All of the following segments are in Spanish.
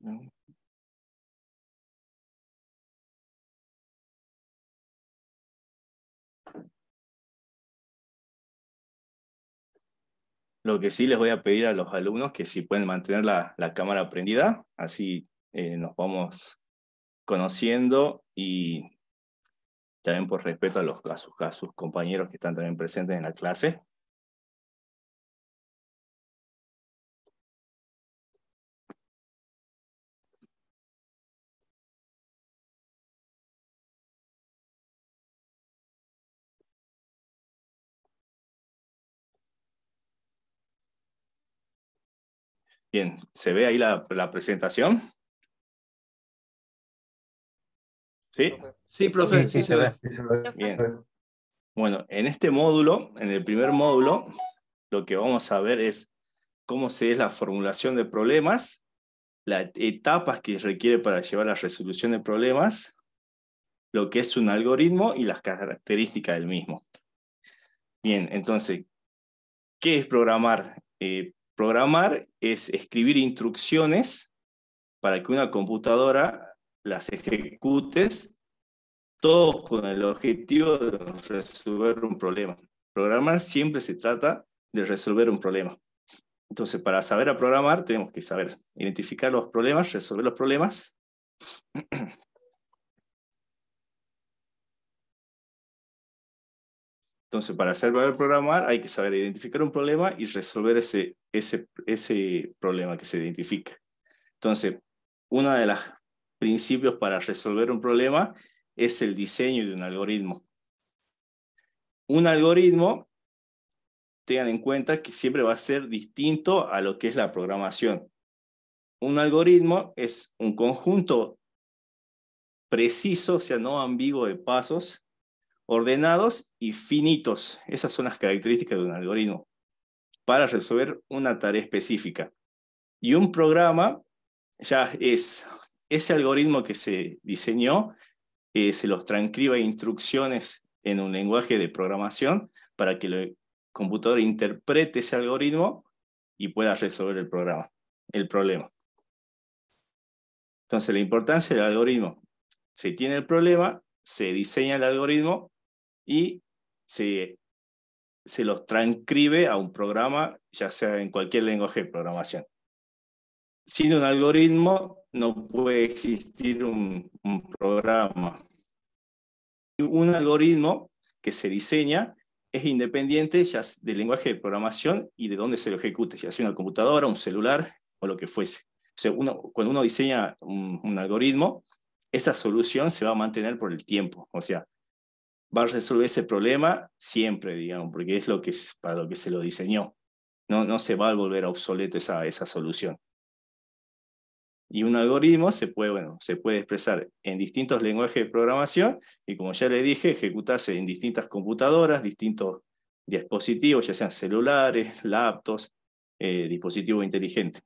Lo que sí les voy a pedir a los alumnos que si pueden mantener la cámara prendida, así nos vamos conociendo y también por respeto a sus compañeros que están también presentes en la clase. Bien, ¿se ve ahí la presentación? ¿Sí? Sí, profe, Sí, sí se ve. Bien. Bueno, en este módulo, en el primer módulo, lo que vamos a ver es cómo se es la formulación de problemas, las etapas que requiere para llevar a la resolución de problemas, lo que es un algoritmo y las características del mismo. Bien, entonces, ¿qué es programar? Programar es escribir instrucciones para que una computadora las ejecutes, todo con el objetivo de resolver un problema. Programar siempre se trata de resolver un problema. Entonces, para saber a programar, tenemos que saber identificar los problemas, resolver los problemas. Entonces, para saber programar, hay que saber identificar un problema y resolver ese problema que se identifica. Entonces, uno de los principios para resolver un problema es el diseño de un algoritmo. Un algoritmo, tengan en cuenta que siempre va a ser distinto a lo que es la programación. Un algoritmo es un conjunto preciso, o sea, no ambiguo de pasos, ordenados y finitos. Esas son las características de un algoritmo para resolver una tarea específica. Y un programa ya es ese algoritmo que se diseñó, se los transcribe instrucciones en un lenguaje de programación para que el computador interprete ese algoritmo y pueda resolver el problema. Entonces, la importancia del algoritmo: se tiene el problema, se diseña el algoritmo y se los transcribe a un programa, ya sea en cualquier lenguaje de programación. Sin un algoritmo no puede existir un programa. Un algoritmo que se diseña es independiente ya del lenguaje de programación y de dónde se lo ejecute, ya sea una computadora, un celular o lo que fuese. O sea, cuando uno diseña un algoritmo, esa solución se va a mantener por el tiempo. O sea, va a resolver ese problema siempre, digamos, porque es para lo que se lo diseñó. No se va a volver obsoleto esa solución. Y un algoritmo se puede expresar en distintos lenguajes de programación y, como ya le dije, ejecutarse en distintas computadoras, distintos dispositivos, ya sean celulares, laptops, dispositivos inteligentes.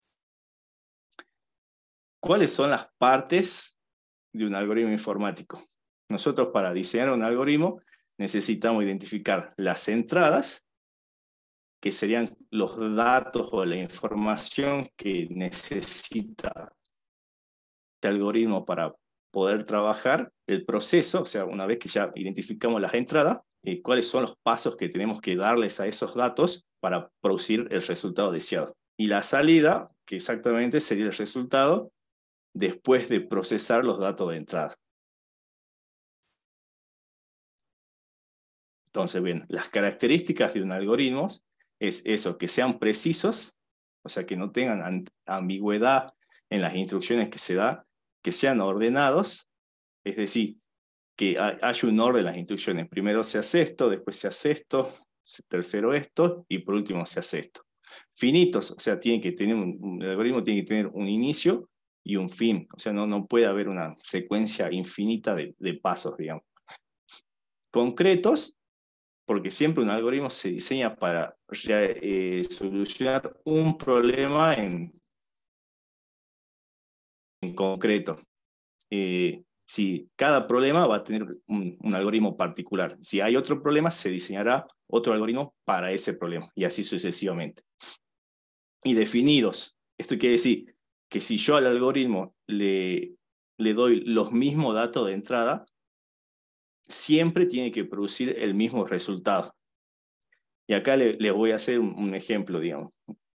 ¿Cuáles son las partes de un algoritmo informático? Nosotros, para diseñar un algoritmo, necesitamos identificar las entradas, que serían los datos o la información que necesita este algoritmo para poder trabajar el proceso. O sea, una vez que ya identificamos las entradas, cuáles son los pasos que tenemos que darles a esos datos para producir el resultado deseado. Y la salida, que exactamente sería el resultado después de procesar los datos de entrada. Entonces, bien, las características de un algoritmo es eso, que sean precisos, o sea, que no tengan ambigüedad en las instrucciones que se da, que sean ordenados, es decir, que haya un orden en las instrucciones. Primero se hace esto, después se hace esto, tercero esto, y por último se hace esto. Finitos, o sea, tiene que tener el algoritmo tiene que tener un inicio y un fin, o sea, no puede haber una secuencia infinita de pasos, digamos. Concretos, porque siempre un algoritmo se diseña para solucionar un problema en concreto. Si cada problema va a tener un algoritmo particular. Si hay otro problema, se diseñará otro algoritmo para ese problema, y así sucesivamente. Y definidos. Esto quiere decir que si yo al algoritmo le doy los mismos datos de entrada, siempre tiene que producir el mismo resultado. Y acá les voy a hacer un ejemplo, digamos.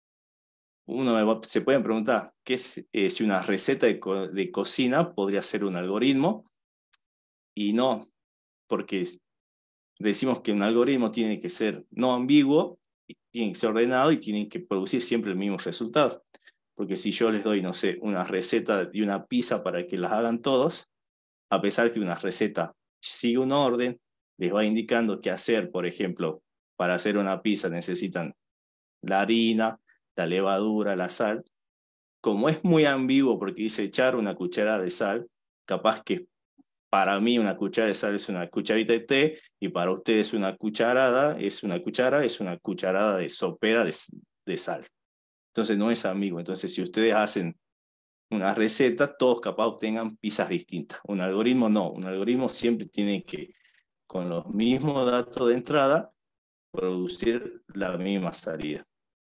Se pueden preguntar ¿qué es, si una receta de cocina podría ser un algoritmo? Y no, porque decimos que un algoritmo tiene que ser no ambiguo, tiene que ser ordenado y tiene que producir siempre el mismo resultado. Porque si yo les doy, no sé, una receta de una pizza para que las hagan todos, a pesar de que una receta sigue un orden, les va indicando qué hacer. Por ejemplo, para hacer una pizza necesitan la harina, la levadura, la sal. Como es muy ambiguo porque dice echar una cucharada de sal, capaz que para mí una cuchara de sal es una cucharita de té y para ustedes una cucharada es una cucharada de sopera de sal. Entonces no es ambiguo. Entonces si ustedes hacen una receta, todos capaz obtengan pizzas distintas. Un algoritmo no. Un algoritmo siempre tiene que, con los mismos datos de entrada, producir la misma salida.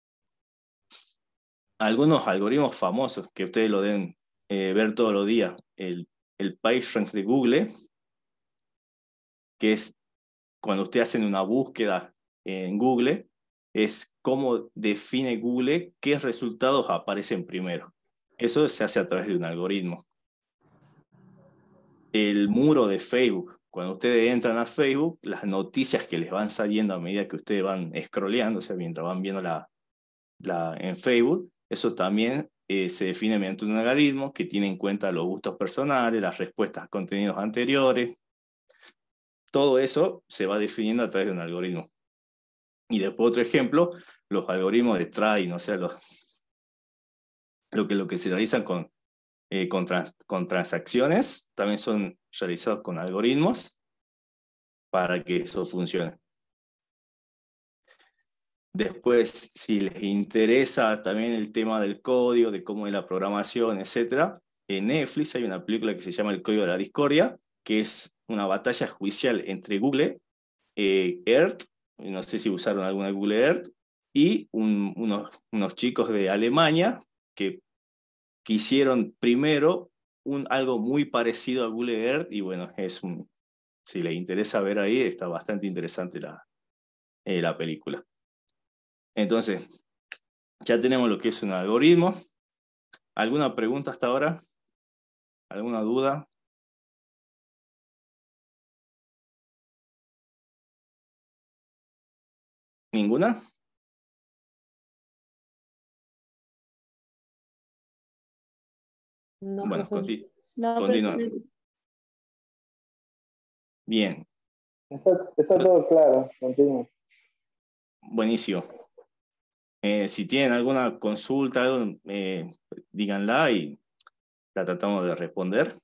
Algunos algoritmos famosos que ustedes lo deben ver todos los días. El PageRank de Google, que es cuando ustedes hacen una búsqueda en Google, es cómo define Google qué resultados aparecen primero. Eso se hace a través de un algoritmo. El muro de Facebook, cuando ustedes entran a Facebook, las noticias que les van saliendo a medida que ustedes van scrolleando, o sea, mientras van viendo en Facebook, eso también se define mediante un algoritmo que tiene en cuenta los gustos personales, las respuestas a contenidos anteriores. Todo eso se va definiendo a través de un algoritmo. Y después otro ejemplo, los algoritmos de trading, o sea, lo que se realizan con transacciones, también son realizados con algoritmos para que eso funcione. Después, si les interesa también el tema del código, de cómo es la programación, etc., en Netflix hay una película que se llama El Código de la Discordia, que es una batalla judicial entre Google, Earth, no sé si usaron alguna Google Earth, y unos chicos de Alemania que quisieron primero algo muy parecido a Google Earth, y bueno, si les interesa ver ahí, está bastante interesante la película. Entonces, ya tenemos lo que es un algoritmo. ¿Alguna pregunta hasta ahora? ¿Alguna duda? ¿Ninguna? No, Bueno, profe. No, continúa. profe. Bien, Está todo claro, continúo. buenísimo. Si tienen alguna consulta, algo, díganla y la tratamos de responder.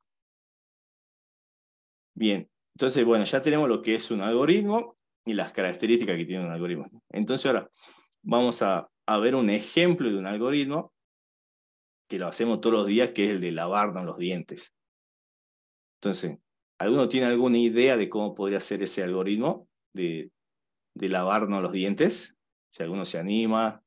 Bien, entonces, bueno, ya tenemos lo que es un algoritmo y las características que tiene un algoritmo. Entonces ahora vamos a ver un ejemplo de un algoritmo que lo hacemos todos los días, que es el de lavarnos los dientes. Entonces, ¿alguno tiene alguna idea de cómo podría ser ese algoritmo de lavarnos los dientes? Si alguno se anima.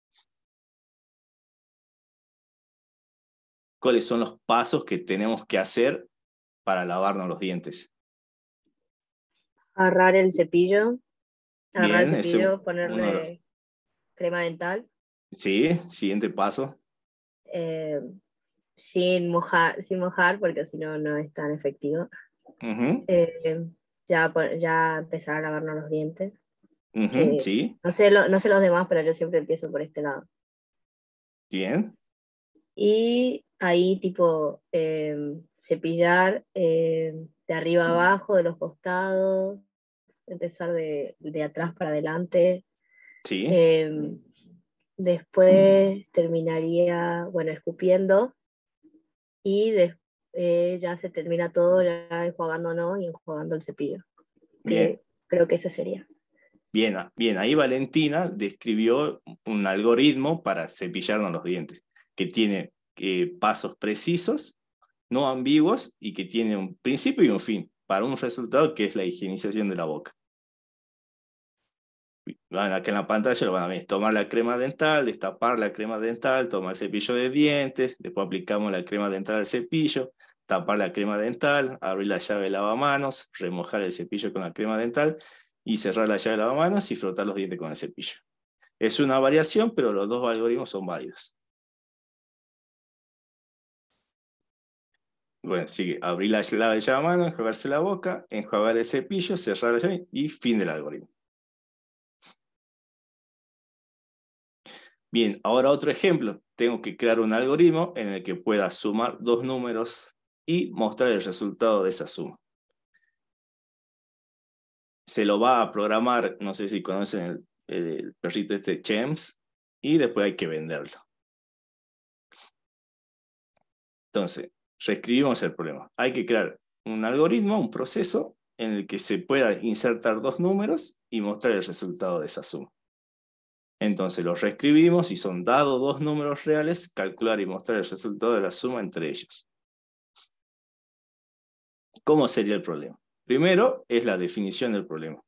¿Cuáles son los pasos que tenemos que hacer para lavarnos los dientes? Agarrar el cepillo, Bien, ese uno de los... ponerle crema dental, Sí, siguiente paso. eh, sin mojar, porque si no, no es tan efectivo. Eh, ya empezar a lavarnos los dientes. Sí, No sé los demás, pero yo siempre empiezo por este lado. bien. Y ahí tipo cepillar de arriba a abajo, de los costados, empezar de atrás para adelante. Sí, Después terminaría, bueno, escupiendo y ya se termina todo ya enjuagándonos y enjuagando el cepillo. bien. Creo que ese sería. Bien, bien. Ahí Valentina describió un algoritmo para cepillarnos los dientes, que tiene pasos precisos, no ambiguos, y que tiene un principio y un fin, para un resultado que es la higienización de la boca. Acá en la pantalla lo van a ver, tomar la crema dental, destapar la crema dental, tomar el cepillo de dientes, después aplicamos la crema dental al cepillo, tapar la crema dental, abrir la llave de lavamanos, remojar el cepillo con la crema dental y cerrar la llave de lavamanos y frotar los dientes con el cepillo. Es una variación, pero los dos algoritmos son válidos. Bueno, sigue, abrir la llave de lavamanos, enjuagarse la boca, enjuagar el cepillo, cerrar la llave y fin del algoritmo. Bien, ahora otro ejemplo. Tengo que crear un algoritmo en el que pueda sumar dos números y mostrar el resultado de esa suma. Se lo va a programar, no sé si conocen el perrito este Chems, y después hay que venderlo. Entonces, reescribimos el problema. Hay que crear un algoritmo, un proceso, en el que se pueda insertar dos números y mostrar el resultado de esa suma. Entonces lo reescribimos y son dados dos números reales, calcular y mostrar el resultado de la suma entre ellos. ¿Cómo sería el problema? Primero es la definición del problema.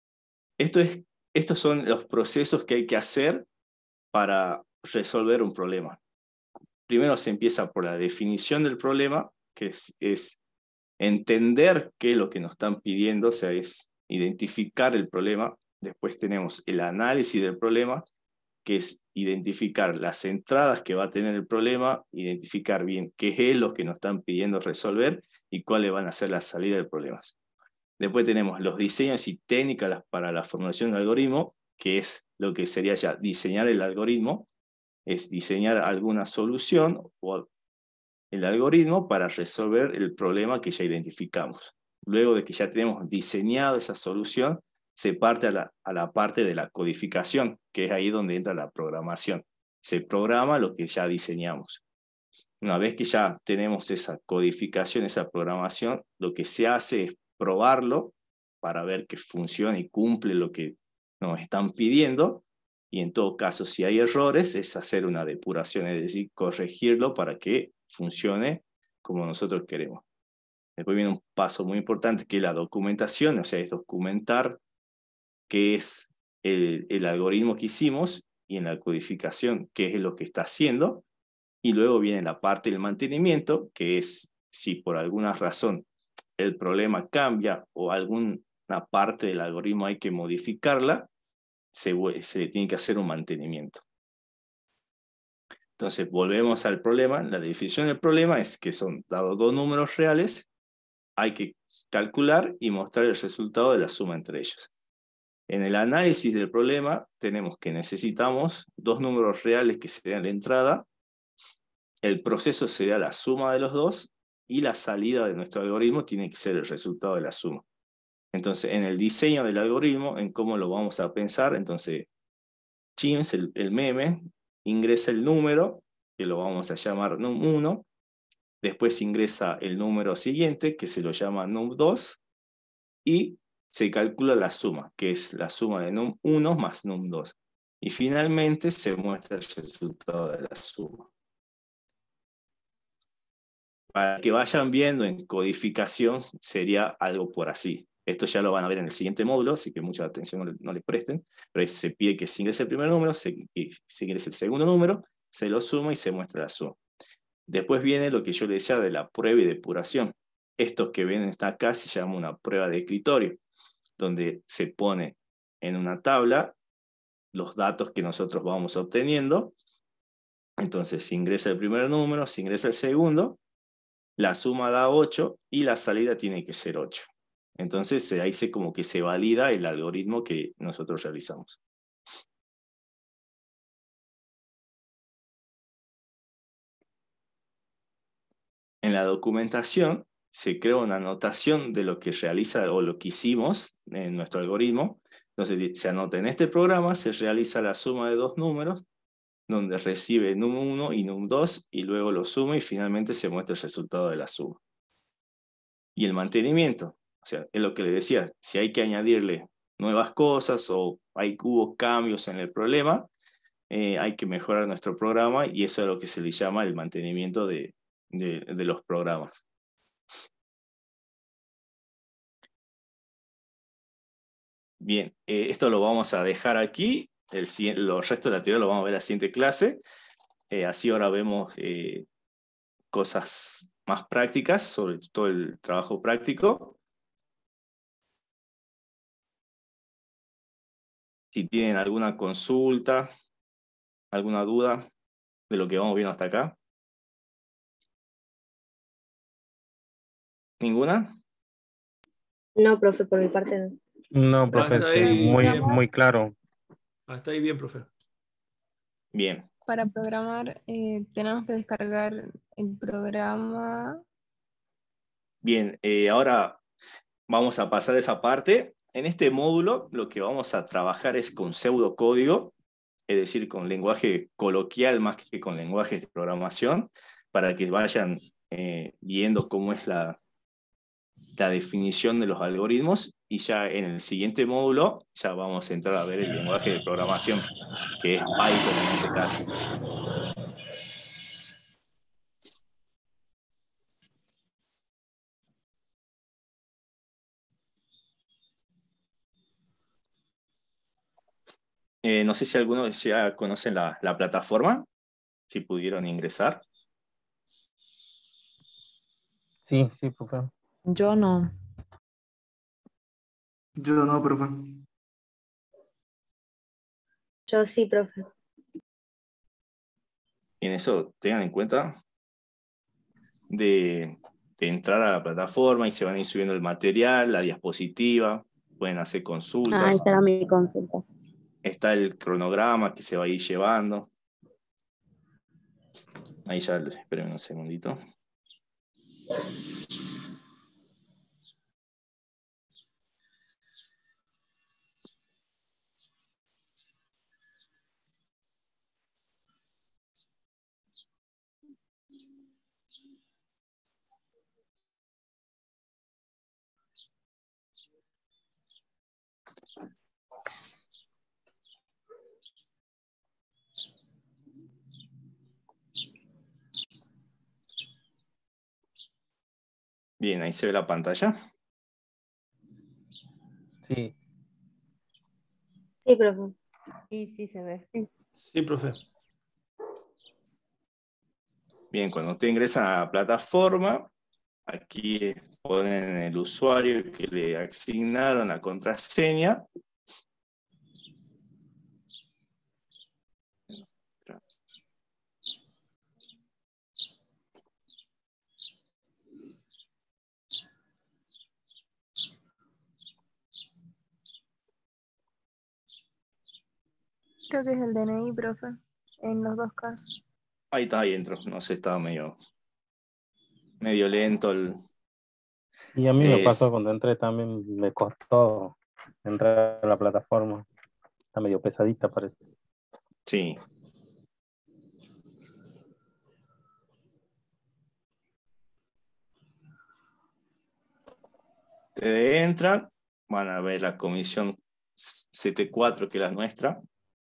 Estos son los procesos que hay que hacer para resolver un problema. Primero se empieza por la definición del problema, que es entender qué es lo que nos están pidiendo, o sea, es identificar el problema. Después tenemos el análisis del problema, que es identificar las entradas que va a tener el problema, identificar bien qué es lo que nos están pidiendo resolver y cuáles van a ser las salidas del problema. Después tenemos los diseños y técnicas para la formulación del algoritmo, que es lo que sería ya diseñar el algoritmo, es diseñar alguna solución o el algoritmo para resolver el problema que ya identificamos. Luego de que ya tenemos diseñado esa solución, se parte a la parte de la codificación, que es ahí donde entra la programación. Se programa lo que ya diseñamos. Una vez que ya tenemos esa codificación, esa programación, lo que se hace es probarlo para ver que funciona y cumple lo que nos están pidiendo. Y en todo caso, si hay errores, es hacer una depuración, es decir, corregirlo para que funcione como nosotros queremos. Después viene un paso muy importante que es la documentación, o sea, es documentar qué es el algoritmo que hicimos y en la codificación qué es lo que está haciendo. Y luego viene la parte del mantenimiento, que es si por alguna razón el problema cambia o alguna parte del algoritmo hay que modificarla, se le tiene que hacer un mantenimiento. Entonces volvemos al problema. La definición del problema es que son dados dos números reales, hay que calcular y mostrar el resultado de la suma entre ellos. En el análisis del problema tenemos que necesitamos dos números reales que serían la entrada, el proceso sería la suma de los dos y la salida de nuestro algoritmo tiene que ser el resultado de la suma. Entonces, en el diseño del algoritmo, en cómo lo vamos a pensar, entonces, Chems, el meme, ingresa el número, que lo vamos a llamar num1, después ingresa el número siguiente, que se lo llama num2, y se calcula la suma, que es la suma de num1 más num2. Y finalmente se muestra el resultado de la suma. Para que vayan viendo en codificación sería algo por así. Esto ya lo van a ver en el siguiente módulo, así que mucha atención no le presten, pero ahí se pide que se ingrese el primer número, se ingrese el segundo número, se lo suma y se muestra la suma. Después viene lo que yo le decía de la prueba y depuración. Estos que ven acá se llama una prueba de escritorio, donde se pone en una tabla los datos que nosotros vamos obteniendo. Entonces se ingresa el primer número, se ingresa el segundo, la suma da 8 y la salida tiene que ser 8. Entonces ahí como que se valida el algoritmo que nosotros realizamos. En la documentación se crea una anotación de lo que realiza o lo que hicimos en nuestro algoritmo. Entonces se anota en este programa, se realiza la suma de dos números, donde recibe num1 y num2, y luego lo suma y finalmente se muestra el resultado de la suma. Y el mantenimiento, o sea, es lo que le decía, si hay que añadirle nuevas cosas o hubo cambios en el problema, hay que mejorar nuestro programa y eso es lo que se le llama el mantenimiento de los programas. Bien, esto lo vamos a dejar aquí. Los restos de la teoría lo vamos a ver en la siguiente clase. Así ahora vemos cosas más prácticas, sobre todo el trabajo práctico. Si tienen alguna consulta, alguna duda de lo que vamos viendo hasta acá. ¿Ninguna? No, profe, por mi parte no. No, profe, Hasta ahí muy, bien. muy claro. Hasta ahí bien, profe. Bien. Para programar tenemos que descargar el programa. Bien, ahora vamos a pasar esa parte. En este módulo lo que vamos a trabajar es con pseudocódigo, es decir, con lenguaje coloquial más que con lenguajes de programación, para que vayan viendo cómo es la definición de los algoritmos, y ya en el siguiente módulo ya vamos a entrar a ver el lenguaje de programación, que es Python en este caso. No sé si algunos ya conocen la plataforma, si pudieron ingresar. Sí, sí, profe. Yo no. Yo no, profe. Yo sí, profe. En eso tengan en cuenta de entrar a la plataforma y se van a ir subiendo el material, la diapositiva, pueden hacer Ah, consultas. esa era mi consulta. Está el cronograma que se va a ir llevando. Ahí ya, esperen un segundito. Bien, ahí se ve la pantalla. Sí. Sí, profe. Sí, se ve. Sí, profe. Bien, cuando usted ingresa a la plataforma, aquí ponen el usuario que le asignaron la contraseña. Creo que es el DNI, profe, en los dos casos. Ahí está, ahí entro. No sé, estaba medio lento. Y a mí me pasó cuando entré también, me costó entrar a la plataforma. Está medio pesadita, parece. Sí. Ustedes entran, van a ver la comisión 74, que es la nuestra.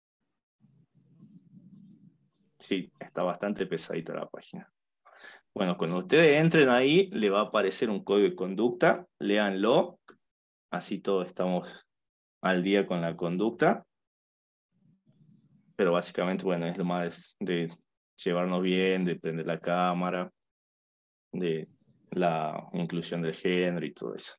Sí, está bastante pesadita la página. Bueno, cuando ustedes entren ahí, le va a aparecer un código de conducta, léanlo, así todos estamos al día con la conducta. Pero básicamente, bueno, es lo más de llevarnos bien, de prender la cámara, de la inclusión del género y todo eso.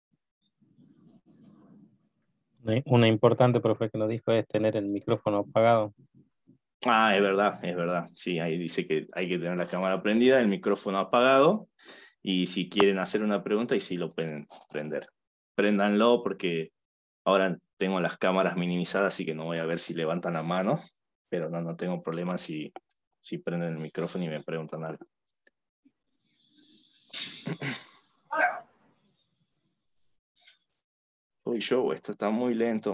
Una importante, profe, que nos dijo es tener el micrófono apagado. Ah, es verdad, es verdad. Sí, ahí dice que hay que tener la cámara prendida, el micrófono apagado, y si quieren hacer una pregunta, y sí lo pueden prender. Préndanlo, porque ahora tengo las cámaras minimizadas, así que no voy a ver si levantan la mano, pero no tengo problema si prenden el micrófono y me preguntan algo. Uy, esto está muy lento.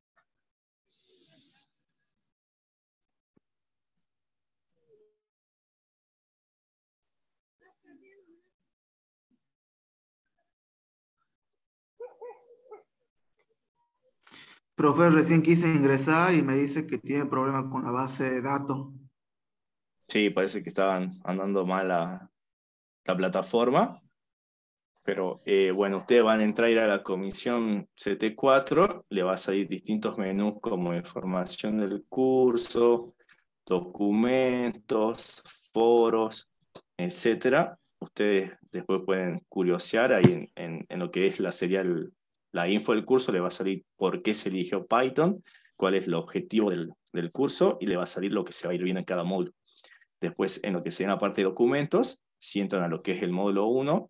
Profe, recién quise ingresar y me dice que tiene problemas con la base de datos. Sí, parece que estaban andando mal la plataforma. Pero bueno, ustedes van a entrar a ir a la comisión CT4, le va a salir distintos menús como información del curso, documentos, foros, etcétera. Ustedes después pueden curiosear ahí en lo que es la info del curso, le va a salir por qué se eligió Python, cuál es el objetivo del curso, y le va a salir lo que se va a ir viendo en cada módulo. Después, en lo que sería la parte de documentos, si entran a lo que es el módulo 1.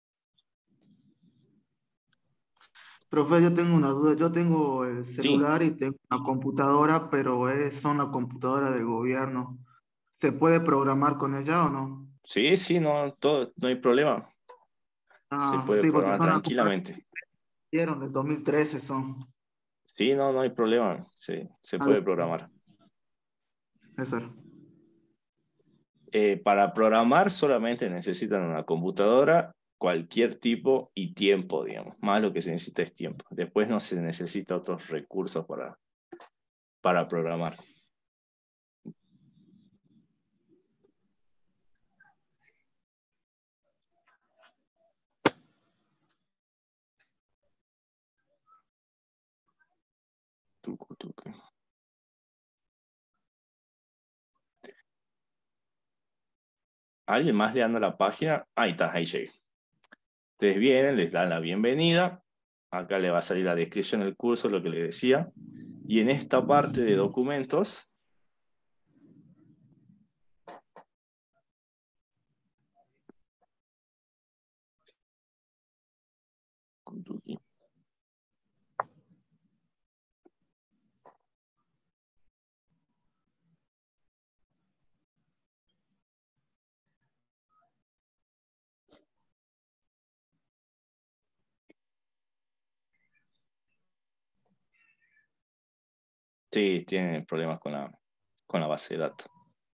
Profe, yo tengo una duda. Yo tengo el celular y tengo una computadora, pero son la computadora del gobierno. ¿Se puede programar con ella o no? Sí, sí, no, no hay problema. Se puede Sí, porque programar son las computadoras tranquilamente. que hicieron del 2013 son. Sí, no hay problema. Se puede programar. Eso era. Para programar solamente necesitan una computadora, cualquier tipo y tiempo, digamos. Más lo que se necesita es tiempo. Después no se necesita otros recursos para programar. ¿Alguien más le anda la página? Ahí está, ahí llegué. Ustedes vienen, les dan la bienvenida. Acá le va a salir la descripción del curso, lo que les decía. Y en esta parte de documentos, sí, tienen problemas con la base de datos.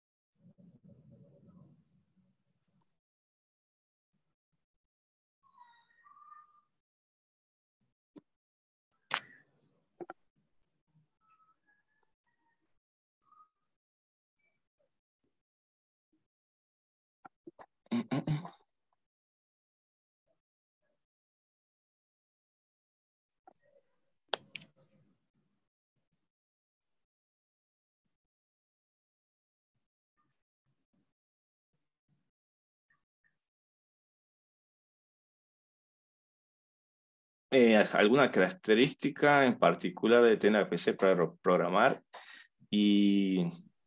¿Alguna característica en particular de tener la PC para programar? Y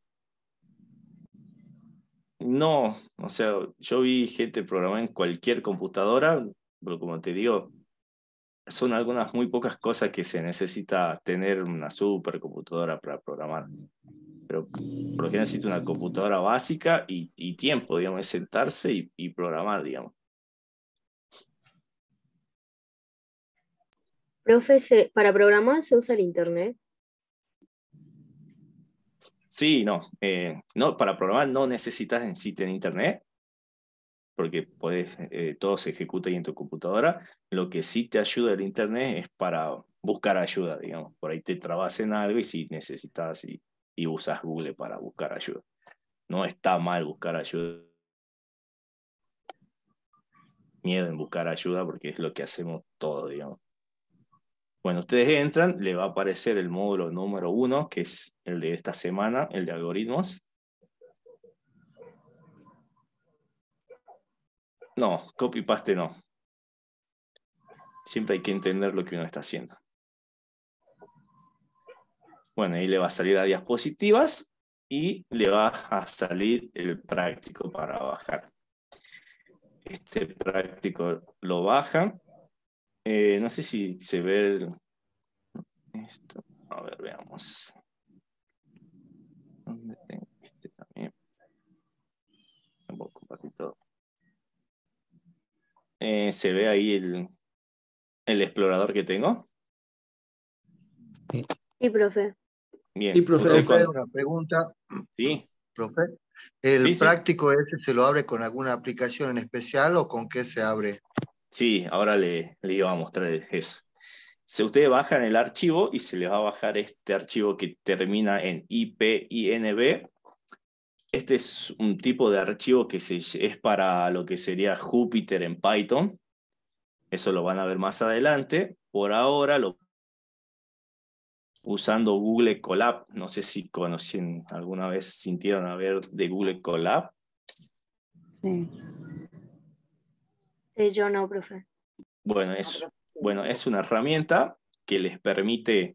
no, o sea, yo vi gente programar en cualquier computadora, pero como te digo, son algunas muy pocas cosas que se necesita tener una supercomputadora para programar. Pero por lo general necesita una computadora básica y tiempo, digamos, es sentarse y programar, digamos. Profe, para programar se usa el internet. Sí, no, para programar no necesitas en sí tener internet, porque todo se ejecuta ahí en tu computadora. Lo que sí te ayuda el internet es para buscar ayuda, digamos. Por ahí te trabas en algo y si necesitas y usas Google para buscar ayuda. No está mal buscar ayuda. Miedo en buscar ayuda porque es lo que hacemos todos, digamos. Bueno, ustedes entran, le va a aparecer el módulo número 1, que es el de esta semana, el de algoritmos. No, copy-paste no. Siempre hay que entender lo que uno está haciendo. Bueno, ahí le va a salir a diapositivas y le va a salir el práctico para bajar. Este práctico lo baja. No sé si se ve esto. A ver, veamos. ¿Dónde tengo este también? Voy a compartir todo. ¿Se ve ahí el explorador que tengo? Sí, profe. Bien. Sí, profe. Profe, una pregunta. Sí. Profe, ¿el Sí. práctico ese se lo abre con alguna aplicación en especial o con qué se abre? Sí, ahora le iba a mostrar eso. Si ustedes bajan el archivo y se les va a bajar este archivo que termina en IPINB. Este es un tipo de archivo que es para lo que sería Jupyter en Python. Eso lo van a ver más adelante. Por ahora, usando Google Colab. No sé si conocen, alguna vez sintieron a ver de Google Colab. Sí. Yo no, profe. Bueno, es una herramienta que les permite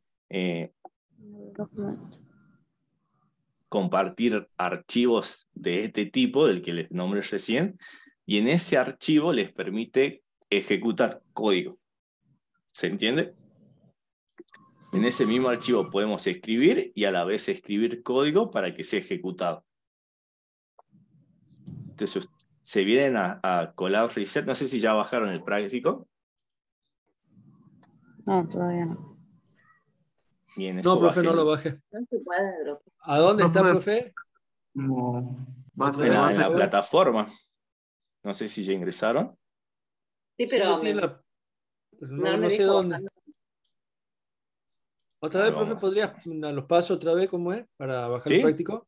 compartir archivos de este tipo, del que les nombré recién, y en ese archivo les permite ejecutar código. ¿Se entiende? En ese mismo archivo podemos escribir y a la vez escribir código para que sea ejecutado. Entonces, se vienen a Colab Research. No sé si ya bajaron el práctico. No, todavía no. Bien, No, profe, no lo baje. No se puede, profe. ¿A dónde No, está, profe. profe? No, En la plataforma. No sé si ya ingresaron. Sí, Sí, pero metí la- pero no, me no sé dijo dónde. bajando. Otra A vez, ver, profe, vamos. ¿podrías a los pasos otra vez cómo es para bajar el ¿Sí? práctico?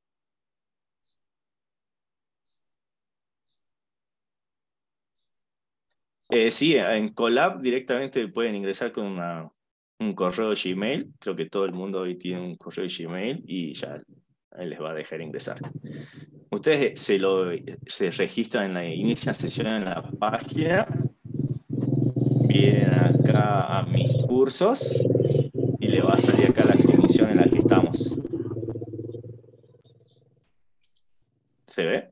Sí, en Colab directamente pueden ingresar con un correo Gmail. Creo que todo el mundo hoy tiene un correo Gmail y ya ahí les va a dejar ingresar. Ustedes se registran inician sesión en la página, vienen acá a mis cursos y le va a salir acá la comisión en la que estamos. ¿Se ve?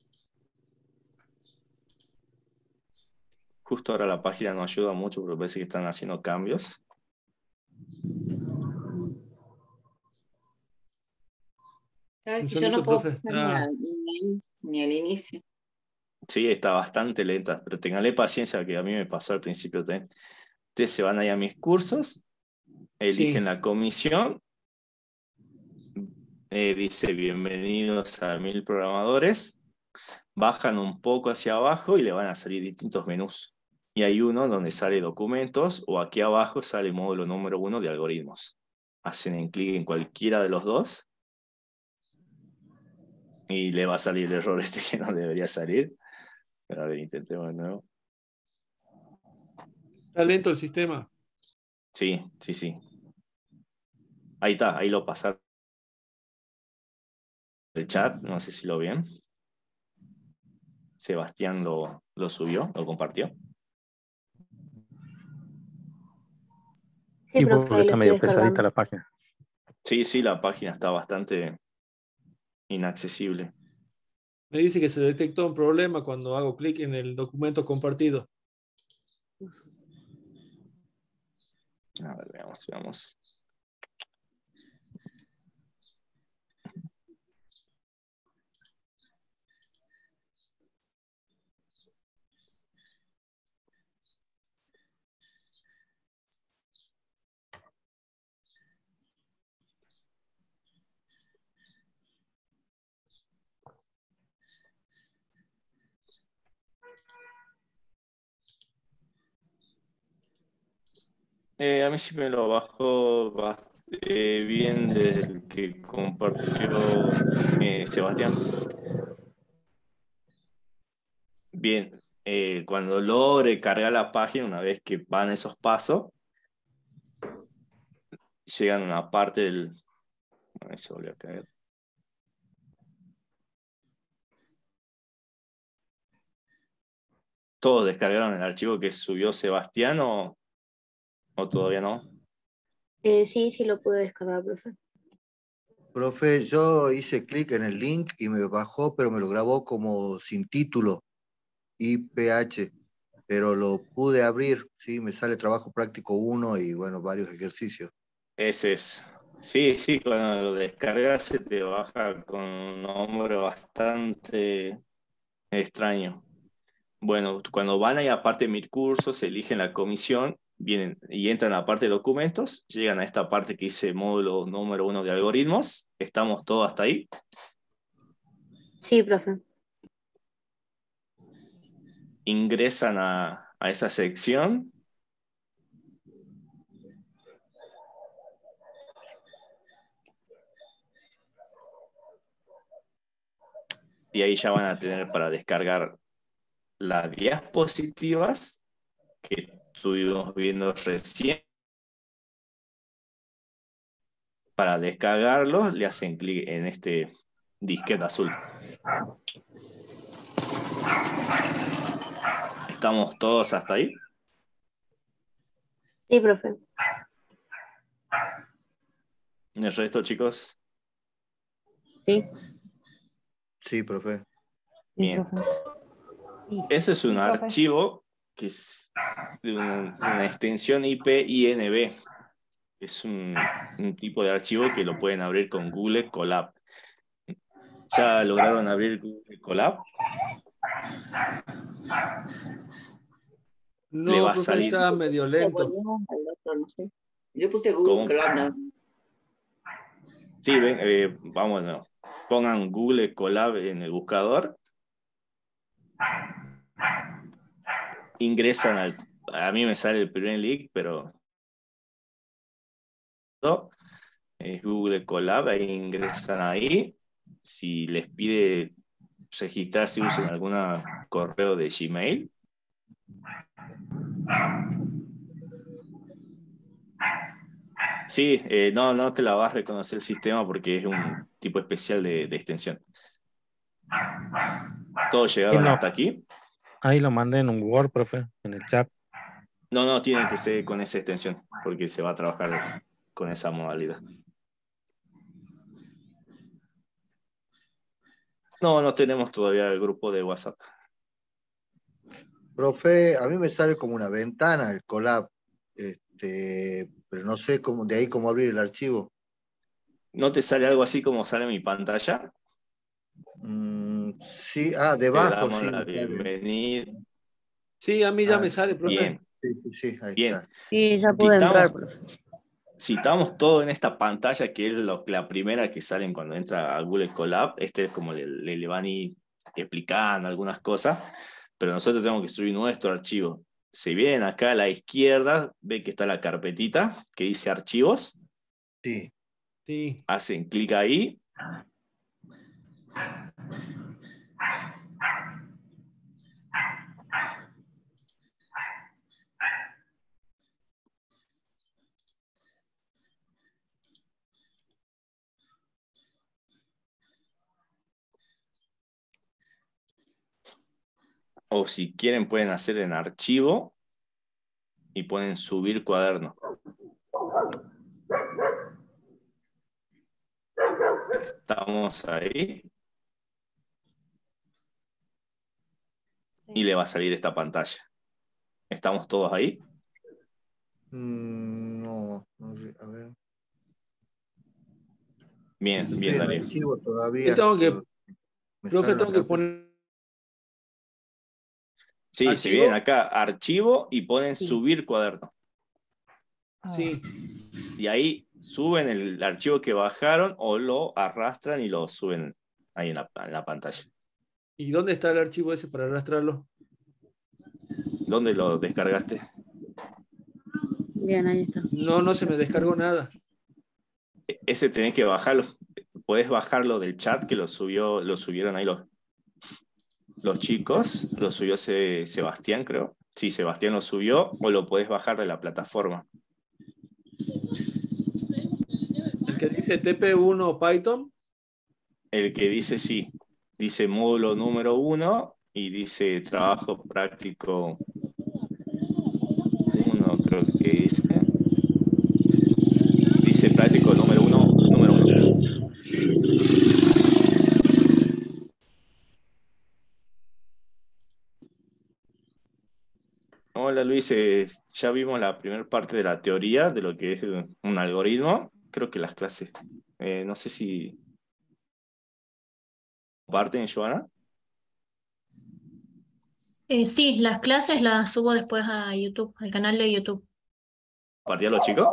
Justo ahora la página no ayuda mucho porque parece que están haciendo cambios. Sabes Un que yo no segundito, puedo profe. pasar ni al inicio. Sí, está bastante lenta, pero ténganle paciencia que a mí me pasó al principio también. Ustedes se van ahí a mis cursos, eligen Sí. la comisión, dice bienvenidos a 1000 programadores, bajan un poco hacia abajo y le van a salir distintos menús. Y hay uno donde sale documentos o aquí abajo sale módulo número 1 de algoritmos. Hacen clic en cualquiera de los dos y le va a salir el error este que no debería salir. Pero a ver, intentemos de nuevo. Está lento el sistema. Sí, sí, sí. Ahí está, ahí lo pasaron. El chat, no sé si lo ven. Sebastián lo subió, lo compartió. Sí, Sí, profe, porque ahí lo está estoy medio pesadita descargando. la página. Sí, sí, la página está bastante inaccesible. Me dice que se detectó un problema cuando hago clic en el documento compartido. A ver, veamos. A mí sí me lo bajó bien desde el que compartió Sebastián. Bien, cuando logre cargar la página, una vez que van esos pasos, llegan a una parte del... A ver si volvió a caer. ¿Todos descargaron el archivo que subió Sebastián o todavía no? Sí, sí lo pude descargar, profe. Profe, yo hice clic en el link y me bajó, pero me lo grabó como sin título, IPH, pero lo pude abrir, sí, me sale trabajo práctico 1 y bueno, varios ejercicios. Ese es. Sí, sí, cuando lo descargas se te baja con un nombre bastante extraño. Bueno, cuando van ahí aparte de mis cursos, eligen la comisión, vienen y entran a la parte de documentos, llegan a esta parte que dice módulo número 1 de algoritmos. ¿Estamos todos hasta ahí? Sí, profe. Ingresan a esa sección. Y ahí ya van a tener para descargar las diapositivas que estuvimos viendo recién. Para descargarlo, le hacen clic en este disquete azul. ¿Estamos todos hasta ahí? Sí, profe. ¿El resto, chicos? Sí. Sí, profe. Bien. Ese es un archivo que es de una extensión IP INB. Es un tipo de archivo que lo pueden abrir con Google Colab. ¿Ya lograron abrir Google Colab? Le va No, a profe, salir. está medio lento. Yo puse Google Colab, ¿no? Sí, ven, vamos, no. Pongan Google Colab en el buscador. Ingresan a mí me sale el primer link, pero no, es Google Colab, ahí ingresan ahí. Si les pide registrarse, usen algún correo de Gmail. Sí, no te la va a reconocer el sistema porque es un tipo especial de extensión. ¿Todos llegaron hasta aquí? Ahí lo mandé en un Word, profe, en el chat. No, tiene que ser con esa extensión porque se va a trabajar con esa modalidad. No tenemos todavía el grupo de WhatsApp. Profe, a mí me sale como una ventana el Colab, pero no sé cómo, de ahí cómo abrir el archivo. ¿No te sale algo así como sale en mi pantalla? Sí, Te debajo damos sí. la bienvenida. Sí, a mí ya me sale, profe. Bien. Sí, ahí Bien. está. Sí, ya pude entrar, profe. Si estamos todos en esta pantalla, que es la primera que salen cuando entra a Google Colab, es como le van a ir explicando algunas cosas, pero nosotros tenemos que subir nuestro archivo. Si vienen acá a la izquierda, ven que está la carpetita que dice archivos. Sí. Sí. Hacen clic ahí. O si quieren pueden hacer en archivo y pueden subir cuaderno. Estamos ahí. Y le va a salir esta pantalla. ¿Estamos todos ahí? No sé, a ver. Bien, Sí, el Darío. archivo todavía. Yo tengo que, me profe, sale la tengo que carpeta. poner Sí, ¿archivo? si vienen acá, archivo y ponen subir cuaderno. Sí. Y ahí suben el archivo que bajaron o lo arrastran y lo suben ahí en la pantalla. ¿Y dónde está el archivo ese para arrastrarlo? ¿Dónde lo descargaste? Bien, ahí está. No se me descargó nada. Ese tenés que bajarlo. Podés bajarlo del chat que lo subieron ahí los chicos. Lo subió Sebastián, creo. Sí, Sebastián lo subió, o lo podés bajar de la plataforma. El que dice TP1 Python. El que dice sí. Dice módulo número 1 y dice trabajo práctico 1, creo que dice. Dice práctico número 1, número 1. Hola Luis, ya vimos la primera parte de la teoría de lo que es un algoritmo. Creo que las clases, no sé si comparten, Joana. Sí, las clases las subo después a YouTube, al canal de YouTube. ¿Compartían los chicos?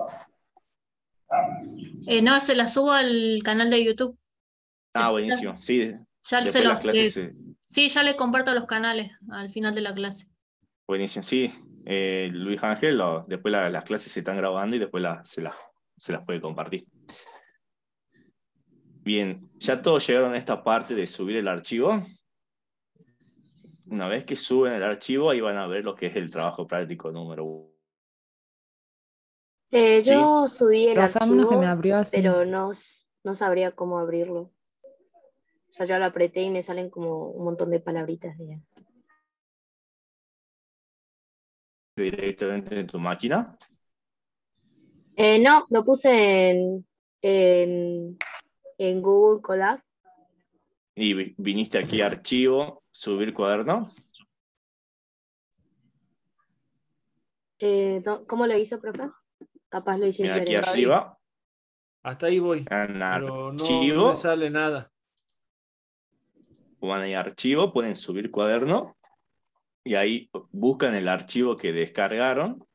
No, se las subo al canal de YouTube. Ah, buenísimo, sí. Ya se Después las los, clases... sí, ya le comparto los canales al final de la clase. Buenísimo, sí. Luis Ángel, después las clases se están grabando y después se las puede compartir. Bien, ¿ya todos llegaron a esta parte de subir el archivo? Una vez que suben el archivo, ahí van a ver lo que es el trabajo práctico número 1. Yo subí el Profe, a mí no se me archivo, abrió así. pero no sabría cómo abrirlo. O sea, yo lo apreté y me salen como un montón de palabritas. Directamente en tu máquina. No, lo puse en Google Colab. Y viniste aquí a archivo, subir cuaderno. ¿Cómo lo hizo, profe? Capaz lo hice Mira, aquí diferente. arriba. Hasta ahí voy. En Pero archivo. no me sale nada. Van ahí a archivo, pueden subir cuaderno. Y ahí buscan el archivo que descargaron.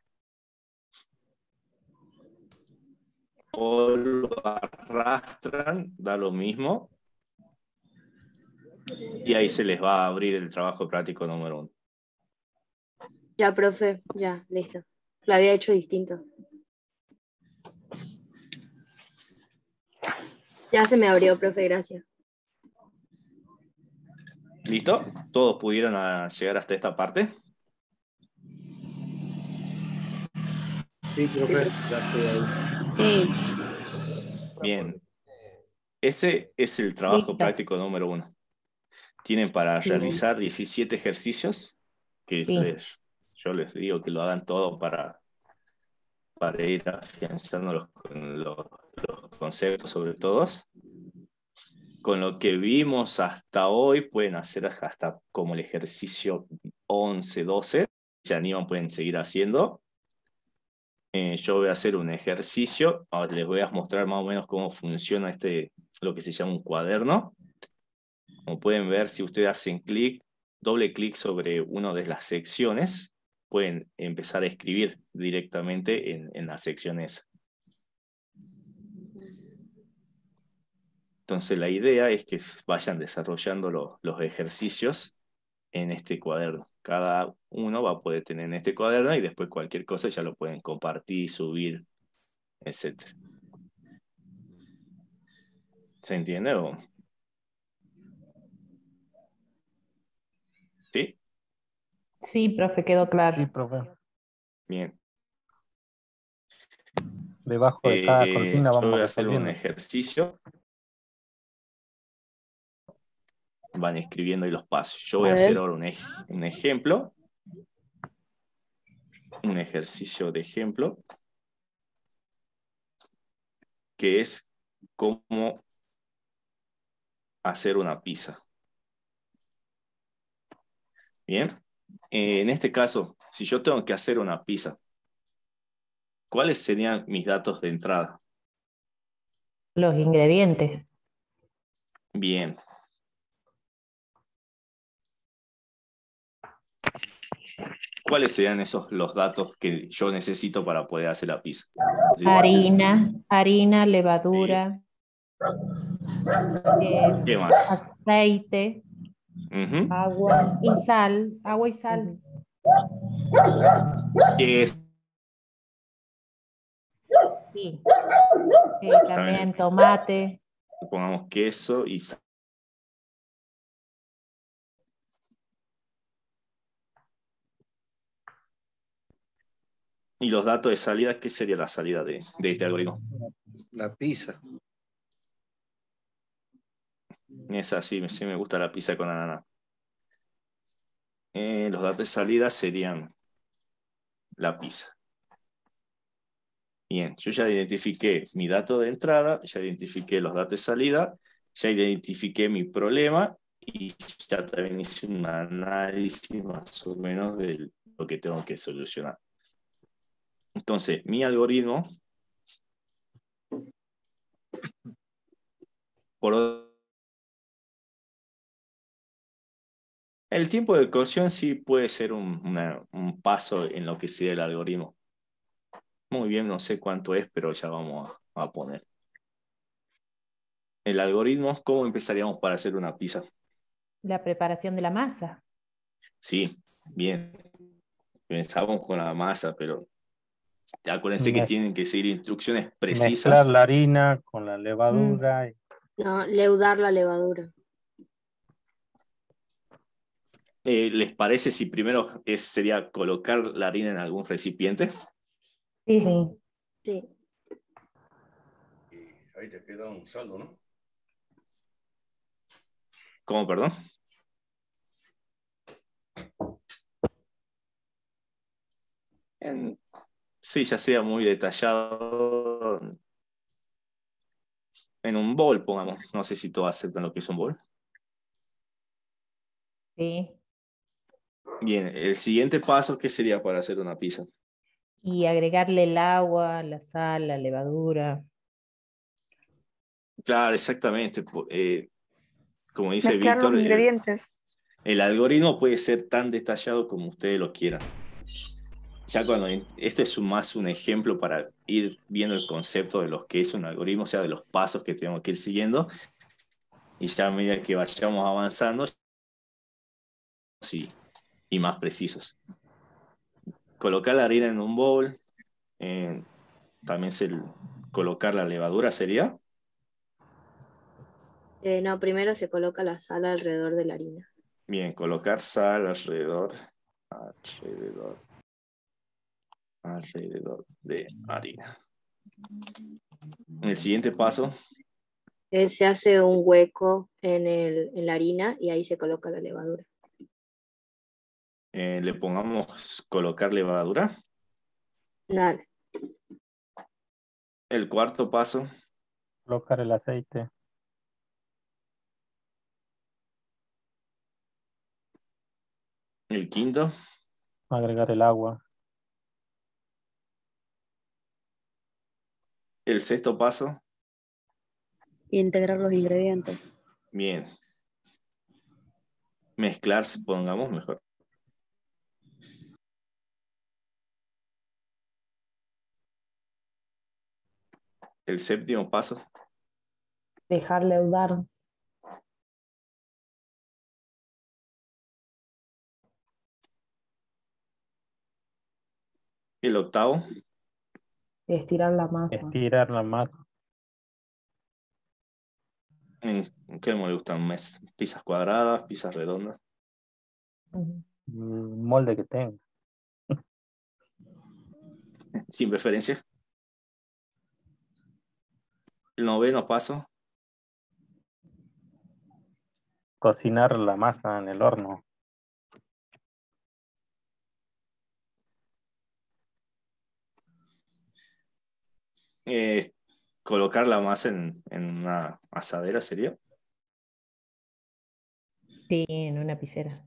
O lo arrastran, da lo mismo. Y ahí se les va a abrir el trabajo práctico número 1. Ya, profe, ya, listo. Lo había hecho distinto. Ya se me abrió, profe, gracias. ¿Listo? ¿Todos pudieron llegar hasta esta parte? Sí, profe, ya estoy ahí. Sí. Bien. Ese es el trabajo Listo. práctico número 1. Tienen para Sí. realizar 17 ejercicios, que Sí. yo les digo que lo hagan todo para ir afianzando los conceptos sobre todos. Con lo que vimos hasta hoy, pueden hacer hasta como el ejercicio 11, 12. Si se animan, pueden seguir haciendo. Yo voy a hacer un ejercicio. Ahora les voy a mostrar más o menos cómo funciona lo que se llama un cuaderno. Como pueden ver, si ustedes hacen doble clic sobre una de las secciones, pueden empezar a escribir directamente en la sección esa. Entonces la idea es que vayan desarrollando los ejercicios en este cuaderno. Cada uno va a poder tener en este cuaderno y después cualquier cosa ya lo pueden compartir, subir, etc. ¿Se entiende? ¿Sí? Sí, profe, quedó claro. Sí, profe. Bien. Debajo de cada cortina Yo vamos voy a hacer un resolviendo. ejercicio. Van escribiendo ahí los pasos. Yo A voy a ver. hacer ahora un ejemplo. Un ejercicio de ejemplo. Que es cómo hacer una pizza. Bien. En este caso, si yo tengo que hacer una pizza, ¿cuáles serían mis datos de entrada? Los ingredientes. Bien. ¿Cuáles serían los datos que yo necesito para poder hacer la pizza? ¿Sí? Harina, levadura, ¿Qué más? aceite, Ujú. agua y sal. ¿Qué es? Sí. También tomate. Pongamos queso y sal. Y los datos de salida, ¿qué sería la salida de este algoritmo? La pizza. Esa sí me gusta la pizza con ananá. Los datos de salida serían la pizza. Bien, yo ya identifiqué mi dato de entrada, ya identifiqué los datos de salida, ya identifiqué mi problema y ya también hice un análisis más o menos de lo que tengo que solucionar. Entonces, mi algoritmo, el tiempo de cocción sí puede ser un paso en lo que sería el algoritmo. Muy bien, no sé cuánto es, pero ya vamos a poner. El algoritmo, ¿cómo empezaríamos para hacer una pizza? La preparación de la masa. Sí, bien. Pensamos con la masa, pero acuérdense que tienen que seguir instrucciones precisas. Mezclar la harina con la levadura. No, leudar la levadura. ¿Les parece si primero sería colocar la harina en algún recipiente? Sí. Sí. Ahí te queda un saldo, ¿no? ¿Cómo, perdón? Sí, ya sea muy detallado. En un bol, pongamos. No sé si todos aceptan lo que es un bol. Sí. Bien, el siguiente paso, ¿qué sería para hacer una pizza? Y agregarle el agua, la sal, la levadura. Claro, exactamente. Como dice Mezclar los Víctor, ingredientes. el algoritmo puede ser tan detallado como ustedes lo quieran. Ya cuando esto es más un ejemplo para ir viendo el concepto de lo que es un algoritmo, o sea, de los pasos que tenemos que ir siguiendo, y ya a medida que vayamos avanzando, sí, y más precisos. Colocar la harina en un bowl, también colocar la levadura sería. No, primero se coloca la sal alrededor de la harina. Bien, colocar sal alrededor de harina. En el siguiente paso. Se hace un hueco en la harina y ahí se coloca la levadura. Le pongamos colocar levadura. Dale. El cuarto paso. Colocar el aceite. El quinto. Agregar el agua. El sexto paso. Integrar los ingredientes. Bien. Mezclar, pongamos mejor. El séptimo paso. Dejar leudar. El octavo. Estirar la masa. Estirar la masa. ¿En qué me gustan más? ¿Pizzas cuadradas, pizzas redondas? Molde que tenga. Sin preferencia. El noveno paso. Cocinar la masa en el horno. Colocar la masa en una asadera sería. Sí, en una pizera.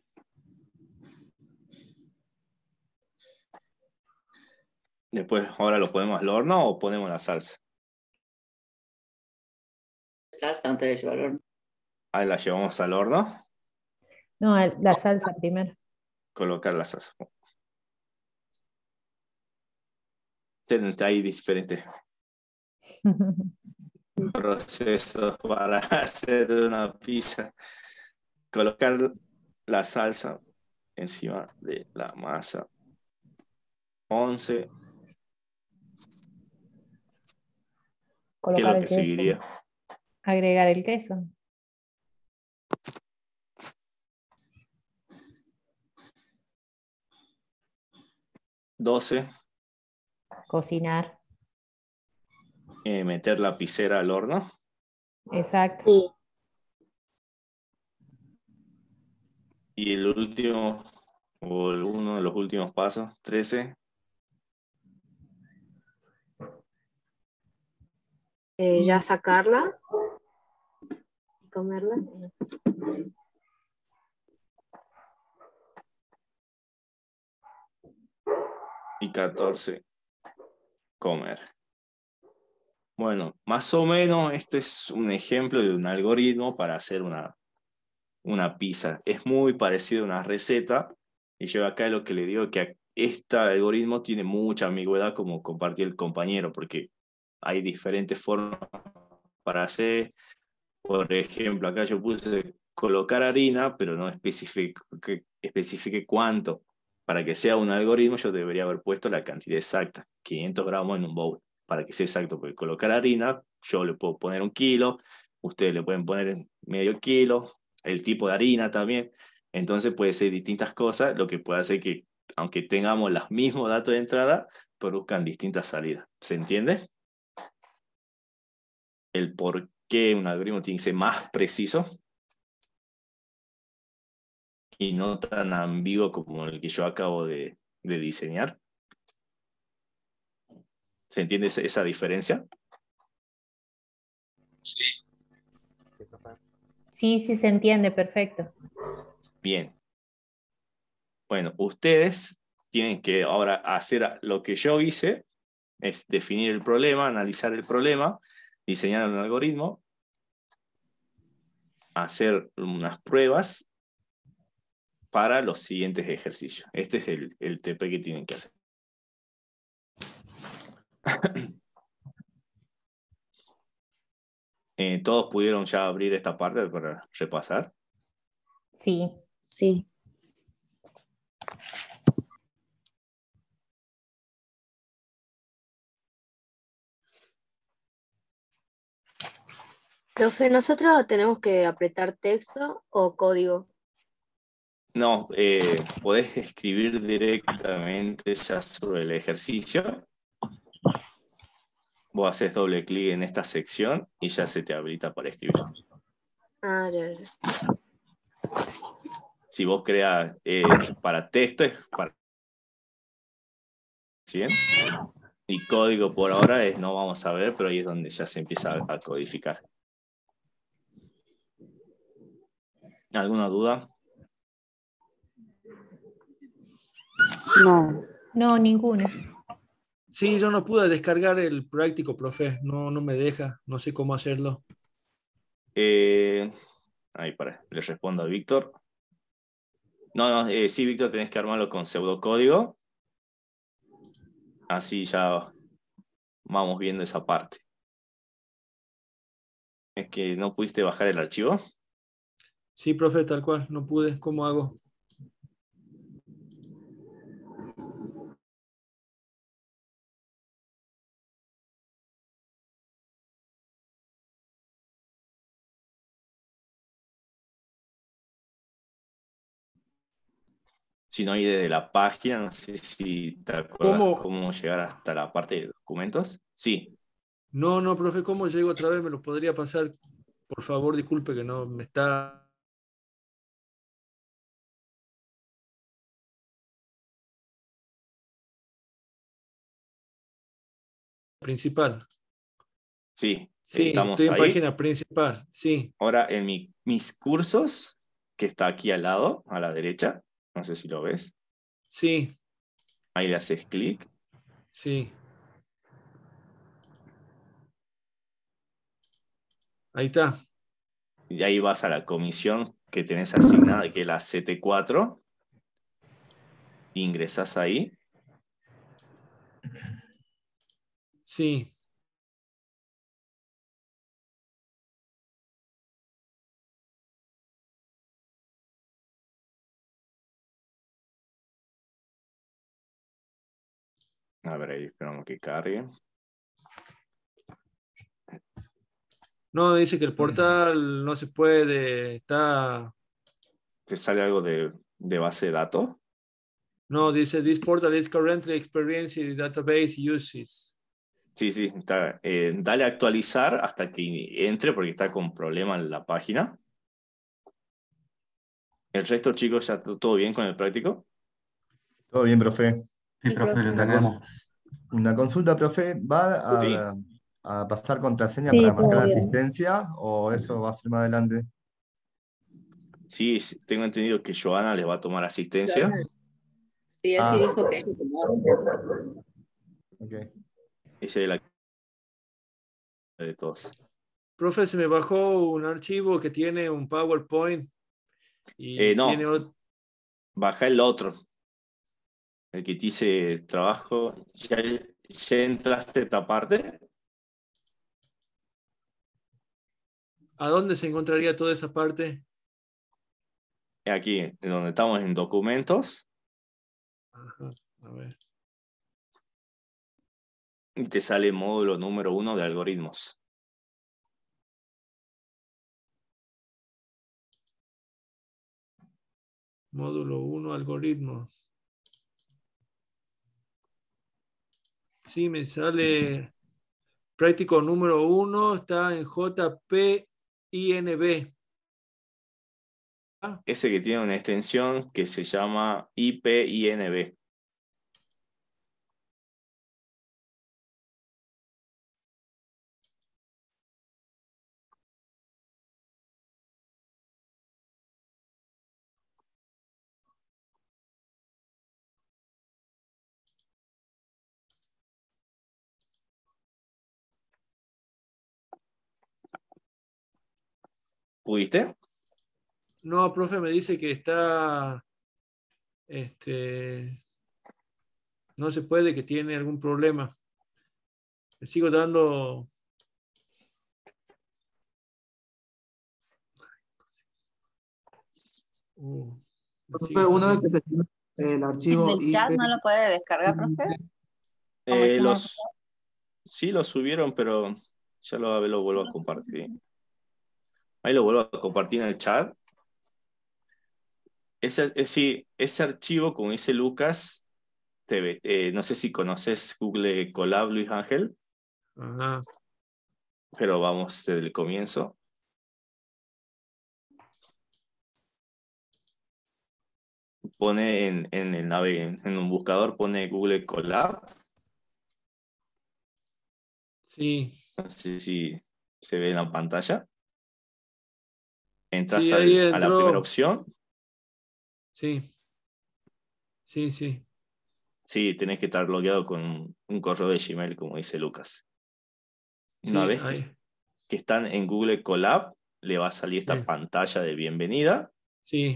Después, ahora lo ponemos al horno o ponemos la salsa. Salsa antes de llevar al horno. Ahí la llevamos al horno. No, la salsa primero. Colocar la salsa. Hay diferentes procesos para hacer una pizza. Colocar la salsa encima de la masa. 11. ¿Qué es lo que seguiría? Agregar el queso. 12. Cocinar. Meter la lapicera al horno. Exacto. Sí. Y el último, o uno de los últimos pasos, 13. Ya sacarla y comerla. Y 14, comer. Bueno, más o menos este es un ejemplo de un algoritmo para hacer una pizza. Es muy parecido a una receta, y yo acá lo que le digo es que este algoritmo tiene mucha ambigüedad, como compartió el compañero, porque hay diferentes formas para hacer. Por ejemplo, acá yo puse colocar harina, pero no especifique cuánto. Para que sea un algoritmo, yo debería haber puesto la cantidad exacta, 500 gramos en un bowl, para que sea exacto, porque colocar harina, yo le puedo poner 1 kilo, ustedes le pueden poner medio kilo, el tipo de harina también, Entonces puede ser distintas cosas, lo que puede hacer que, aunque tengamos los mismos datos de entrada, produzcan distintas salidas. ¿Se entiende? El por qué un algoritmo tiene que ser más preciso y no tan ambiguo como el que yo acabo de diseñar. ¿Se entiende esa diferencia? Sí, sí se entiende, perfecto. Bien. Bueno, ustedes tienen que ahora hacer lo que yo hice, es definir el problema, analizar el problema, diseñar un algoritmo, hacer unas pruebas para los siguientes ejercicios. Este es el TP que tienen que hacer. ¿Todos pudieron ya abrir esta parte para repasar? Sí. Sí. Profe, ¿nosotros tenemos que apretar texto o código? No, podés escribir directamente ya sobre el ejercicio. Vos haces doble clic en esta sección y ya se te habilita para escribir. Ah, ya. Si vos creas para texto, es para 100. Y código por ahora no vamos a ver, pero ahí es donde ya se empieza a codificar. ¿Alguna duda? No. No, ninguna. Sí, yo no pude descargar el práctico, profe. No me deja. No sé cómo hacerlo. Ahí le respondo a Víctor. No, sí, Víctor, tenés que armarlo con pseudocódigo. Así ya vamos viendo esa parte. ¿Es que no pudiste bajar el archivo? Sí, profe, tal cual. No pude. ¿Cómo hago? Si no, y desde la página, no sé si te acuerdas ¿Cómo? cómo llegar hasta la parte de documentos. Sí. No, profe, ¿cómo llego otra vez? ¿Me lo podría pasar? Por favor, disculpe que no me está... Principal. Sí, Sí, estamos estoy en ahí. página principal, sí. Ahora en mis cursos, que está aquí al lado, a la derecha, no sé si lo ves. Sí. Ahí le haces clic. Sí. Ahí está. Y ahí vas a la comisión que tenés asignada, que es la CT4. Ingresás ahí. Sí. A ver, ahí esperamos que cargue. No, dice que el portal no se puede, está... ¿Te sale algo de base de datos? No, dice, this portal is currently experiencing database uses. Sí, está. Dale a actualizar hasta que entre porque está con problema en la página. ¿El resto, chicos, ya todo bien con el práctico? Todo bien, profe. Sí, profe, lo Una, tenemos. una consulta, profe. ¿Va Sí. a pasar contraseña Sí, para todo marcar la bien. asistencia o eso va a ser más adelante? Sí, tengo entendido que Joana les va a tomar asistencia. Sí, así dijo que Ok. Ella es la de todos. Profe, se me bajó un archivo que tiene un PowerPoint y No, tiene otro... baja el otro. El que te dice trabajo. ¿Ya entraste a esta parte? ¿A dónde se encontraría toda esa parte? Aquí, en donde estamos en documentos. Ajá, a ver. Y te sale módulo número 1 de algoritmos. Módulo 1, algoritmo. Sí, me sale práctico número 1, está en JPINB. Ese que tiene una extensión que se llama IPINB. ¿Pudiste? No, profe, me dice que está, no se puede, que tiene algún problema. Le sigo dando. Profe, una vez que se tiene el archivo ¿En el chat IP, no lo puede descargar, profe? Como hicimos Sí, lo subieron, pero ya lo vuelvo a compartir. Ahí lo vuelvo a compartir en el chat. Sí, ese archivo, como dice Lucas, no sé si conoces Google Colab, Luis Ángel. Ajá. Pero vamos desde el comienzo. Pone en un buscador, pone Google Colab. Sí. No sé si se ve en la pantalla. Entras Sí, ahí a la entró. primera opción. Sí. Sí, sí. Sí, tenés que estar logueado con un correo de Gmail, como dice Lucas. Una Sí, vez que están en Google Colab, le va a salir esta pantalla de bienvenida. Sí.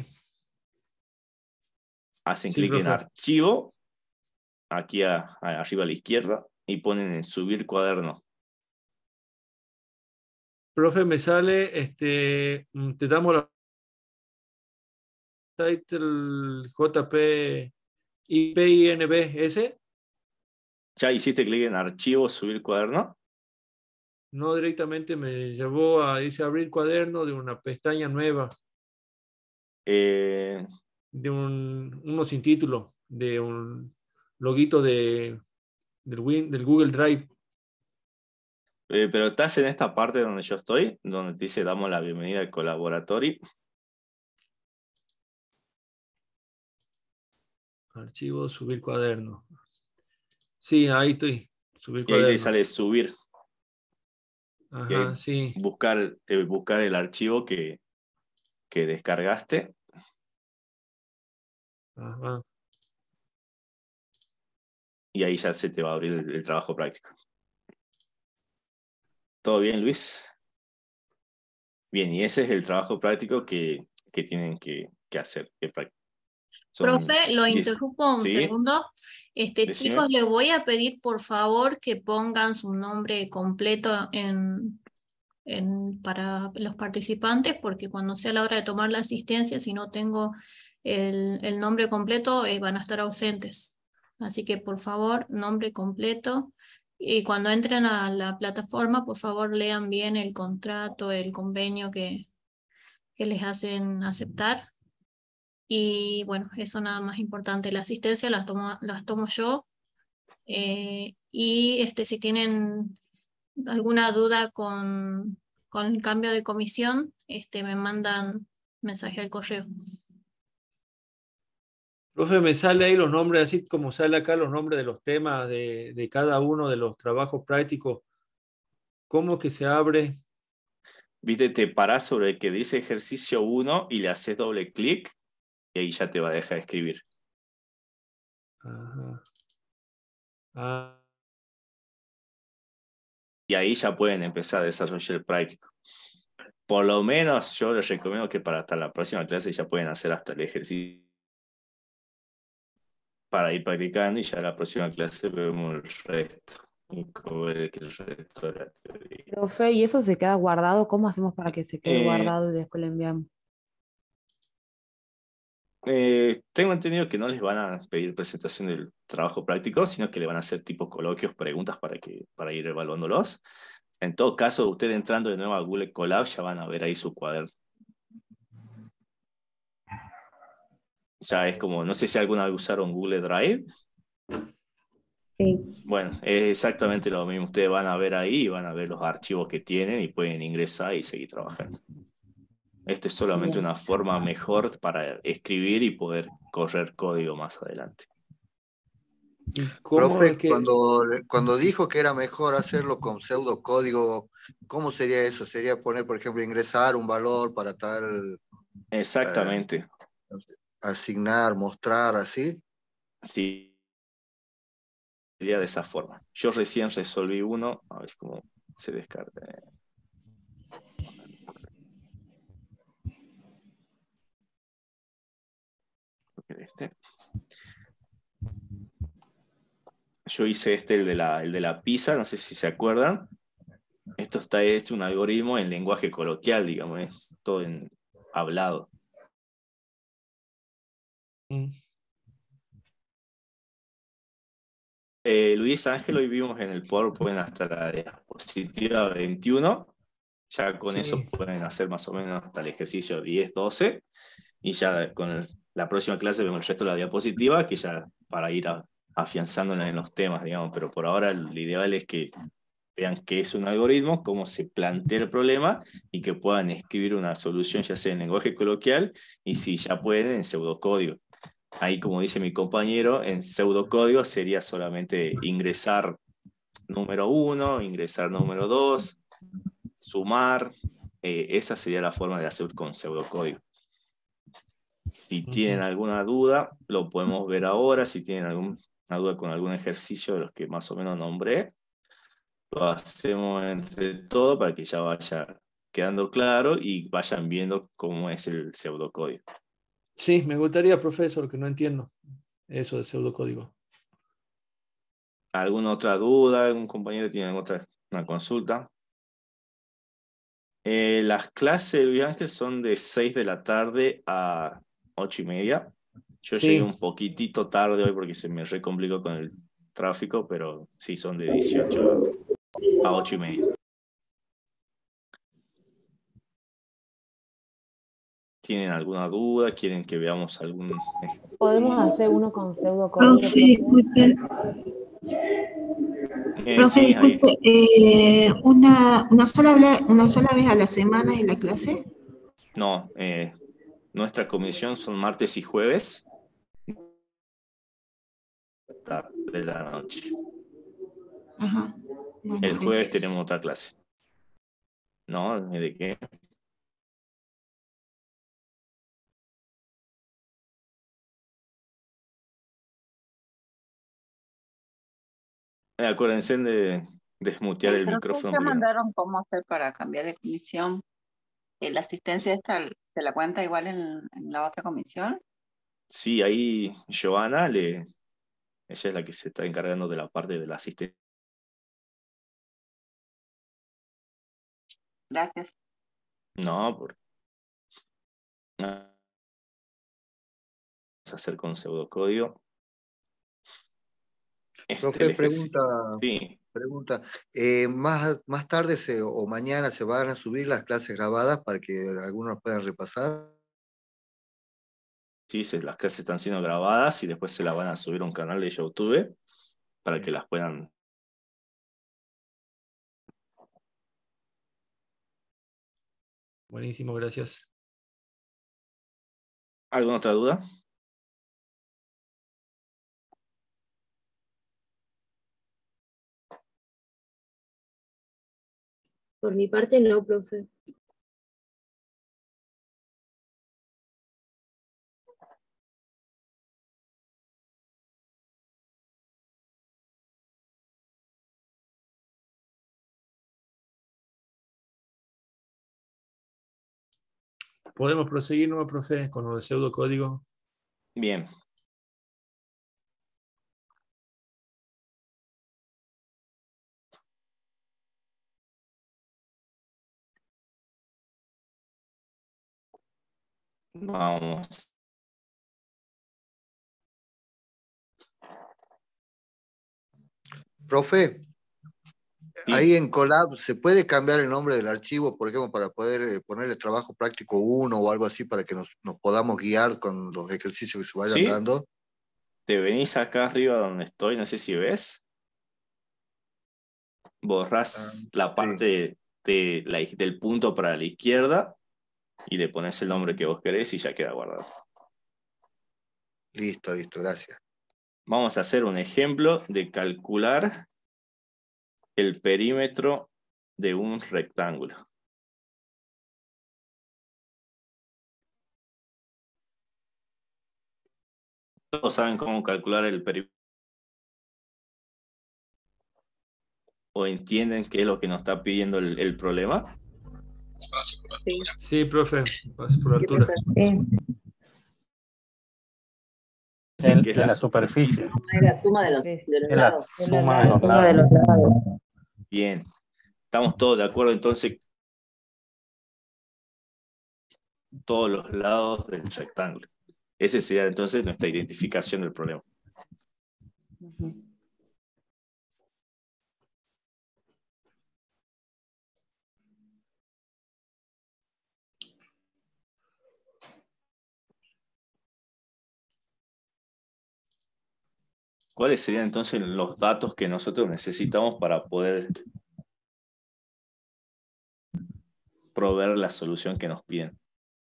Hacen Sí, clic en profe. archivo, aquí arriba a la izquierda, y ponen en subir cuaderno. Profe, me sale, te damos la title JP IPINB, ¿ese? ¿Ya hiciste clic en archivo, subir cuaderno? No, directamente me llevó a, dice, abrir cuaderno de una pestaña nueva. De uno sin título, de un loguito del Google Drive. Pero estás en esta parte donde yo estoy, donde te dice damos la bienvenida al colaboratorio. Archivo, subir cuaderno. Sí, ahí estoy. Subir Y ahí te cuaderno. sale subir. Ajá, sí. Buscar el archivo que descargaste. Ajá. Y ahí ya se te va a abrir el trabajo práctico. ¿Todo bien, Luis? Bien, y ese es el trabajo práctico que tienen que hacer. Profe, lo 10. interrumpo un ¿Sí? segundo. Decime. Chicos, les voy a pedir por favor que pongan su nombre completo para los participantes, porque cuando sea la hora de tomar la asistencia, si no tengo el nombre completo, van a estar ausentes. Así que por favor, nombre completo. Y cuando entren a la plataforma, por favor lean bien el contrato, el convenio que les hacen aceptar. Y bueno, eso nada más importante. La asistencia las tomo yo. Y si tienen alguna duda con el cambio de comisión, me mandan mensaje al correo. Profe, me sale ahí los nombres, así como sale acá los nombres de los temas de cada uno de los trabajos prácticos. ¿Cómo que se abre? Viste, te parás sobre el que dice ejercicio 1 y le haces doble clic y ahí ya te va a dejar escribir. Ajá. Ah. Y ahí ya pueden empezar a desarrollar el práctico. Por lo menos yo les recomiendo que para hasta la próxima clase ya pueden hacer hasta el ejercicio para ir practicando y ya la próxima clase vemos el resto. Profe, ¿y eso se queda guardado? ¿Cómo hacemos para que se quede guardado y después lo enviamos? Tengo entendido que no les van a pedir presentación del trabajo práctico, sino que le van a hacer tipo coloquios, preguntas para ir evaluándolos. En todo caso, ustedes entrando de nuevo a Google Colab ya van a ver ahí su cuaderno. Ya es como, no sé si alguna vez usaron Google Drive. Sí. Bueno, es exactamente lo mismo. Ustedes van a ver ahí y van a ver los archivos que tienen y pueden ingresar y seguir trabajando. Esto es solamente una forma mejor para escribir y poder correr código más adelante. ¿Y cómo Profe, es que cuando dijo que era mejor hacerlo con pseudocódigo, ¿cómo sería eso? ¿Sería poner, por ejemplo, ingresar un valor para tal, Exactamente. asignar, mostrar, así? Sí, sería de esa forma. Yo recién resolví uno, a ver cómo se descarga. Este. Yo hice el de la pizza, no sé si se acuerdan. Esto está hecho un algoritmo en lenguaje coloquial, digamos, es todo en hablado. Luis Ángel, hoy vimos en el PowerPoint hasta la diapositiva 21. Ya con eso pueden hacer más o menos hasta el ejercicio 10, 12. Y ya con la próxima clase vemos el resto de la diapositiva, que ya para ir afianzándola en los temas, digamos. Pero por ahora lo ideal es que vean qué es un algoritmo, cómo se plantea el problema y que puedan escribir una solución, ya sea en lenguaje coloquial y si ya pueden en pseudocódigo. Ahí, como dice mi compañero, en pseudocódigo sería solamente ingresar número 1, ingresar número 2, sumar. Esa sería la forma de hacer con pseudocódigo. Si tienen alguna duda, lo podemos ver ahora. Si tienen alguna duda con algún ejercicio de los que más o menos nombré, lo hacemos entre todo para que ya vaya quedando claro y vayan viendo cómo es el pseudocódigo. Sí, me gustaría, profesor, que no entiendo eso de pseudocódigo. ¿Alguna otra duda? ¿Algún compañero tiene una consulta? Las clases de Luis Ángel son de 6 de la tarde a 8:30. Yo llegué un poquitito tarde hoy porque se me recomplicó con el tráfico, pero sí, son de 18 a 8:30. ¿Tienen alguna duda? ¿Quieren que veamos algún ejemplo? ¿Podemos hacer uno con pseudocódigo? Profe, disculpe. Profe, Sí, disculpe, ¿una sola vez a la semana es la clase? No, nuestra comisión son martes y jueves de la noche. Ajá. Bueno, El jueves gracias. tenemos otra clase. ¿No? ¿De qué? Acuérdense de desmutear el Pero ustedes micrófono. ya Porque mandaron cómo hacer para cambiar de comisión. ¿La asistencia esta se la cuenta igual en la otra comisión? sí, ahí Joana, ella es la que se está encargando de la parte de la asistencia. Gracias. No, por vamos a hacer con pseudocódigo. Profe, pregunta, Sí. más tarde o mañana se van a subir las clases grabadas para que algunos puedan repasar. Sí, las clases están siendo grabadas y después se las van a subir a un canal de YouTube para que las puedan. Buenísimo, gracias. ¿Alguna otra duda? Por mi parte no, profe. ¿Podemos proseguir, no, profe, con lo de pseudocódigo? Bien. Vamos. Profe, ahí en Colab, ¿se puede cambiar el nombre del archivo, por ejemplo, para poder ponerle trabajo práctico 1 o algo así, para que nos podamos guiar con los ejercicios que se vayan ¿Sí? dando? Te venís acá arriba donde estoy, no sé si ves. Borrás la parte del punto para la izquierda y le pones el nombre que vos querés y ya queda guardado. Listo, gracias. Vamos a hacer un ejemplo de calcular el perímetro de un rectángulo. ¿Todos saben cómo calcular el perímetro? ¿O entienden qué es lo que nos está pidiendo el problema? Sí, profe, base por altura. Sí, En que es la superficie. Es la suma de los lados. Es la suma de los lados. Bien. ¿Estamos todos de acuerdo entonces? Todos los lados del rectángulo. Ese sería entonces nuestra identificación del problema. ¿Cuáles serían entonces los datos que nosotros necesitamos para poder proveer la solución que nos piden?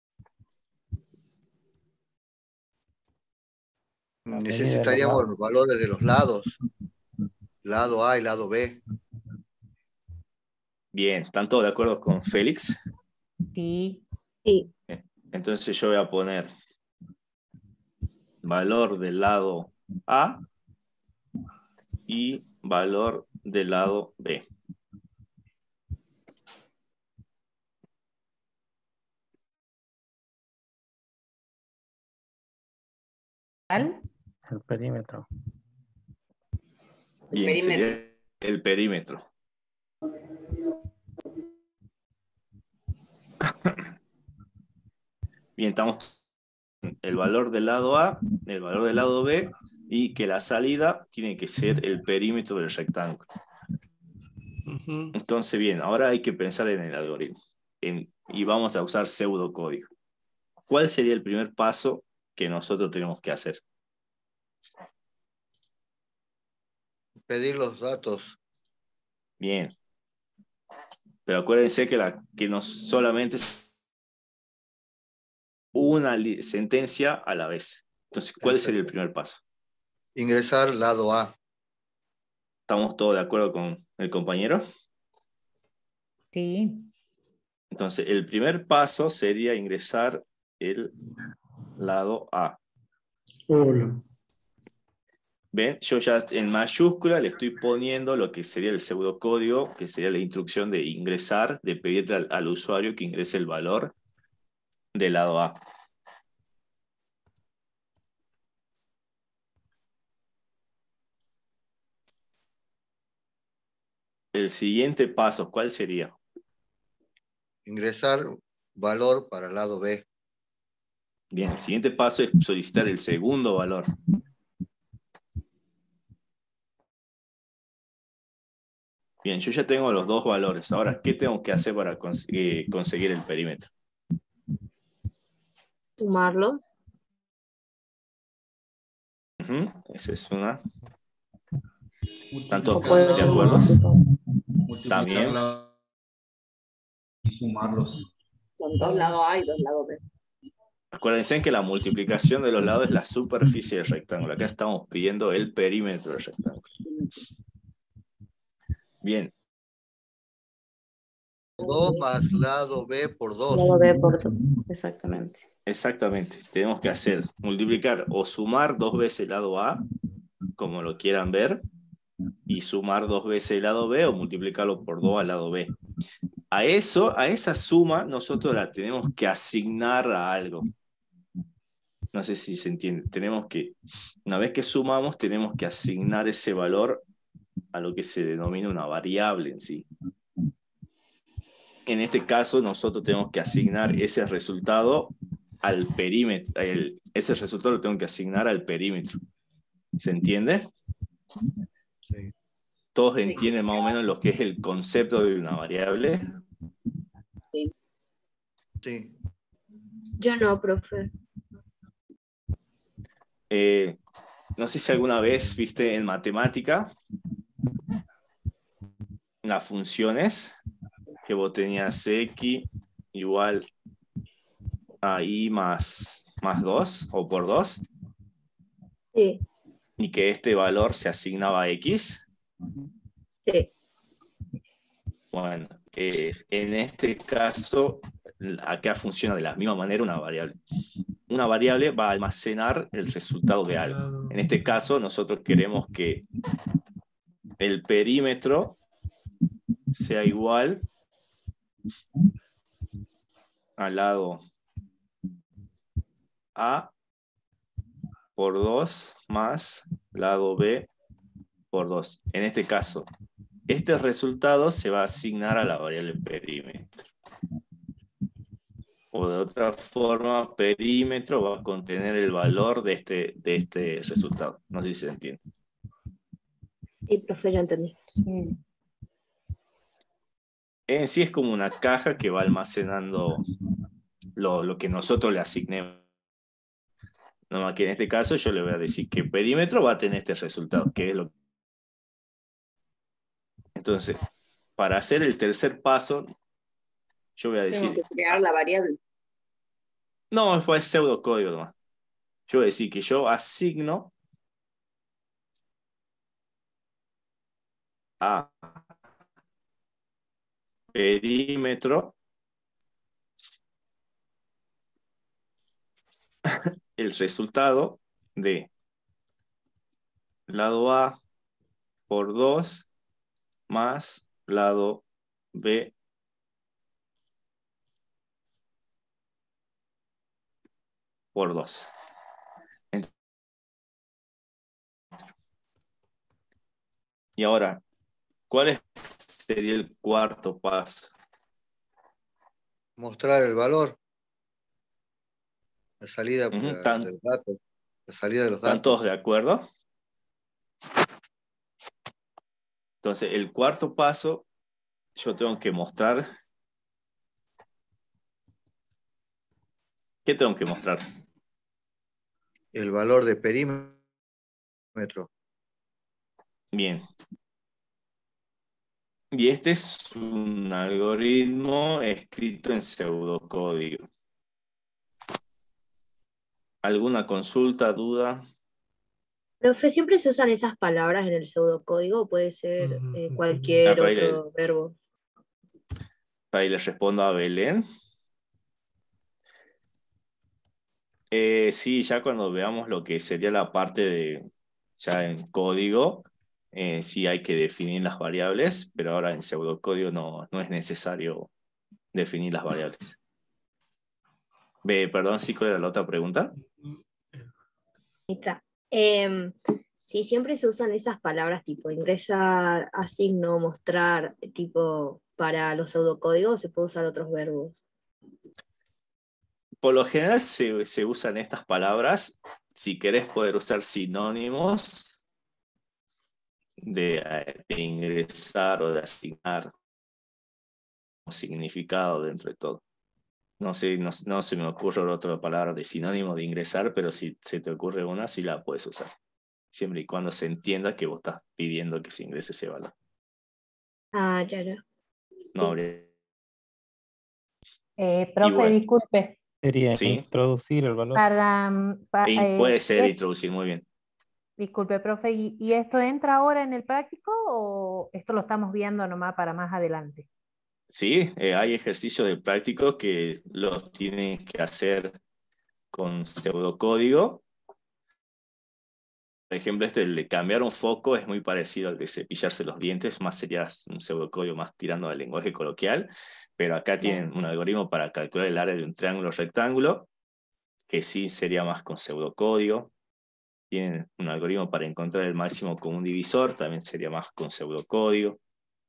Necesitaríamos los valores de los lados. Lado A y lado B. Bien, ¿están todos de acuerdo con Félix? Sí. Sí. Entonces yo voy a poner valor del lado A y valor del lado B. El perímetro. Bien, sería el perímetro. Bien, estamos el valor del lado A, el valor del lado B, y que la salida tiene que ser el perímetro del rectángulo. Entonces, bien, ahora hay que pensar en el algoritmo. Y vamos a usar pseudocódigo. ¿Cuál sería el primer paso que nosotros tenemos que hacer? Pedir los datos. Bien. Pero acuérdense que no solamente es una sentencia a la vez. Entonces, ¿cuál sería el primer paso? Ingresar lado A. ¿Estamos todos de acuerdo con el compañero? Sí. Entonces, el primer paso sería ingresar el lado A. Hola. ¿Ven? Yo ya en mayúscula le estoy poniendo lo que sería el pseudocódigo, que sería la instrucción de ingresar, de pedirle al usuario que ingrese el valor del lado A. El siguiente paso, ¿cuál sería? Ingresar valor para el lado B. Bien, el siguiente paso es solicitar el segundo valor. Bien, yo ya tengo los dos valores. Ahora, ¿qué tengo que hacer para conseguir el perímetro? Sumarlos. Esa es una. ¿Tanto O puede de ser acuerdo? También. Y sumarlos. Son dos lados A y dos lados B. Acuérdense que la multiplicación de los lados es la superficie del rectángulo. Acá estamos pidiendo el perímetro del rectángulo. Bien. 2 más lado B por 2. Lado B por 2, exactamente. Exactamente. Tenemos que hacer multiplicar o sumar 2 veces el lado A, como lo quieran ver, y sumar 2 veces el lado B o multiplicarlo por 2 al lado B. A esa suma, nosotros la tenemos que asignar a algo. No sé si se entiende. Una vez que sumamos, tenemos que asignar ese valor a lo que se denomina una variable en sí. En este caso, nosotros tenemos que asignar ese resultado al perímetro. Ese resultado lo tengo que asignar al perímetro. ¿Se entiende? Sí. ¿Todos entienden más o menos lo que es el concepto de una variable? Sí. Sí. Yo no, profe. No sé si alguna vez viste en matemática las funciones que vos tenías x igual a y más 2 o por 2. Sí. Y que este valor se asignaba a x. Sí. Bueno, en este caso, acá funciona de la misma manera una variable. Una variable va a almacenar el resultado de algo. En este caso, nosotros queremos que el perímetro sea igual al lado A por 2 más lado B por 2. En este caso, este resultado se va a asignar a la variable perímetro. O de otra forma, perímetro va a contener el valor de este resultado. No sé si se entiende. Sí, profe, ya entendí. Sí. En sí es como una caja que va almacenando lo que nosotros le asignemos. No más que en este caso yo le voy a decir que perímetro va a tener este resultado, que es lo. Entonces, para hacer el tercer paso, yo voy a decir. Tengo que crear la variable. No, fue pseudocódigo nomás. Yo voy a decir que yo asigno a perímetro el resultado de lado A por 2 más lado B por 2. Y ahora, ¿cuál sería el cuarto paso? Mostrar el valor. La salida de los datos. La salida de los datos. ¿Están todos de acuerdo? Entonces, el cuarto paso, yo tengo que mostrar. ¿Qué tengo que mostrar? El valor de perímetro. Bien. Y este es un algoritmo escrito en pseudocódigo. ¿Alguna consulta, duda? Profe, ¿siempre se usan esas palabras en el pseudocódigo o puede ser cualquier otro verbo? Para ahí les respondo a Belén. Sí, ya cuando veamos lo que sería la parte de ya en código, sí hay que definir las variables, pero ahora en pseudocódigo no es necesario definir las variables. Perdón, sí, ¿cuál era la otra pregunta? Ahí está. Si siempre se usan esas palabras tipo ingresar, asigno, mostrar, tipo para los pseudocódigos, se puede usar otros verbos. Por lo general se usan estas palabras. Si querés poder usar sinónimos de ingresar o de asignar un significado dentro de todo. No sé, no se me ocurre otra palabra de sinónimo de ingresar, pero si se te ocurre una, sí la puedes usar. Siempre y cuando se entienda que vos estás pidiendo que se ingrese ese valor. Ah, ya. No habría. Profe, bueno, disculpe. Sería ¿sí? Introducir el valor. Puede ser introducir, muy bien. Disculpe, profe, ¿y esto entra ahora en el práctico o esto lo estamos viendo nomás para más adelante? Sí, hay ejercicios de práctico que los tienen que hacer con pseudocódigo. Por ejemplo, el de cambiar un foco es muy parecido al de cepillarse los dientes, más sería un pseudocódigo más tirando al lenguaje coloquial, pero acá tienen un algoritmo para calcular el área de un triángulo rectángulo, que sí sería más con pseudocódigo. Tienen un algoritmo para encontrar el máximo común divisor, también sería más con pseudocódigo.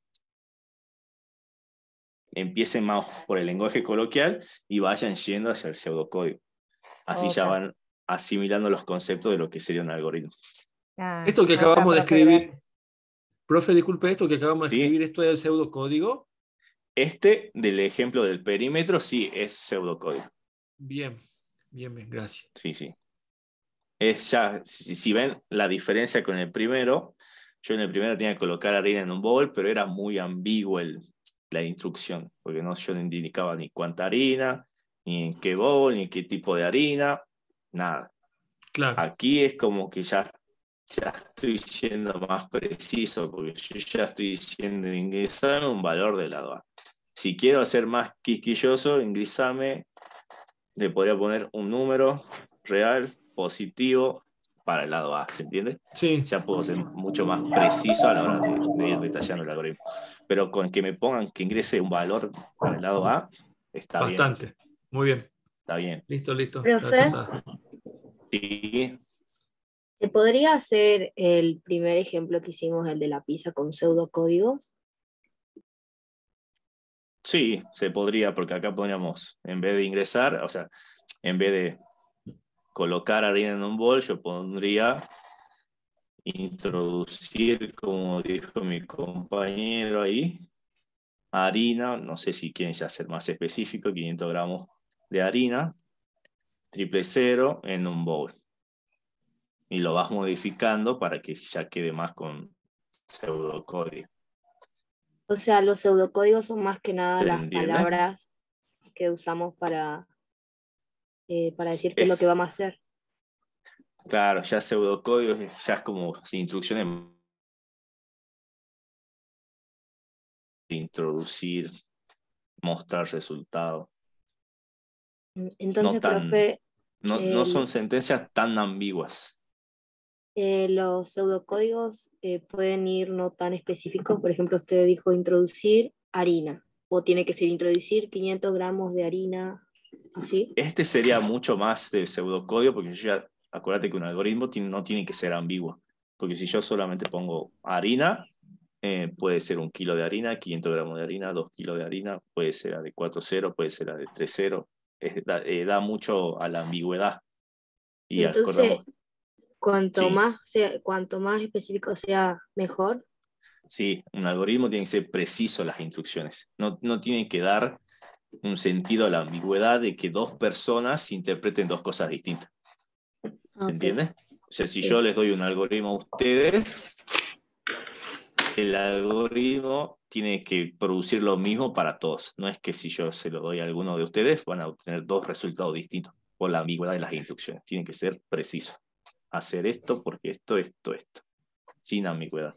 Empiecen más por el lenguaje coloquial y vayan yendo hacia el pseudocódigo. Así ya van asimilando los conceptos de lo que sería un algoritmo. Esto que acabamos de escribir, Profe, disculpe esto que acabamos de ¿Sí? escribir, ¿esto es el pseudocódigo? Este del ejemplo del perímetro, sí, es pseudocódigo. Bien, gracias. Sí, sí. Es ya, si ven la diferencia con el primero, yo en el primero tenía que colocar harina en un bol, pero era muy ambiguo la instrucción, porque yo no indicaba ni cuánta harina, ni en qué bol, ni qué tipo de harina, nada. Claro. Aquí es como que ya estoy siendo más preciso, porque yo ya estoy diciendo ingresame un valor del lado A. Si quiero ser más quisquilloso, ingresame, le podría poner un número real, positivo, para el lado A, ¿se entiende? Sí. Ya puedo ser mucho más preciso a la hora de ir detallando el algoritmo. Pero con que me pongan que ingrese un valor para el lado A, está bien. Bastante. Muy bien. Está bien. Listo. Profe, Sí. ¿se podría hacer el primer ejemplo que hicimos, el de la pizza, con pseudocódigos? Sí, se podría, porque acá poníamos, en vez de ingresar, o sea, en vez de colocar harina en un bol, yo pondría introducir, como dijo mi compañero ahí, harina, no sé si quieren ya ser más específico, 500 gramos de harina, 000 en un bowl. Y lo vas modificando para que ya quede más con pseudocódigo. O sea, los pseudocódigos son más que nada ¿Se las entiende? palabras que usamos para decir qué es lo que vamos a hacer. Claro, ya pseudocódigo ya es como instrucciones de introducir, mostrar resultados. Entonces, No tan, profe, no son sentencias tan ambiguas. los pseudocódigos pueden ir no tan específicos. Por ejemplo, usted dijo introducir harina, o tiene que ser introducir 500 gramos de harina, así. Este sería mucho más de pseudocódigo, porque yo ya, acuérdate que un algoritmo no tiene que ser ambiguo, porque si yo solamente pongo harina, puede ser 1 kilo de harina, 500 gramos de harina, 2 kilos de harina, puede ser la de 4 ceros, puede ser la de 3 ceros, da mucho a la ambigüedad. Y Entonces, acordamos, cuanto más específico sea, mejor. sí, un algoritmo tiene que ser preciso en las instrucciones, no tiene que dar un sentido a la ambigüedad de que dos personas interpreten dos cosas distintas. ¿Se entiende? O sea, si yo les doy un algoritmo a ustedes, el algoritmo tiene que producir lo mismo para todos. No es que si yo se lo doy a alguno de ustedes, van a obtener dos resultados distintos por la ambigüedad de las instrucciones. Tiene que ser preciso. Hacer esto porque esto, sin ambigüedad.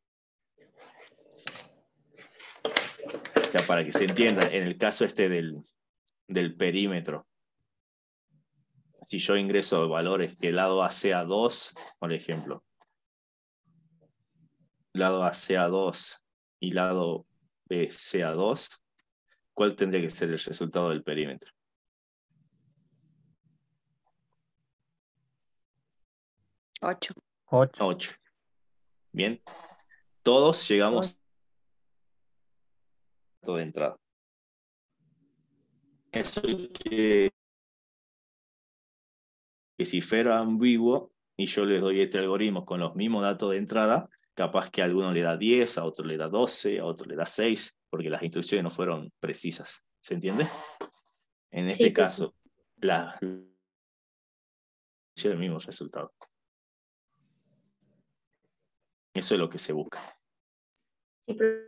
Ya para que se entienda, en el caso del perímetro, si yo ingreso valores que el lado A sea 2, por ejemplo, lado A sea 2 y lado B sea 2, ¿cuál tendría que ser el resultado del perímetro? 8. 8. Bien. Todos llegamos de entrada. Eso quiere que si fuera ambiguo y yo les doy este algoritmo con los mismos datos de entrada, capaz que a alguno le da 10, a otro le da 12, a otro le da 6, porque las instrucciones no fueron precisas. ¿Se entiende? En este caso, el mismo resultado. Eso es lo que se busca. Sí, pero...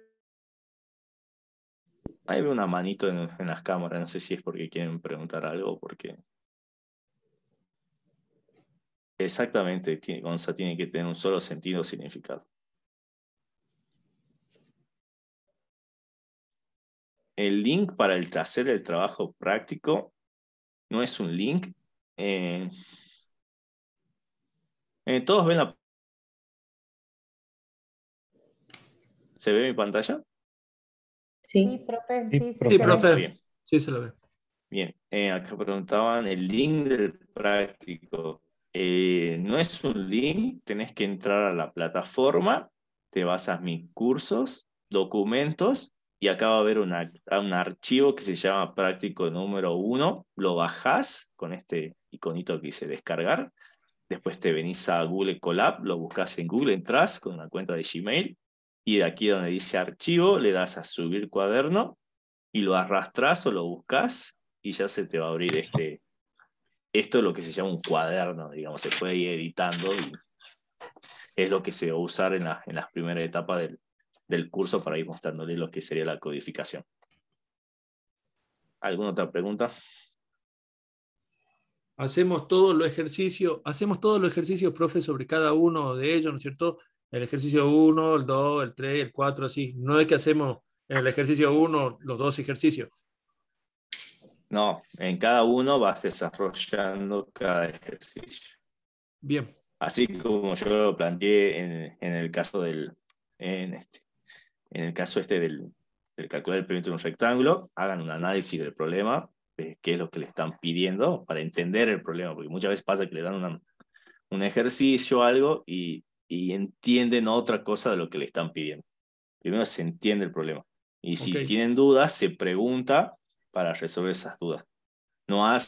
Ahí veo una manito en las cámaras, no sé si es porque quieren preguntar algo o porque... Exactamente, Gonza tiene que tener un solo sentido o significado. El link para hacer el trabajo práctico no es un link. ¿Todos ven la... ¿Se ve mi pantalla? Sí, profe. Sí, profe. Bien. Sí, se lo ve. Bien, acá preguntaban el link del práctico. No es un link, tenés que entrar a la plataforma, te vas a mis cursos, documentos, y acá va a haber un archivo que se llama práctico número 1, lo bajás con este iconito que dice descargar, después te venís a Google Colab, lo buscas en Google, entras con una cuenta de Gmail, y aquí donde dice archivo, le das a subir cuaderno y lo arrastras o lo buscas y ya se te va a abrir esto es lo que se llama un cuaderno, digamos, se puede ir editando y es lo que se va a usar en las primeras etapas del curso para ir mostrándole lo que sería la codificación. ¿Alguna otra pregunta? Hacemos todos los ejercicios, profe, sobre cada uno de ellos, ¿no es cierto? El ejercicio 1, el 2, el 3, el 4, así. No es que hacemos en el ejercicio 1 los 2 ejercicios. No, en cada uno vas desarrollando cada ejercicio. Bien. Así como yo lo planteé en el caso del calcular el perímetro de un rectángulo, hagan un análisis del problema, qué es lo que le están pidiendo para entender el problema, porque muchas veces pasa que le dan un ejercicio o algo y entienden otra cosa de lo que le están pidiendo. Primero se entiende el problema. Y si tienen dudas, se pregunta para resolver esas dudas. No hace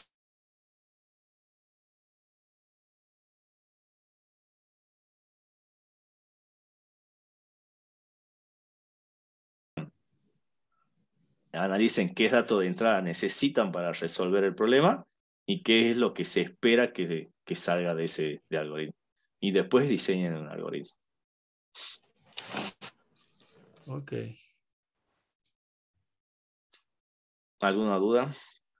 analicen qué datos de entrada necesitan para resolver el problema y qué es lo que se espera que salga de algoritmo. Y después diseñen un algoritmo. Ok. ¿Alguna duda?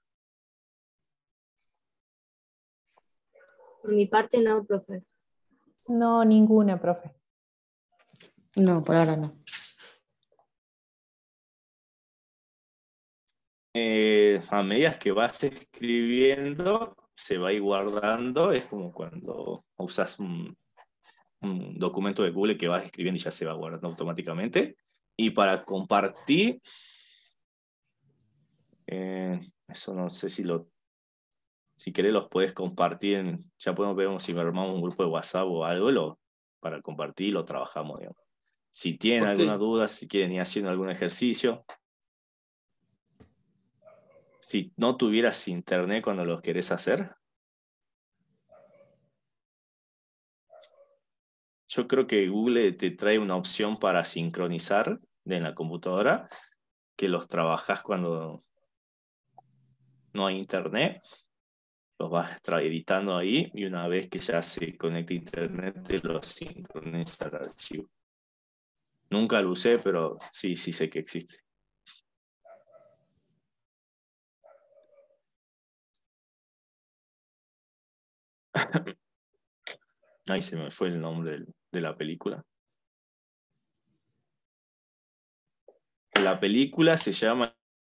Por mi parte no, profe. No, ninguna, profe. No, por ahora no. A medida que vas escribiendo, se va a ir guardando. Es como cuando usas un documento de Google que vas escribiendo y ya se va guardando automáticamente. Y para compartir, eso no sé si querés los puedes compartir. Ya podemos ver si armamos un grupo de WhatsApp o algo para compartir y lo trabajamos, digamos. Si tienen alguna duda, si quieren ir haciendo algún ejercicio. Si no tuvieras internet cuando los querés hacer, yo creo que Google te trae una opción para sincronizar en la computadora, que los trabajás cuando no hay internet, los vas a estar editando ahí y una vez que ya se conecte a internet te los sincroniza el archivo. Nunca lo usé, pero sí sé que existe. Ahí se me fue el nombre de la película. La película se llama...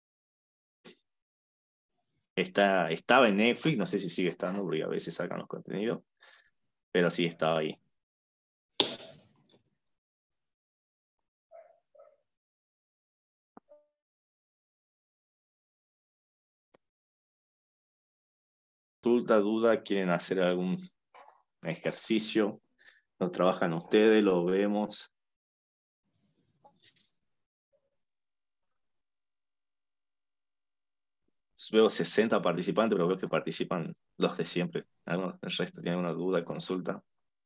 Estaba en Netflix, no sé si sigue estando, porque a veces sacan los contenidos, pero sí estaba ahí. Consulta, duda, quieren hacer algún ejercicio, lo trabajan ustedes, lo vemos. Veo 60 participantes, pero veo que participan los de siempre. El resto tienen alguna duda, consulta.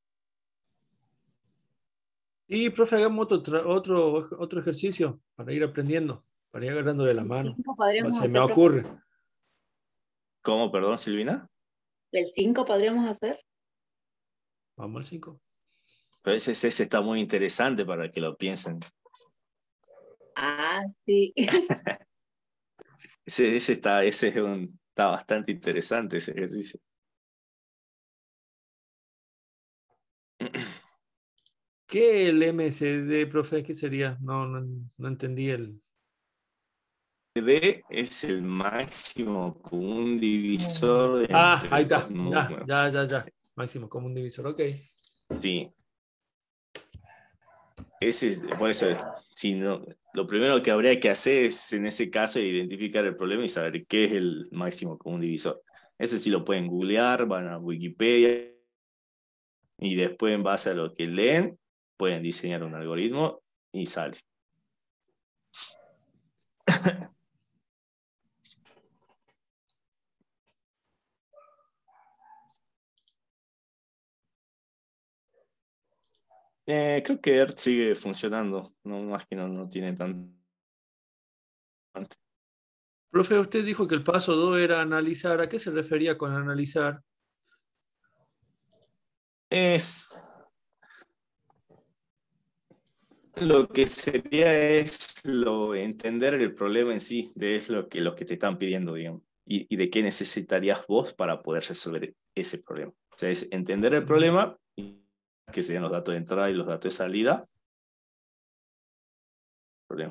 Y, profe, hagamos otro ejercicio para ir aprendiendo, para ir agarrando de la mano. Se me ocurre. ¿Cómo, perdón, Silvina? ¿El 5 podríamos hacer? Vamos al 5. Pero ese está muy interesante para que lo piensen. Ah, sí. Ese está bastante interesante ese ejercicio. ¿Qué el MSD, profe? ¿Qué sería? No entendí el... D es el máximo común divisor de ahí está. los números. Ya. Máximo común divisor, ok. Sí. Por eso, lo primero que habría que hacer es, en ese caso, identificar el problema y saber qué es el máximo común divisor. Ese sí lo pueden googlear, van a Wikipedia y después, en base a lo que leen, pueden diseñar un algoritmo y sale. Creo que ERT sigue funcionando, no más que no tiene tan... Profe, usted dijo que el paso 2 era analizar. ¿A qué se refería con analizar? Es lo que sería entender el problema en sí, de es lo que te están pidiendo, digamos, y de qué necesitarías vos para poder resolver ese problema. O sea, es entender el problema, que serían los datos de entrada y los datos de salida. Problema.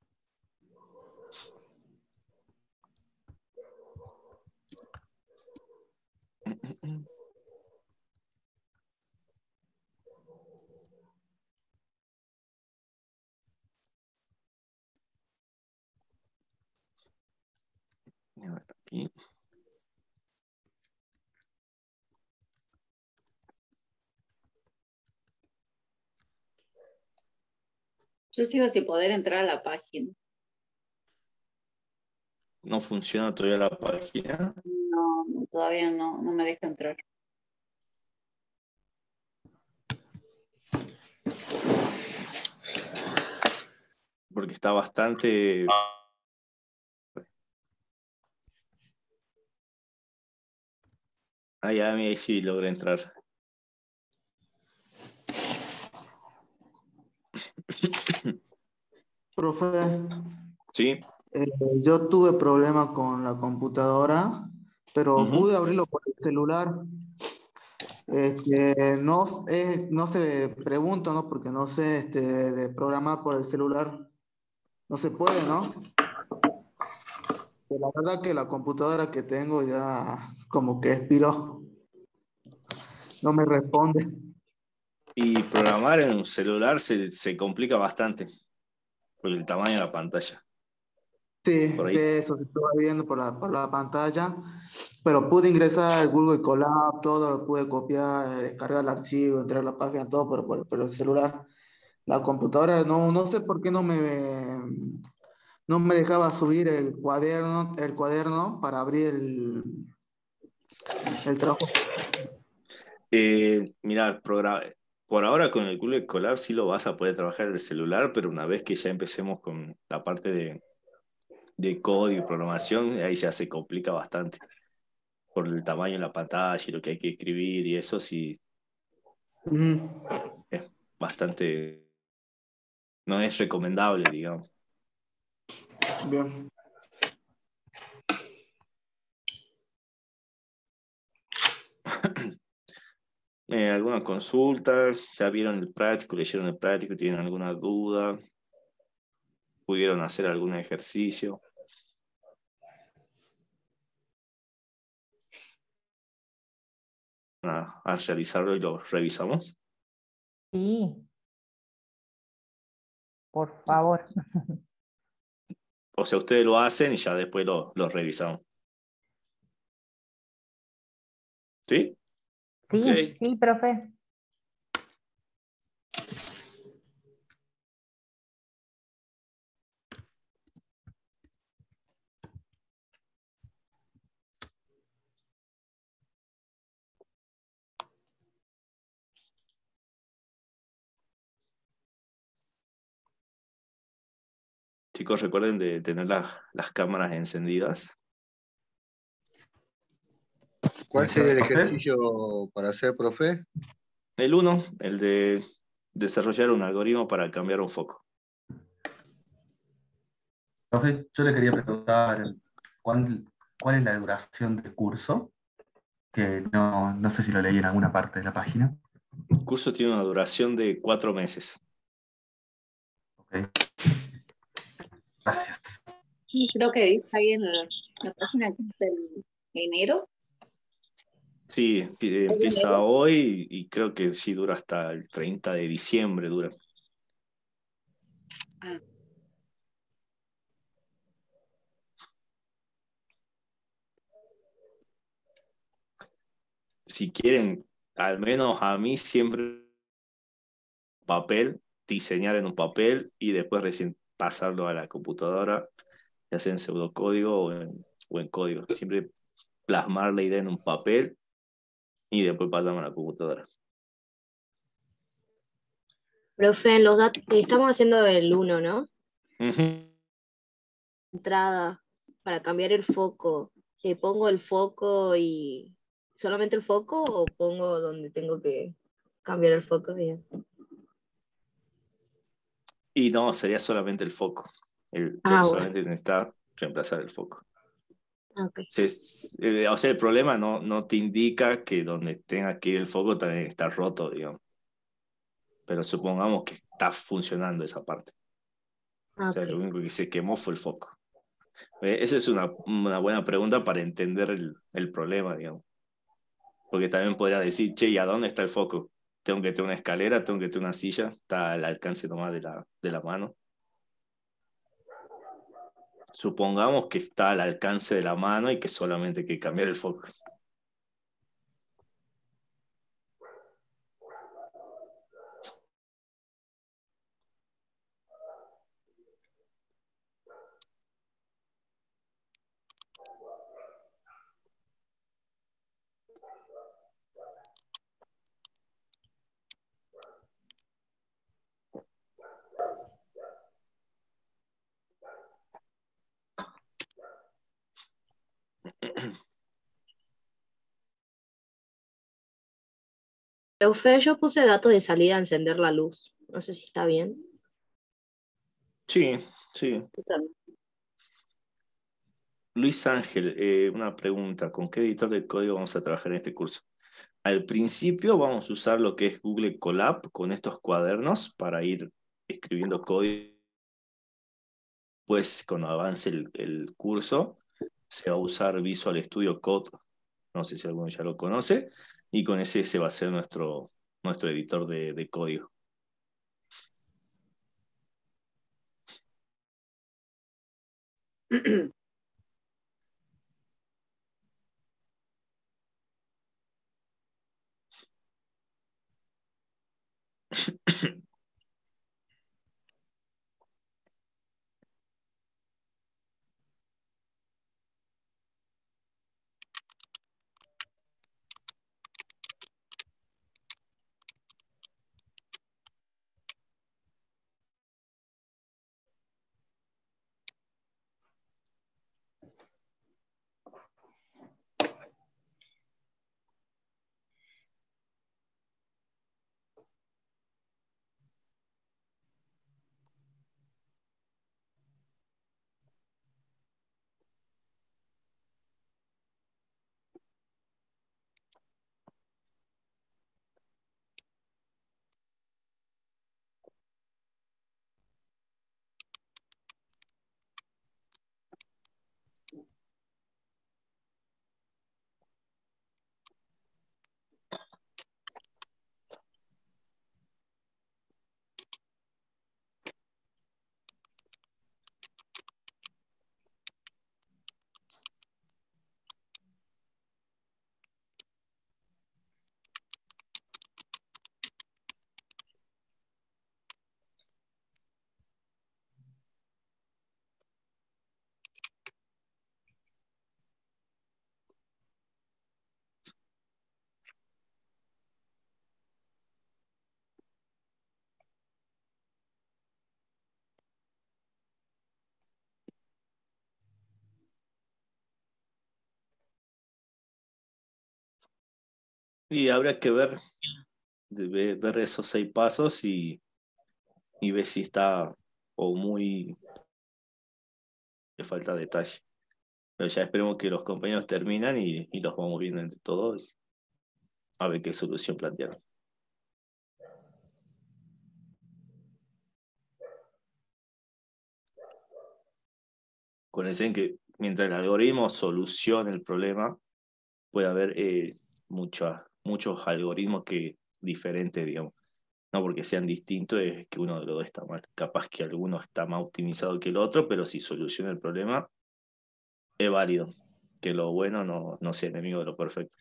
A ver, aquí. Yo sigo sin poder entrar a la página. No funciona todavía la página. No, todavía no me deja entrar. Porque está bastante... Ahí sí logré entrar. Profe, Sí. yo tuve problemas con la computadora, pero Ujú. pude abrirlo por el celular. No se pregunto, ¿no? Porque no sé de programar por el celular. No se puede, ¿no? Pero la verdad que la computadora que tengo ya como que expiró. No me responde. Y programar en un celular se complica bastante por el tamaño de la pantalla. Sí, Por sí, ahí. eso se estaba viendo por la pantalla. Pero pude ingresar al Google Colab, todo lo pude copiar, descargar el archivo, entrar a la página, todo, pero por el celular. La computadora no sé por qué no me dejaba subir el cuaderno para abrir el trabajo. Mira, por ahora con el Google Colab sí lo vas a poder trabajar en el celular, pero una vez que ya empecemos con la parte de código y programación, ahí ya se complica bastante. Por el tamaño de la pantalla y lo que hay que escribir y eso sí es bastante... No es recomendable, digamos. Bien. ¿Alguna consulta? ¿Ya vieron el práctico? ¿Leyeron el práctico? ¿Tienen alguna duda? ¿Pudieron hacer algún ejercicio? A realizarlo y lo revisamos. Sí, por favor. O sea, ustedes lo hacen y ya después lo revisamos. ¿Sí? Sí, Ok. sí, profe. Chicos, recuerden de tener las cámaras encendidas. ¿Cuál sería el ¿Profe? ejercicio para hacer, profe? El 1, el de desarrollar un algoritmo para cambiar un foco. Profe, yo le quería preguntar cuál es la duración del curso, que no sé si lo leí en alguna parte de la página. El curso tiene una duración de 4 meses. Ok. Gracias. Sí, creo que dice ahí en la página que es del enero. Sí, empieza hoy y creo que sí dura hasta el 30 de diciembre. Dura. Ah. Si quieren, al menos a mí siempre papel, diseñar en un papel y después recién pasarlo a la computadora, ya sea en pseudocódigo o en código. Siempre plasmar la idea en un papel y después pasarlo a la computadora. Profe, en los datos, estamos haciendo el uno, ¿no? Ujú. Entrada para cambiar el foco. ¿Pongo el foco y solamente el foco o pongo donde tengo que cambiar el foco? Bien. Y no, sería solamente el foco. Ah, bueno. Solamente necesita reemplazar el foco. Ok. O sea, el problema no te indica que donde tenga que ir el foco también está roto, digamos. Pero supongamos que está funcionando esa parte. O sea, Ok. lo único que se quemó fue el foco. Esa es una buena pregunta para entender el problema, digamos. Porque también podría decir, che, ¿y a dónde está el foco? ¿Tengo que tener una escalera? ¿Tengo que tener una silla? ¿Está al alcance nomás de la mano? Supongamos que está al alcance de la mano y que solamente hay que cambiar el foco. Profe, yo puse datos de salida a encender la luz. No sé si está bien. Sí, sí. Luis Ángel, una pregunta. ¿Con qué editor de código vamos a trabajar en este curso? Al principio vamos a usar lo que es Google Colab con estos cuadernos para ir escribiendo código. Pues cuando avance el curso se va a usar Visual Studio Code. No sé si alguno ya lo conoce. Y con ese va a ser nuestro editor de código. Y habrá que ver esos 6 pasos y ver si está o muy le falta detalle. Pero ya esperemos que los compañeros terminan y los vamos viendo entre todos a ver qué solución plantearon. Acuérdense que mientras el algoritmo solucione el problema, puede haber muchos algoritmos diferentes, digamos. No porque sean distintos es que uno de los dos está mal. Capaz que alguno está más optimizado que el otro, pero si soluciona el problema, es válido. Que lo bueno no sea enemigo de lo perfecto.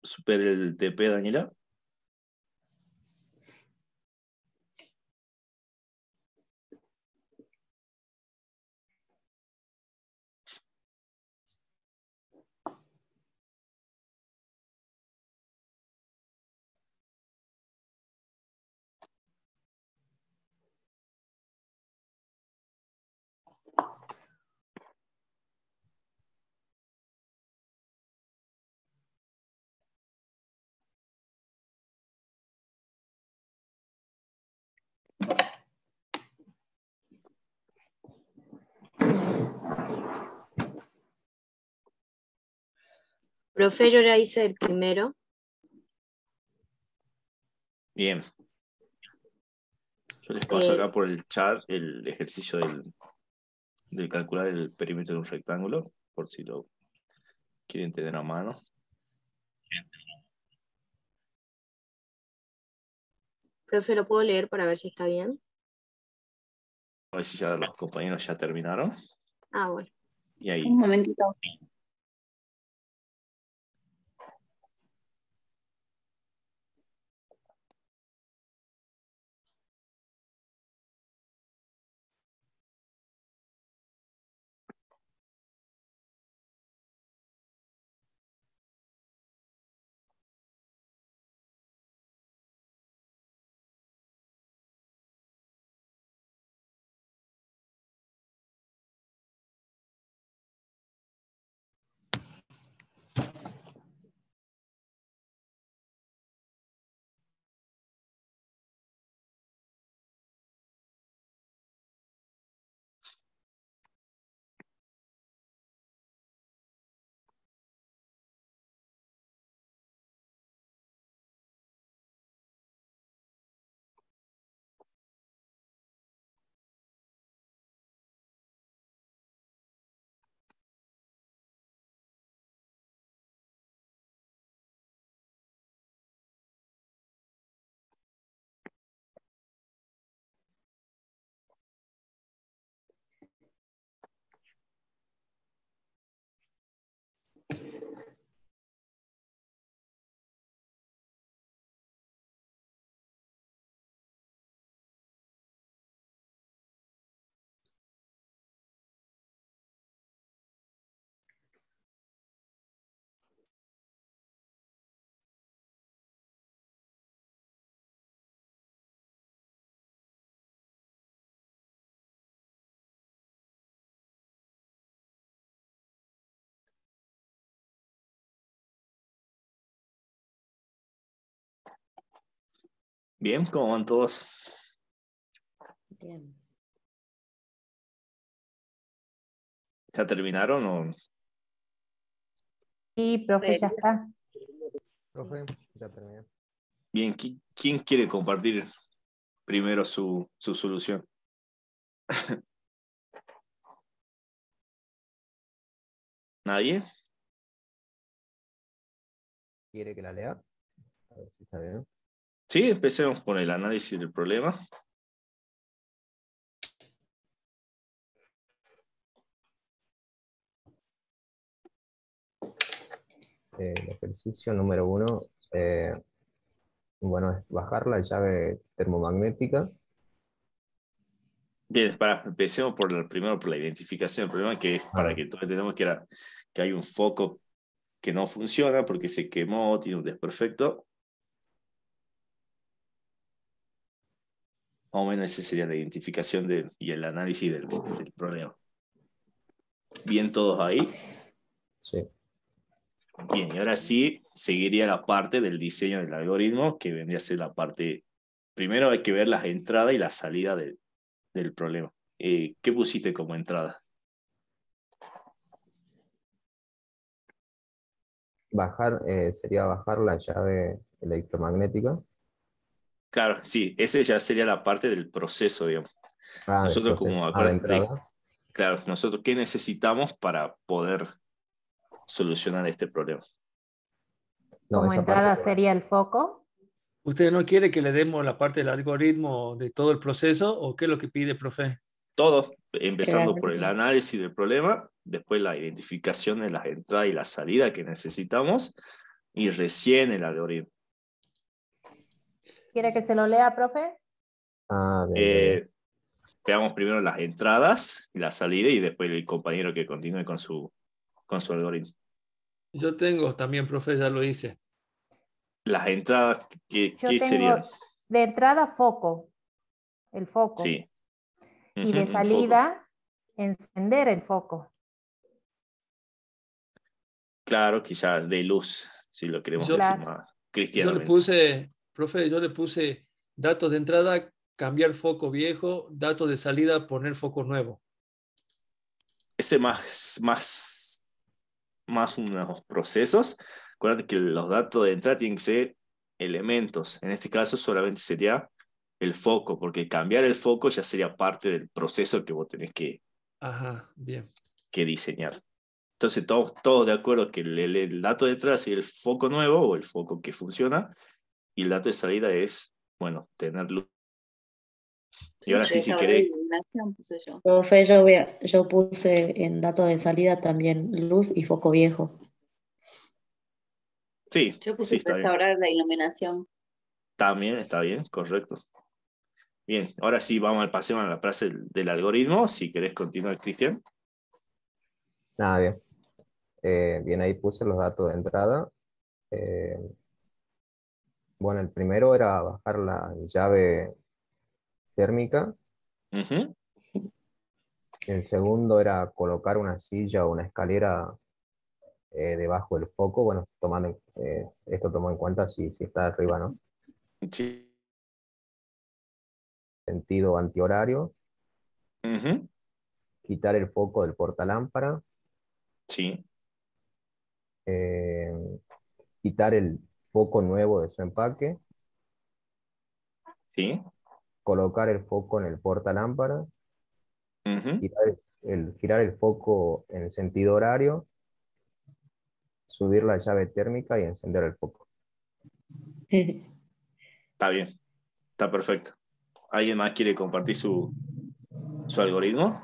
supere el TP, Daniela. Profe, yo ya hice el primero. Bien. Yo les paso acá por el chat el ejercicio del calcular el perímetro de un rectángulo, por si lo quieren tener a mano. Profe, ¿lo puedo leer para ver si está bien? A ver si ya los compañeros ya terminaron. Ah, bueno. Y ahí. Un momentito. Bien, ¿cómo van todos? Bien. ¿Ya terminaron o...? Sí, profe, ya está. Profe, ya terminé. Bien, ¿quién quiere compartir primero su solución? ¿Nadie? ¿Quiere que la lea? A ver si está bien. Sí, empecemos con el análisis del problema. El ejercicio número 1, bueno, es bajar la llave termomagnética. Bien, empecemos primero por la identificación del problema, que es para que todos entendamos que hay un foco que no funciona porque se quemó, tiene un desperfecto. Más o menos esa sería la identificación y el análisis del problema. ¿Bien todos ahí? Sí. Bien, y ahora sí seguiría la parte del diseño del algoritmo, que vendría a ser la parte... Primero hay que ver las entradas y la salida del problema. ¿Qué pusiste como entrada? Sería bajar la llave electromagnética. Claro, sí, esa ya sería la parte del proceso, digamos. Nosotros como claro, nosotros qué necesitamos para poder solucionar este problema. Como entrada sería el foco. ¿Usted no quiere que le demos la parte del algoritmo de todo el proceso o qué es lo que pide, profe? Todo, empezando por el análisis del problema, después la identificación de las entradas y la salida que necesitamos, y recién el algoritmo. ¿Quiere que se lo lea, profe? Veamos primero las entradas y la salida y después el compañero que continúe con su algoritmo. Yo tengo también, profe, ya lo hice. Las entradas, ¿qué Yo serían? tengo de entrada foco, el foco. Sí. Y de salida, encender el foco. Claro, quizá de luz, si lo queremos decir más cristianamente. Yo le puse datos de entrada, cambiar foco viejo, datos de salida, poner foco nuevo. Ese más unos procesos. Acuérdate que los datos de entrada tienen que ser elementos. En este caso solamente sería el foco, porque cambiar el foco ya sería parte del proceso que vos tenés que diseñar. Entonces todos de acuerdo que el dato de entrada sería el foco nuevo o el foco que funciona, y el dato de salida es, bueno, tener luz. Y ahora sí, si querés... Profe, yo puse en dato de salida también luz y foco viejo. Sí, yo puse está bien. restaurar la iluminación. También está bien, correcto. Bien, ahora sí pasemos a la frase del algoritmo. Si querés continuar, Cristian. Nada, bien. Bien, ahí puse los datos de entrada. Bueno, el primero era bajar la llave térmica. El segundo era colocar una silla o una escalera debajo del foco. Bueno, esto tomó en cuenta si está arriba, ¿no? Sí. Sentido antihorario. Quitar el foco del portalámpara. Sí. Quitar el foco nuevo de su empaque. Sí. Colocar el foco en el portalámpara. Girar el foco en sentido horario. Subir la llave térmica y encender el foco. Está bien. Está perfecto. ¿Alguien más quiere compartir su algoritmo?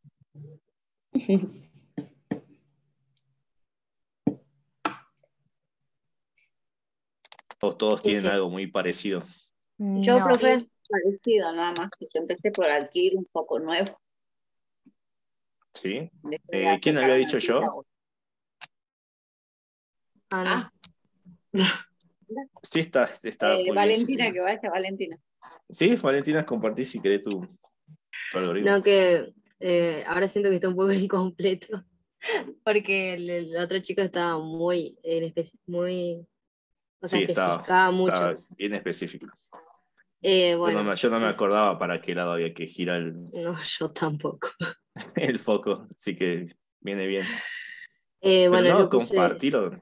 ¿O todos tienen algo muy parecido? Yo, profe. Parecido, nada más. Yo empecé por adquirir un foco nuevo. Sí. ¿Quién había dicho yo? Sí, está muy Valentina, bien. que vaya, Valentina. Sí, Valentina, compartí si querés tu algoritmo. No, que ahora siento que está un poco incompleto, porque el otro chico estaba muy, especificaba mucho. Estaba bien específico. Bueno, yo no me acordaba para qué lado había que girar no, yo tampoco. el foco, así que viene bien. Bueno, no, yo puse... compartirlo.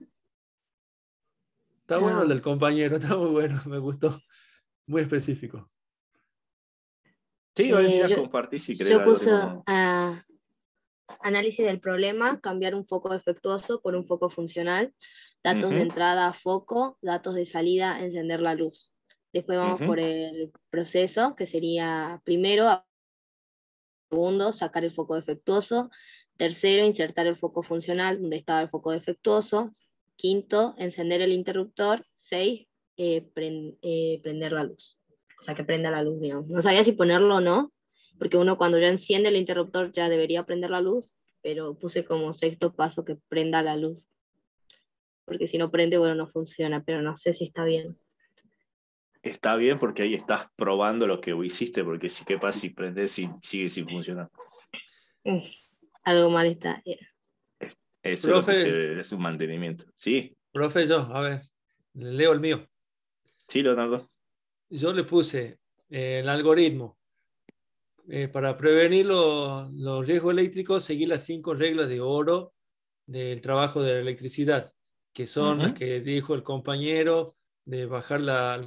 Está bueno el del compañero, está muy bueno, me gustó. Muy específico. Sí, Valentina, compartí si querés. Yo puse análisis del problema, cambiar un foco defectuoso por un foco funcional, datos de entrada, foco, datos de salida, encender la luz. Después vamos por el proceso, que sería primero, segundo, sacar el foco defectuoso, tercero, insertar el foco funcional donde estaba el foco defectuoso, quinto, encender el interruptor, 6, prender la luz. O sea, que prenda la luz, digamos. No sabía si ponerlo o no, porque uno cuando ya enciende el interruptor ya debería prender la luz, pero puse como sexto paso que prenda la luz. Porque si no prende, bueno, no funciona, pero no sé si está bien. Está bien porque ahí estás probando lo que hiciste, porque si qué pasa si prendes y sigue sin funcionar. Algo mal está. Eso profe, es un mantenimiento. Sí. Profe, a ver, le leo el mío. Sí, Leonardo. Yo le puse el algoritmo. Para prevenir los riesgos eléctricos, seguir las 5 reglas de oro del trabajo de la electricidad, que son las que dijo el compañero, de bajar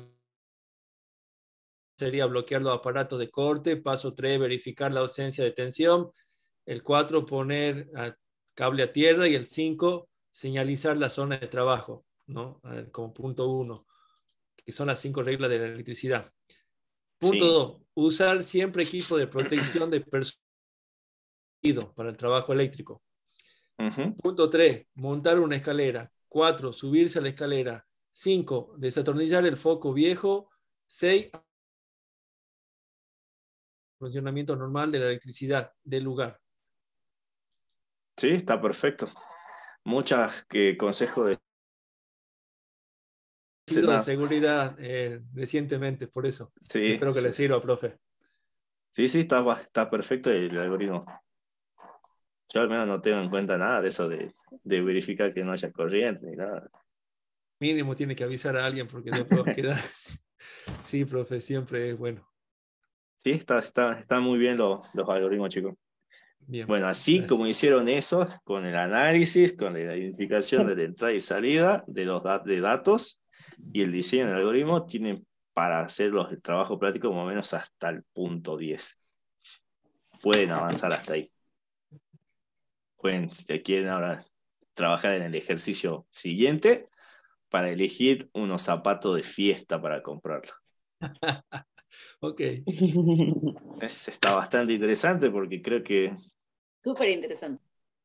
sería bloquear los aparatos de corte. Paso 3, verificar la ausencia de tensión. El 4, poner cable a tierra. Y el 5, señalizar la zona de trabajo, ¿no? Como punto 1, que son las 5 reglas de la electricidad. Punto 2, usar siempre equipo de protección de personal para el trabajo eléctrico. Punto 3, montar una escalera 4, subirse a la escalera. 5, desatornillar el foco viejo. 6, funcionamiento normal de la electricidad del lugar. Sí, está perfecto. Muchos consejos De seguridad recientemente, por eso. Sí, espero que le sirva, profe. Sí, está perfecto el algoritmo. Yo al menos no tengo en cuenta nada de eso de verificar que no haya corriente ni nada. Mínimo tiene que avisar a alguien porque después queda. Sí, profe, siempre es bueno. Sí, están muy bien los algoritmos, chicos. Bien, bueno, así gracias. Como hicieron eso, con el análisis, con la identificación de la entrada y salida de datos y el diseño del algoritmo, tienen para hacer el trabajo práctico más o menos hasta el punto 10. Pueden avanzar hasta ahí. Pueden, si quieren ahora trabajar en el ejercicio siguiente, para elegir unos zapatos de fiesta para comprarlo. Ok. Está bastante interesante porque creo que... Súper interesante.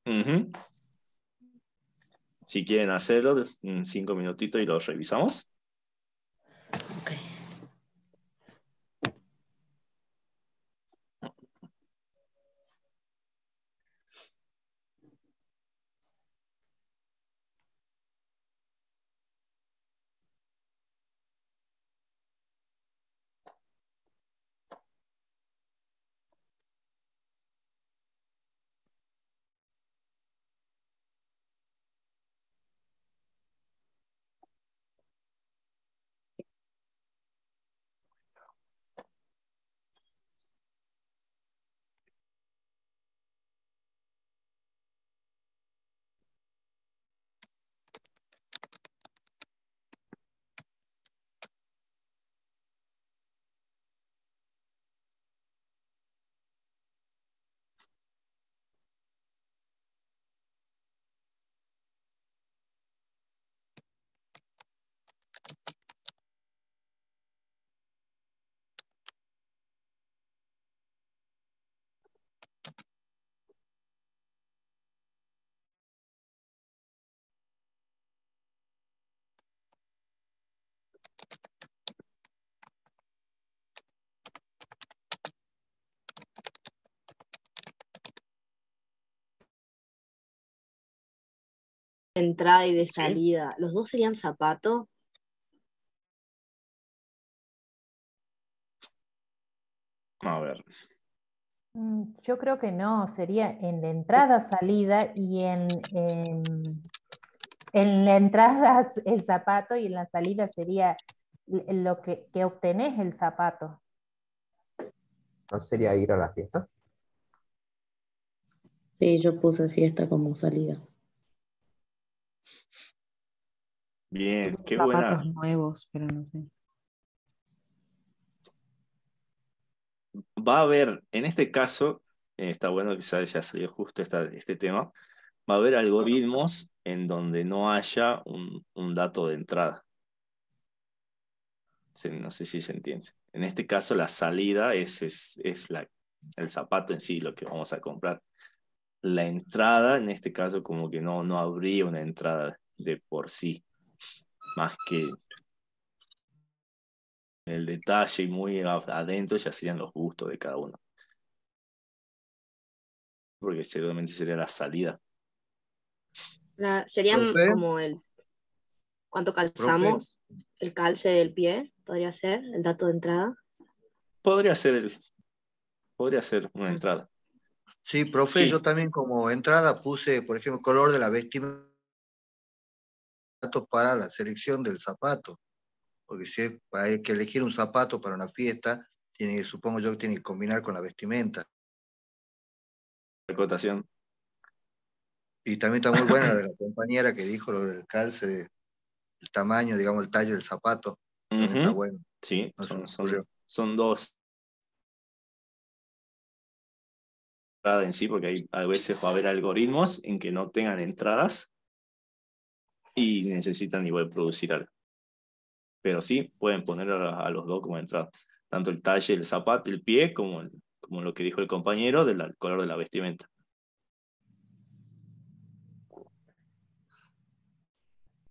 Si quieren hacerlo, en 5 minutitos y lo revisamos. Ok. Entrada y de salida, ¿los dos serían zapatos? A ver. Yo creo que no, sería en la entrada, salida y en la entrada el zapato y en la salida sería lo que obtenés el zapato. ¿No sería ir a la fiesta? Sí, yo puse fiesta como salida. Bien, qué zapatos buena. nuevos, pero no sé. Va a haber, en este caso, está bueno que ya salió justo este tema, va a haber algoritmos en donde no haya un dato de entrada. No sé si se entiende. En este caso, la salida es el zapato en sí, lo que vamos a comprar. La entrada, en este caso, como que no habría una entrada de por sí, más que el detalle y muy adentro ya serían los gustos de cada uno. Porque seguramente sería la salida. Serían ¿Profe? como cuánto calzamos, el calce del pie, podría ser el dato de entrada. Podría ser una entrada. Sí, profe, Sí. yo también como entrada puse, por ejemplo, color de la vestimenta para la selección del zapato. Porque si hay que elegir un zapato para una fiesta, supongo yo que tiene que combinar con la vestimenta. Acotación. Y también está muy buena la de la compañera que dijo lo del calce, el tamaño, digamos, el talle del zapato. También está bueno. Sí, No son dos en sí, porque a veces va a haber algoritmos en que no tengan entradas y necesitan igual producir algo. Pero sí, pueden poner a los dos como entrada. Tanto el talle del zapato, el pie, como lo que dijo el compañero, del color de la vestimenta.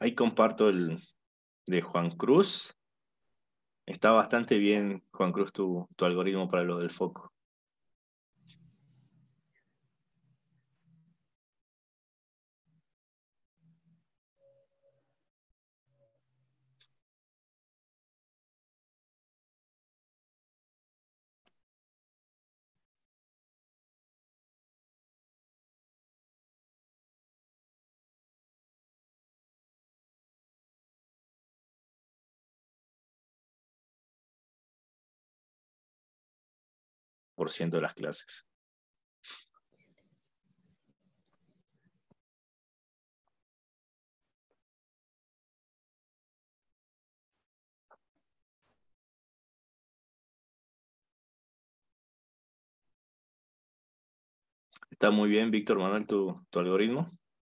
Ahí comparto el de Juan Cruz. Está bastante bien, Juan Cruz, tu algoritmo para lo del foco. % de las clases. Está muy bien, Víctor Manuel, tu algoritmo.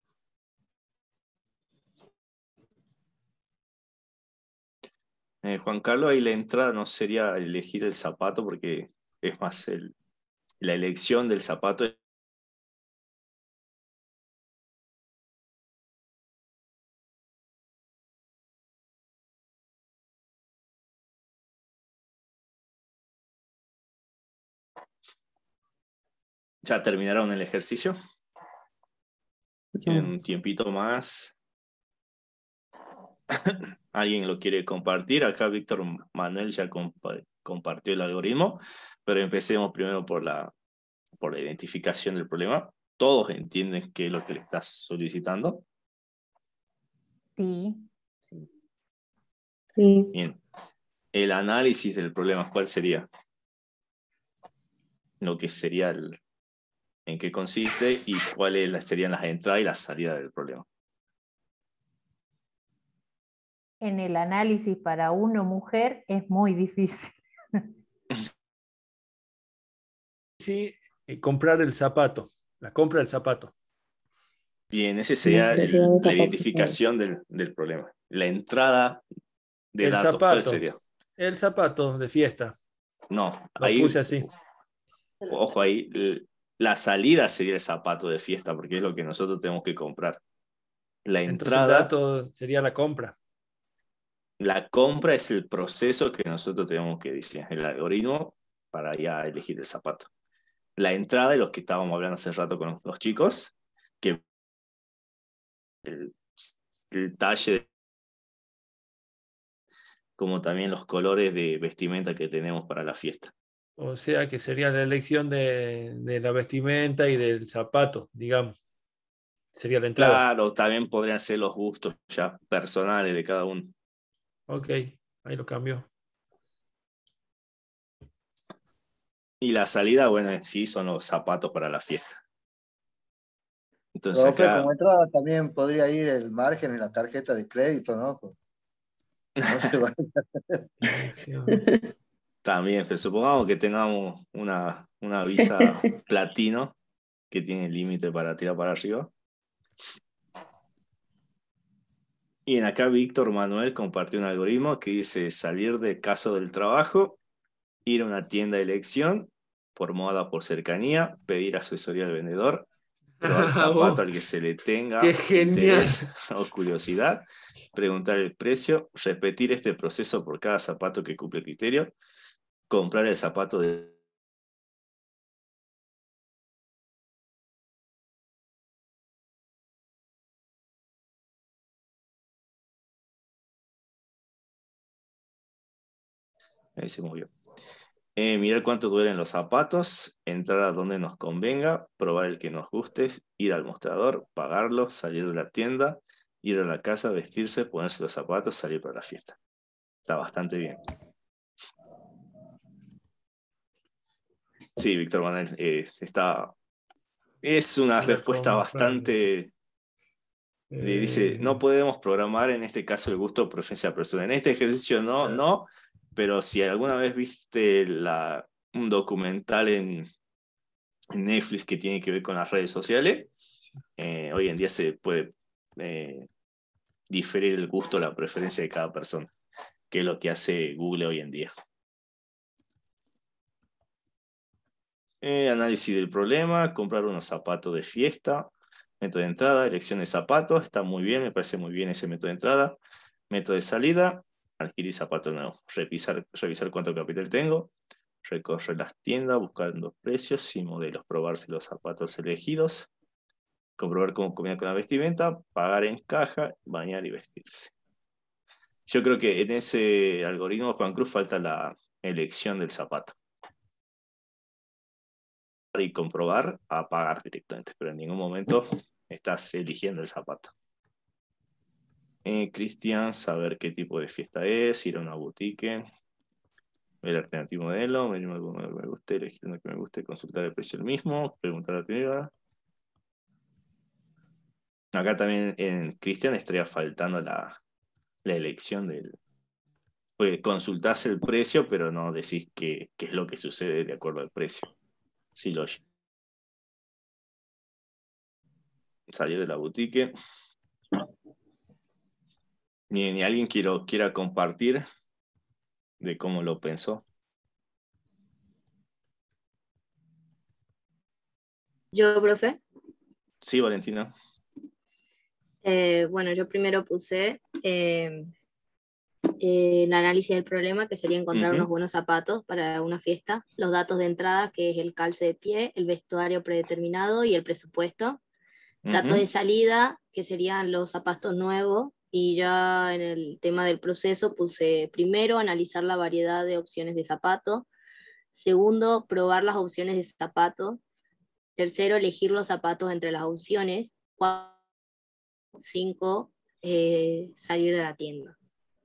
Juan Carlos, ahí la entrada no sería elegir el zapato porque es más la elección del zapato. ¿Ya terminaron el ejercicio? ¿Tienen un tiempito más? ¿Alguien lo quiere compartir? Acá Víctor Manuel ya compartió el algoritmo, pero empecemos primero por la identificación del problema. ¿Todos entienden qué es lo que le estás solicitando? Sí. Sí. Bien. El análisis del problema, ¿cuál sería? Lo que sería en qué consiste y cuáles serían las entradas y las salidas del problema. En el análisis para una mujer es muy difícil. Sí, comprar el zapato, la compra del zapato. Bien, ese sería la identificación del problema. La entrada de datos, zapato, ¿cuál sería? El zapato de fiesta. No, lo ahí puse así. Ojo ahí, la salida sería el zapato de fiesta, porque es lo que nosotros tenemos que comprar. La Entonces entrada, el dato sería la compra. La compra es el proceso que nosotros tenemos que diseñar, el algoritmo para ya elegir el zapato. La entrada es lo que estábamos hablando hace rato con los chicos, que el talle, como también los colores de vestimenta que tenemos para la fiesta. O sea que sería la elección de la vestimenta y del zapato, digamos. Sería la entrada. Claro, también podrían ser los gustos ya personales de cada uno. Ok, ahí lo cambio. Y la salida, bueno, en sí son los zapatos para la fiesta. Entonces Profe, acá... como entrada también podría ir el margen en la tarjeta de crédito, ¿no? No se va. También, pero supongamos que tengamos una Visa platino que tiene límite para tirar para arriba. Y en acá Víctor Manuel compartió un algoritmo que dice salir del caso del trabajo, ir a una tienda de elección, por moda, por cercanía, pedir asesoría al vendedor, probar el zapato al que se le tenga ¡Qué genial! interés o curiosidad, preguntar el precio, repetir este proceso por cada zapato que cumple el criterio, comprar el zapato de... Ahí se movió. Mirar cuánto duelen los zapatos, entrar a donde nos convenga, probar el que nos guste, ir al mostrador, pagarlo, salir de la tienda, ir a la casa, vestirse, ponerse los zapatos, salir para la fiesta. Está bastante bien. Sí, Víctor Manuel, es una respuesta bastante... dice, no podemos programar en este caso el gusto o preferencia personal. En este ejercicio no, pero si alguna vez viste un documental en Netflix que tiene que ver con las redes sociales, hoy en día se puede diferir el gusto o la preferencia de cada persona, que es lo que hace Google hoy en día. Análisis del problema, comprar unos zapatos de fiesta, Método de entrada, elección de zapatos, está muy bien, me parece muy bien ese método de entrada. Método de salida, adquirir zapato nuevo. Revisar cuánto capital tengo. Recorrer las tiendas buscando precios y modelos. Probarse los zapatos elegidos. Comprobar cómo combina con la vestimenta. Pagar en caja, bañar y vestirse. Yo creo que en ese algoritmo, Juan Cruz, falta la elección del zapato. Y comprobar a pagar directamente, pero en ningún momento estás eligiendo el zapato. Cristian, saber qué tipo de fiesta es, ir a una boutique, ver alternativo modelo, ver algún modelo que me guste, elegir uno que me guste, consultar el precio del mismo, preguntar a la tienda. Acá también en Cristian estaría faltando la elección del... Pues consultás el precio, pero no decís qué es lo que sucede de acuerdo al precio. Sí, lógico. Salir de la boutique. Ni alguien quiera compartir de cómo lo pensó. Yo, profe. Sí, Valentina. Bueno, yo primero puse el análisis del problema, que sería encontrar unos buenos zapatos para una fiesta, los datos de entrada, que es el calce de pie, el vestuario predeterminado y el presupuesto. Datos de salida, que serían los zapatos nuevos, y ya en el tema del proceso puse primero analizar la variedad de opciones de zapatos, segundo probar las opciones de zapatos, tercero elegir los zapatos entre las opciones, 4, 5 salir de la tienda.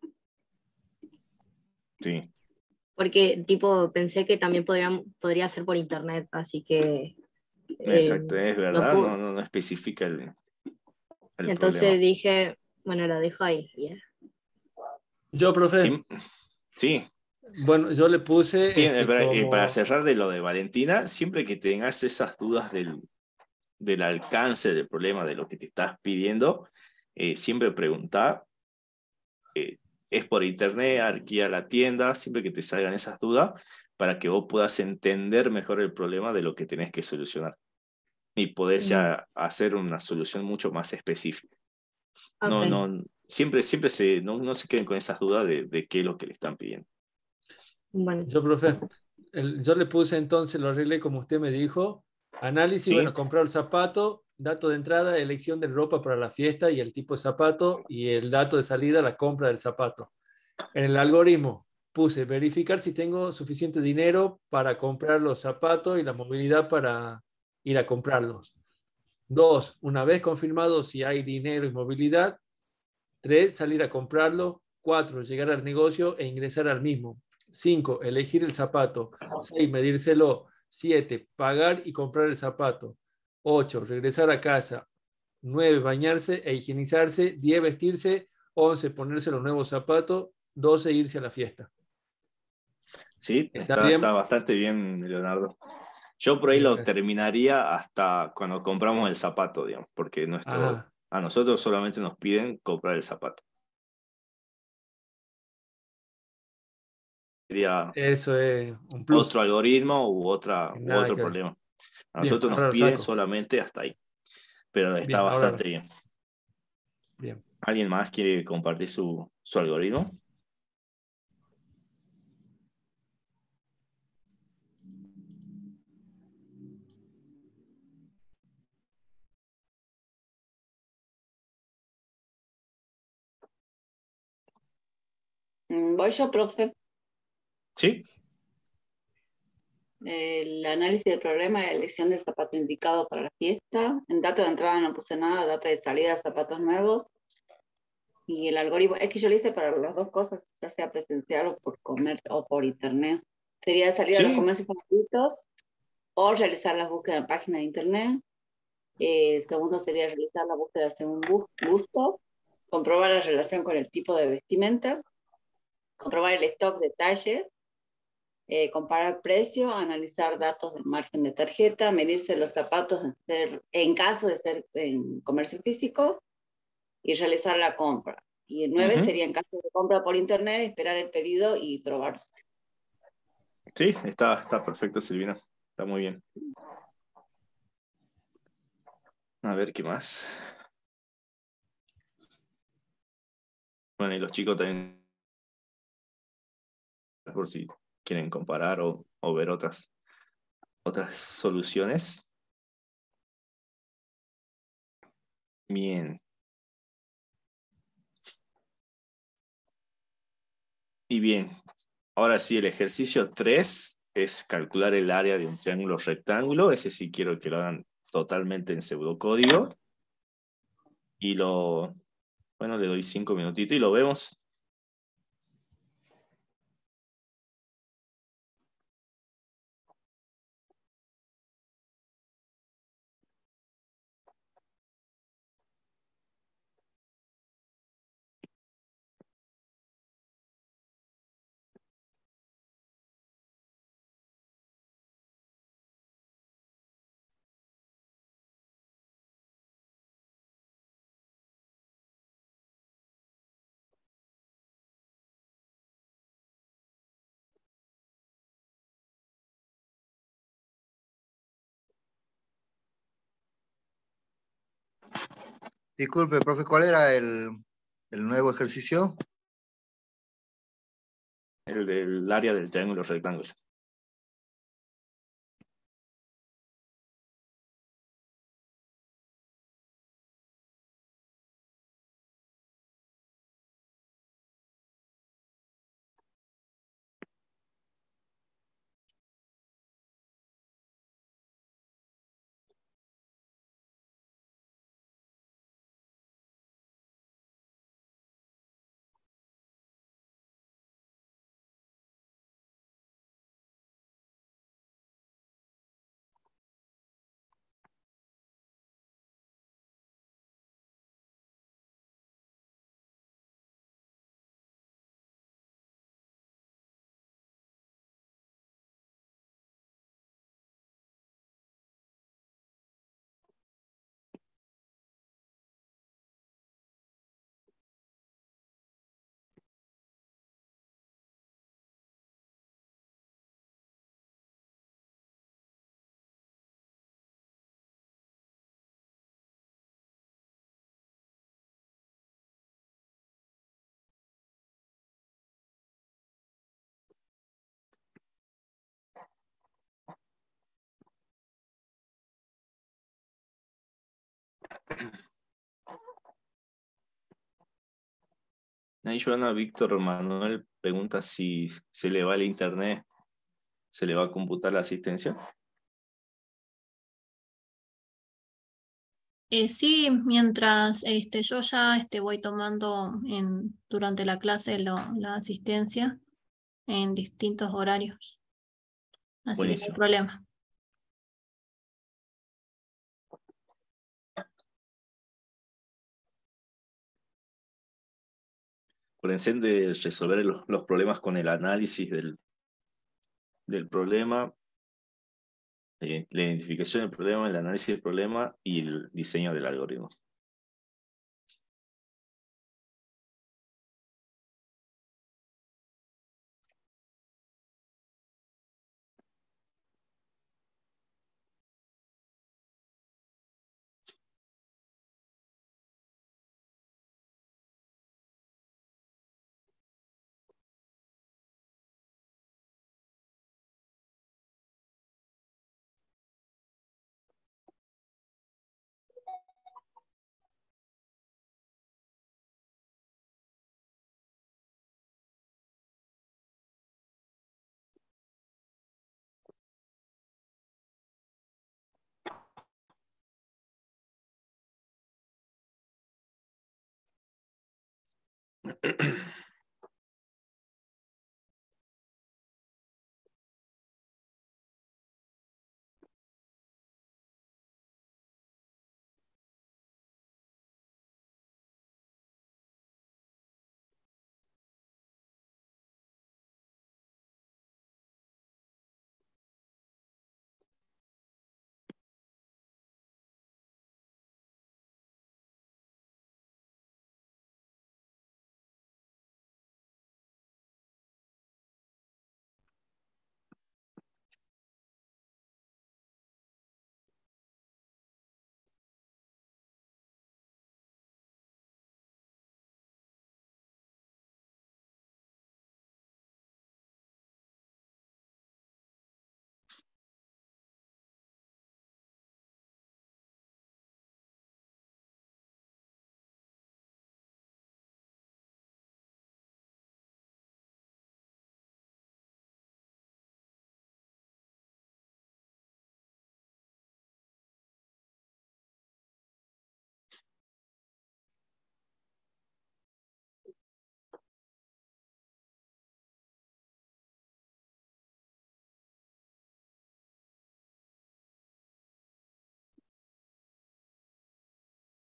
Sí. Porque tipo pensé que también podría ser por internet, así que... Exacto, es verdad, no especifica el entonces problema. dije, bueno, lo dejo ahí. Yeah. Yo, profe. Sí. Bueno, yo le puse... Bien, para cerrar de lo de Valentina, siempre que tengas esas dudas del alcance del problema, de lo que te estás pidiendo, siempre pregunta, es por internet, aquí a la tienda, siempre que te salgan esas dudas, para que vos puedas entender mejor el problema de lo que tenés que solucionar y poder ya hacer una solución mucho más específica. Okay. Siempre no se queden con esas dudas de qué es lo que le están pidiendo. Bueno. Yo, profe, yo le puse entonces, lo arreglé como usted me dijo, análisis, ¿sí? Bueno, comprar el zapato, dato de entrada, elección de ropa para la fiesta y el tipo de zapato, y el dato de salida, la compra del zapato. En el algoritmo puse verificar si tengo suficiente dinero para comprar los zapatos y la movilidad para ir a comprarlos. 2, una vez confirmado si hay dinero y movilidad. 3, salir a comprarlo. 4, llegar al negocio e ingresar al mismo. 5, elegir el zapato. 6, medírselo. 7, pagar y comprar el zapato. 8, regresar a casa. 9, bañarse e higienizarse. 10, vestirse. 11, ponerse los nuevos zapatos. 12, irse a la fiesta. Sí, está bastante bien, Leonardo. Yo por ahí lo terminaría hasta cuando compramos el zapato, digamos, porque a nosotros solamente nos piden comprar el zapato. Sería eso es un plus. Otro algoritmo u otro problema. A nosotros nos piden solamente hasta ahí. Pero está bastante bien. Bien. ¿Alguien más quiere compartir su algoritmo? Voy yo, profe. Sí. El análisis del problema y la elección del zapato indicado para la fiesta. En dato de entrada no puse nada, dato de salida, zapatos nuevos. Y el algoritmo, es que yo lo hice para las dos cosas, ya sea presencial o por comer o por internet. Sería salir a los comercios favoritos o realizar las búsquedas en páginas de internet. El segundo sería realizar la búsqueda según gusto, comprobar la relación con el tipo de vestimenta, comprobar el stock de talle, comparar precio, analizar datos del margen de tarjeta, medirse los zapatos en caso de ser en comercio físico y realizar la compra. Y el 9 sería en caso de compra por internet, esperar el pedido y probarse. Sí, está perfecto, Silvina. Está muy bien. A ver qué más. Bueno, y los chicos también, por si quieren comparar o ver otras soluciones. Bien. Y bien, ahora sí, el ejercicio 3 es calcular el área de un triángulo rectángulo. Ese sí quiero que lo hagan totalmente en pseudocódigo. Y bueno, le doy 5 minutitos y lo vemos. Disculpe, profe, ¿cuál era el nuevo ejercicio? El del área del triángulo rectángulo. Ahí Joana Víctor Manuel pregunta si se le va el internet, ¿se le va a computar la asistencia? Sí, mientras yo ya voy tomando durante la clase la asistencia en distintos horarios. Así que no hay Buenísimo. problema. Acuérdense de resolver los problemas con el análisis del problema, la identificación del problema, el análisis del problema y el diseño del algoritmo.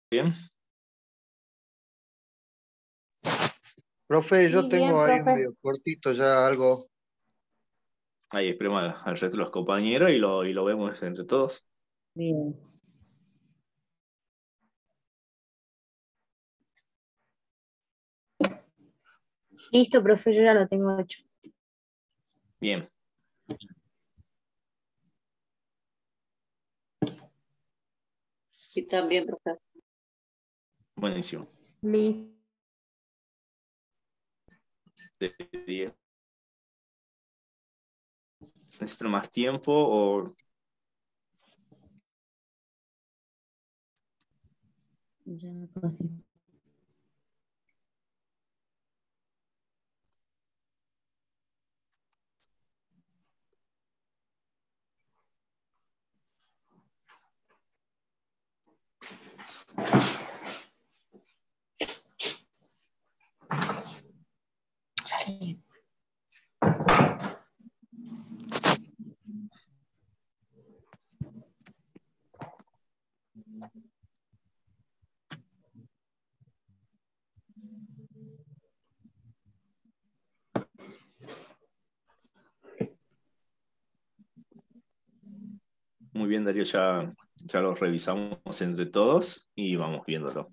bien? Profe, yo Sí, tengo bien, ahí profe. medio cortito ya algo. Ahí esperemos al resto de los compañeros y lo vemos entre todos. Bien. Listo, profe, yo ya lo tengo hecho. Bien. Y también, profesor. Buenísimo. Listo. De 10. ¿Necesitan más tiempo o...? Ya casi. Muy bien, Darío, ya lo revisamos entre todos y vamos viéndolo.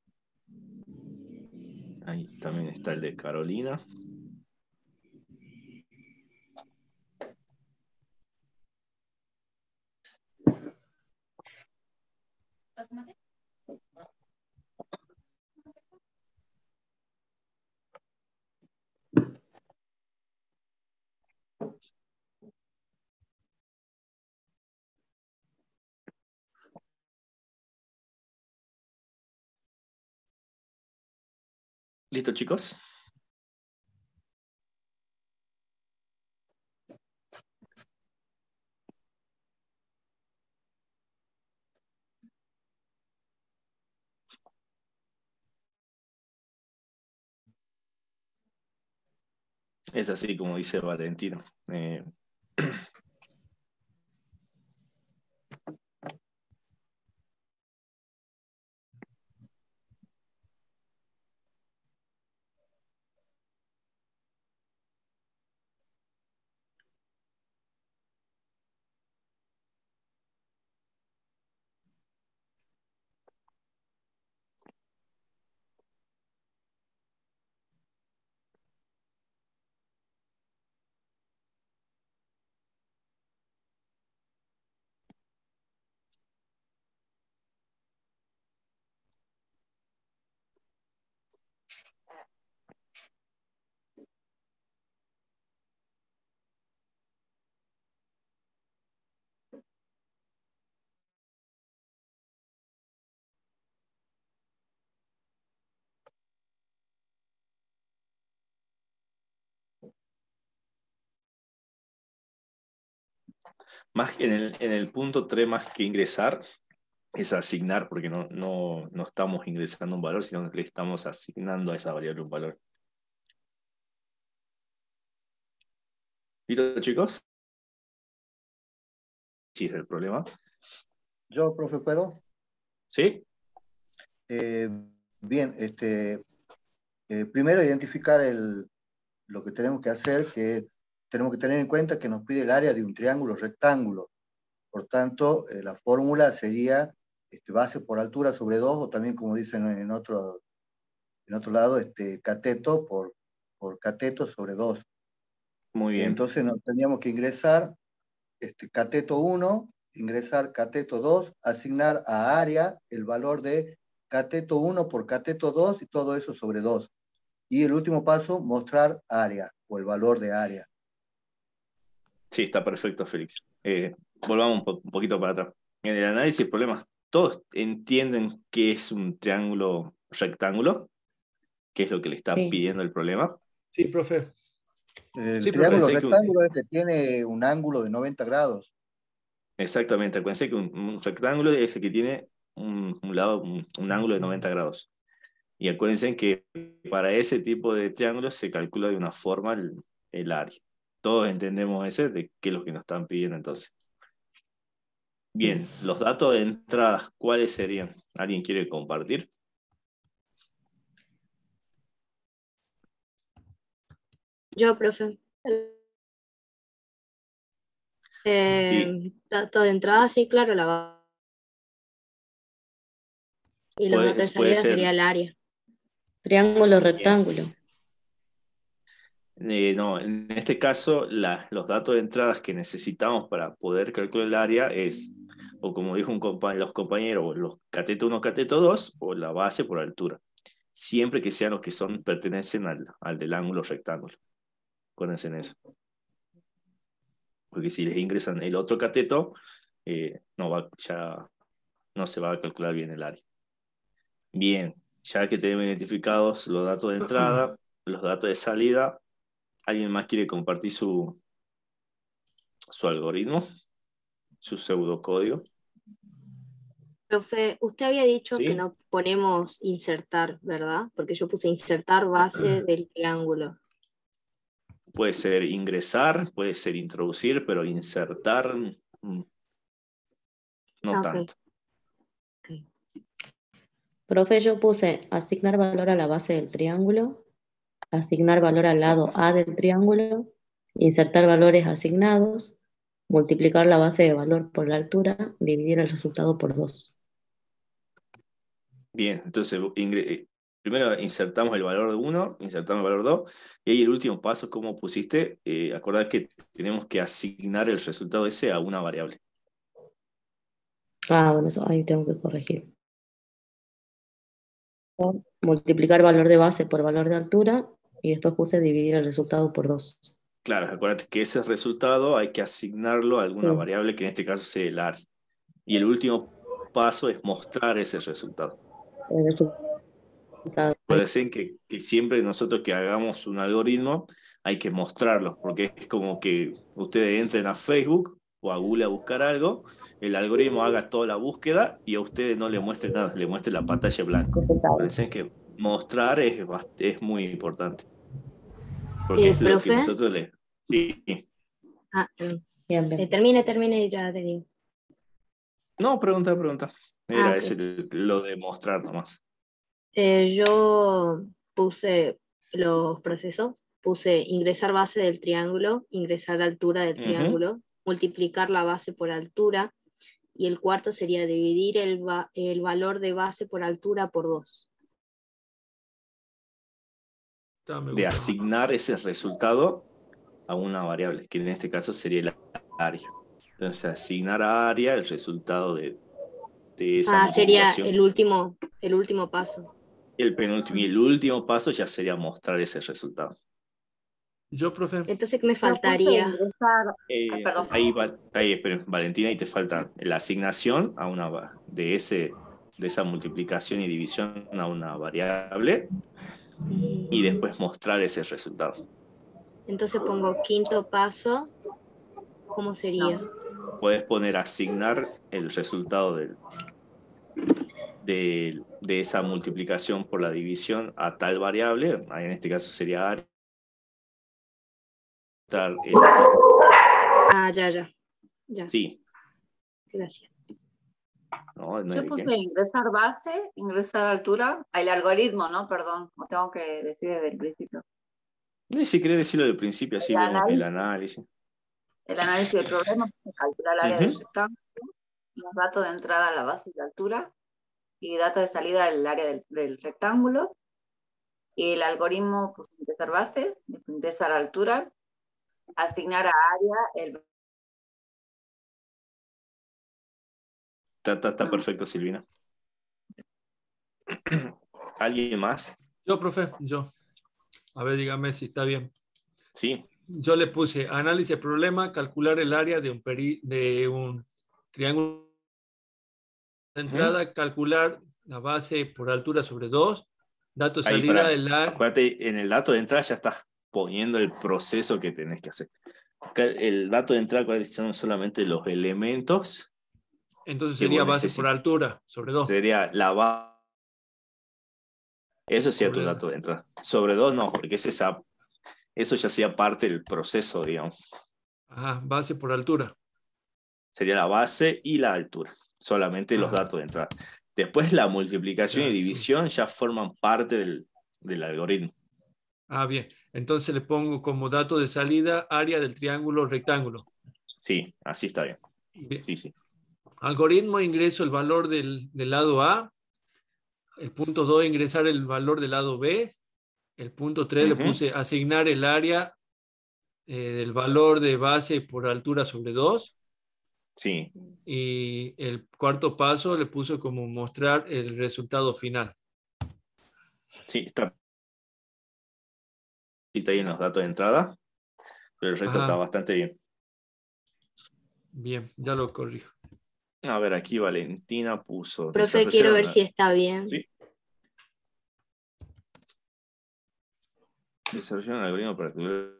Ahí también está el de Carolina. ¿Listo, chicos? Es así como dice Valentino. Más que en el punto 3, más que ingresar, es asignar, porque no estamos ingresando un valor, sino que le estamos asignando a esa variable un valor. ¿Listo, chicos? Sí, es el problema. Yo, profe, ¿puedo? ¿Sí? Bien, primero identificar lo que tenemos que hacer, que tenemos que tener en cuenta que nos pide el área de un triángulo rectángulo. Por tanto, la fórmula sería base por altura sobre 2, o también, como dicen en otro lado, cateto por cateto sobre 2. Muy bien. Entonces nos teníamos que ingresar cateto 1, ingresar cateto 2, asignar a área el valor de cateto 1 por cateto 2 y todo eso sobre 2. Y el último paso, mostrar área o el valor de área. Sí, está perfecto, Félix. Volvamos un poquito para atrás. En el análisis de problemas, ¿todos entienden qué es un triángulo rectángulo? ¿Qué es lo que le está pidiendo el problema? Sí, profe. El Sí, triángulo profe. rectángulo es que tiene un ángulo de 90 grados. Exactamente, acuérdense que un rectángulo es el que tiene un lado, un ángulo de 90 grados. Y acuérdense que para ese tipo de triángulos se calcula de una forma el área. Todos entendemos ese, de qué es lo que nos están pidiendo entonces. Bien, los datos de entradas, ¿cuáles serían? ¿Alguien quiere compartir? Yo, profe. Sí. Dato de entrada, sí, claro, la base. Y los datos de Puede salida ser. sería el área. Triángulo, rectángulo. No, en este caso, los datos de entradas que necesitamos para poder calcular el área es, o como dijo los compañeros, los cateto 1, cateto 2, o la base por altura. Siempre que sean los que pertenecen al del ángulo rectángulo. Acuérdense en eso. Porque si les ingresan el otro cateto, ya no se va a calcular bien el área. Bien, ya que tenemos identificados los datos de entrada, los datos de salida, ¿alguien más quiere compartir su algoritmo? Su pseudocódigo. Profe, usted había dicho ¿Sí? que no ponemos insertar, ¿verdad? Porque yo puse insertar base del triángulo. Puede ser ingresar, puede ser introducir, pero insertar no tanto. Profe, yo puse asignar valor a la base del triángulo, asignar valor al lado A del triángulo, insertar valores asignados, multiplicar la base de valor por la altura, dividir el resultado por 2. Bien, entonces primero insertamos el valor de 1, insertamos el valor 2, y ahí el último paso, como pusiste, acordad que tenemos que asignar el resultado ese a una variable. Ah, bueno, eso ahí tengo que corregir. Multiplicar valor de base por valor de altura, y después puse dividir el resultado por 2. Claro, acuérdate que ese resultado hay que asignarlo a alguna Sí. variable que en este caso sea el área. Y el último paso es mostrar ese resultado. Acuérdense que siempre nosotros que hagamos un algoritmo hay que mostrarlo, porque es como que ustedes entren a Facebook o a Google a buscar algo, el algoritmo haga toda la búsqueda y a ustedes no le muestre nada, le muestre la pantalla blanca. Acuérdense que mostrar es muy importante. Porque es lo que ¿Profe? nosotros le... Sí. Ah, termine y ya te digo. No, pregunta. Era ok. ese lo de mostrar nomás. Yo puse los procesos, puse ingresar base del triángulo, ingresar altura del triángulo, multiplicar la base por altura, y el cuarto sería dividir el valor de base por altura por 2. De asignar ese resultado a una variable, que en este caso sería el área. Entonces, asignar a área el resultado de esa Sería multiplicación. el último paso. El penúltimo y el último paso ya sería mostrar ese resultado. Yo, profe. Entonces, ¿qué me faltaría? Perdón. Ahí, Valentina, y te falta la asignación de esa multiplicación y división a una variable y después mostrar ese resultado. Entonces pongo quinto paso. ¿Cómo sería? Puedes poner asignar el resultado de esa multiplicación por la división a tal variable, en este caso sería área. Ya. Sí. Gracias. No Yo puse ingresar base, ingresar altura, el algoritmo, ¿no? Perdón, no tengo que decir desde el principio. No, si querés decirlo del principio, así vemos el análisis. El análisis del problema, calcular el área del rectángulo, los datos de entrada a la base y la altura, y datos de salida al área del rectángulo, y el algoritmo, pues ingresar base, ingresar altura, asignar a área el... Está perfecto, Silvina. ¿Alguien más? Yo, profe, yo. A ver, dígame si está bien. Sí. Yo le puse análisis de problema, calcular el área de un triángulo de entrada, calcular la base por altura sobre 2, dato de salida del área. Acuérdate, en el dato de entrada ya estás poniendo el proceso que tenés que hacer. El dato de entrada son solamente los elementos. Entonces sería base por altura sobre 2. Sería la base. Eso sería tu dato de entrada. Sobre 2 no, porque eso ya sería parte del proceso, digamos. Ajá, base por altura. Sería la base y la altura, solamente los datos de entrada. Después la multiplicación y división ya forman parte del algoritmo. Ah, bien. Entonces le pongo como dato de salida área del triángulo rectángulo. Sí, así está bien. Bien. Sí, sí. Algoritmo, ingreso el valor del lado A. El punto 2, ingresar el valor del lado B. El punto 3 le puse asignar el área del valor de base por altura sobre 2. Sí. Y el cuarto paso le puse como mostrar el resultado final. Sí, está ahí en los datos de entrada, pero el resto está bastante bien. Bien, ya lo corrijo. A ver, aquí Valentina puso... Profe, quiero ver si está bien. Sí. Desarrollar un algoritmo para calcular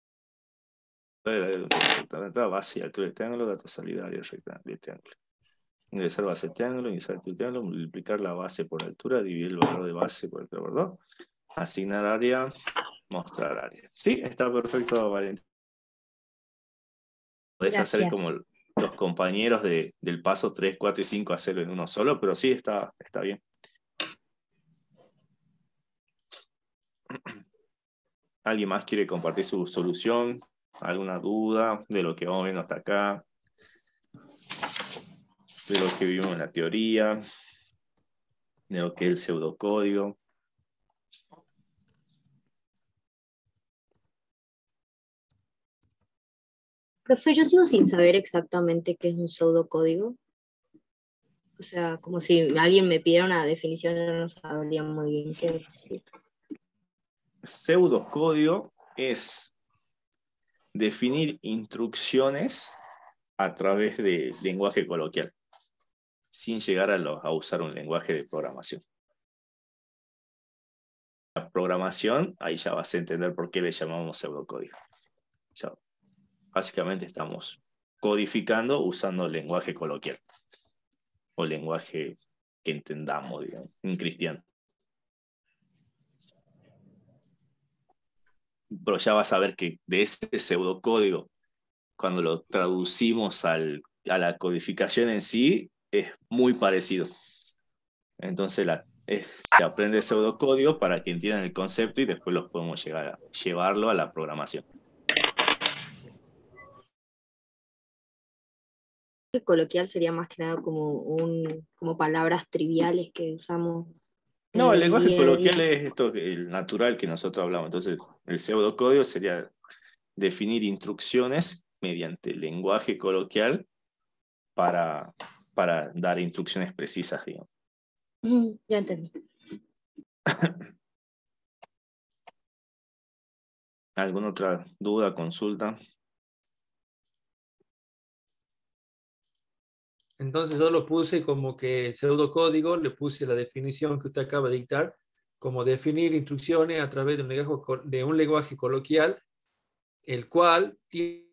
la entrada, base y altura del triángulo, dato salida, área del triángulo. Ingresar base del triángulo, ingresar altura del triángulo, multiplicar la base por altura, dividir el valor de base por altura por 2, asignar área, mostrar área. Sí, está perfecto, Valentina. Podés hacer como los compañeros del paso 3, 4 y 5 hacerlo en uno solo, pero sí, está bien. ¿Alguien más quiere compartir su solución? ¿Alguna duda de lo que vamos viendo hasta acá? De lo que vimos en la teoría, de lo que es el pseudocódigo. Profe, yo sigo sin saber exactamente qué es un pseudocódigo. O sea, como si alguien me pidiera una definición, yo no sabría muy bien qué decir. Pseudocódigo es definir instrucciones a través de lenguaje coloquial, sin llegar a usar un lenguaje de programación. La programación, ahí ya vas a entender por qué le llamamos pseudocódigo. Ya, básicamente estamos codificando usando lenguaje coloquial o lenguaje que entendamos, digamos, en cristiano. Pero ya vas a ver que de ese pseudocódigo, cuando lo traducimos a la codificación en sí, es muy parecido. Entonces se aprende pseudocódigo para que entiendan el concepto y después los podemos llevarlo a la programación. Coloquial sería más que nada como palabras triviales que usamos. No, el lenguaje coloquial es esto, el natural que nosotros hablamos. Entonces, el pseudocódigo sería definir instrucciones mediante el lenguaje coloquial para dar instrucciones precisas, digamos. Ya entendí. ¿Alguna otra duda, consulta? Entonces yo lo puse como que pseudocódigo, le puse la definición que usted acaba de dictar, como definir instrucciones a través de un lenguaje coloquial, el cual tiene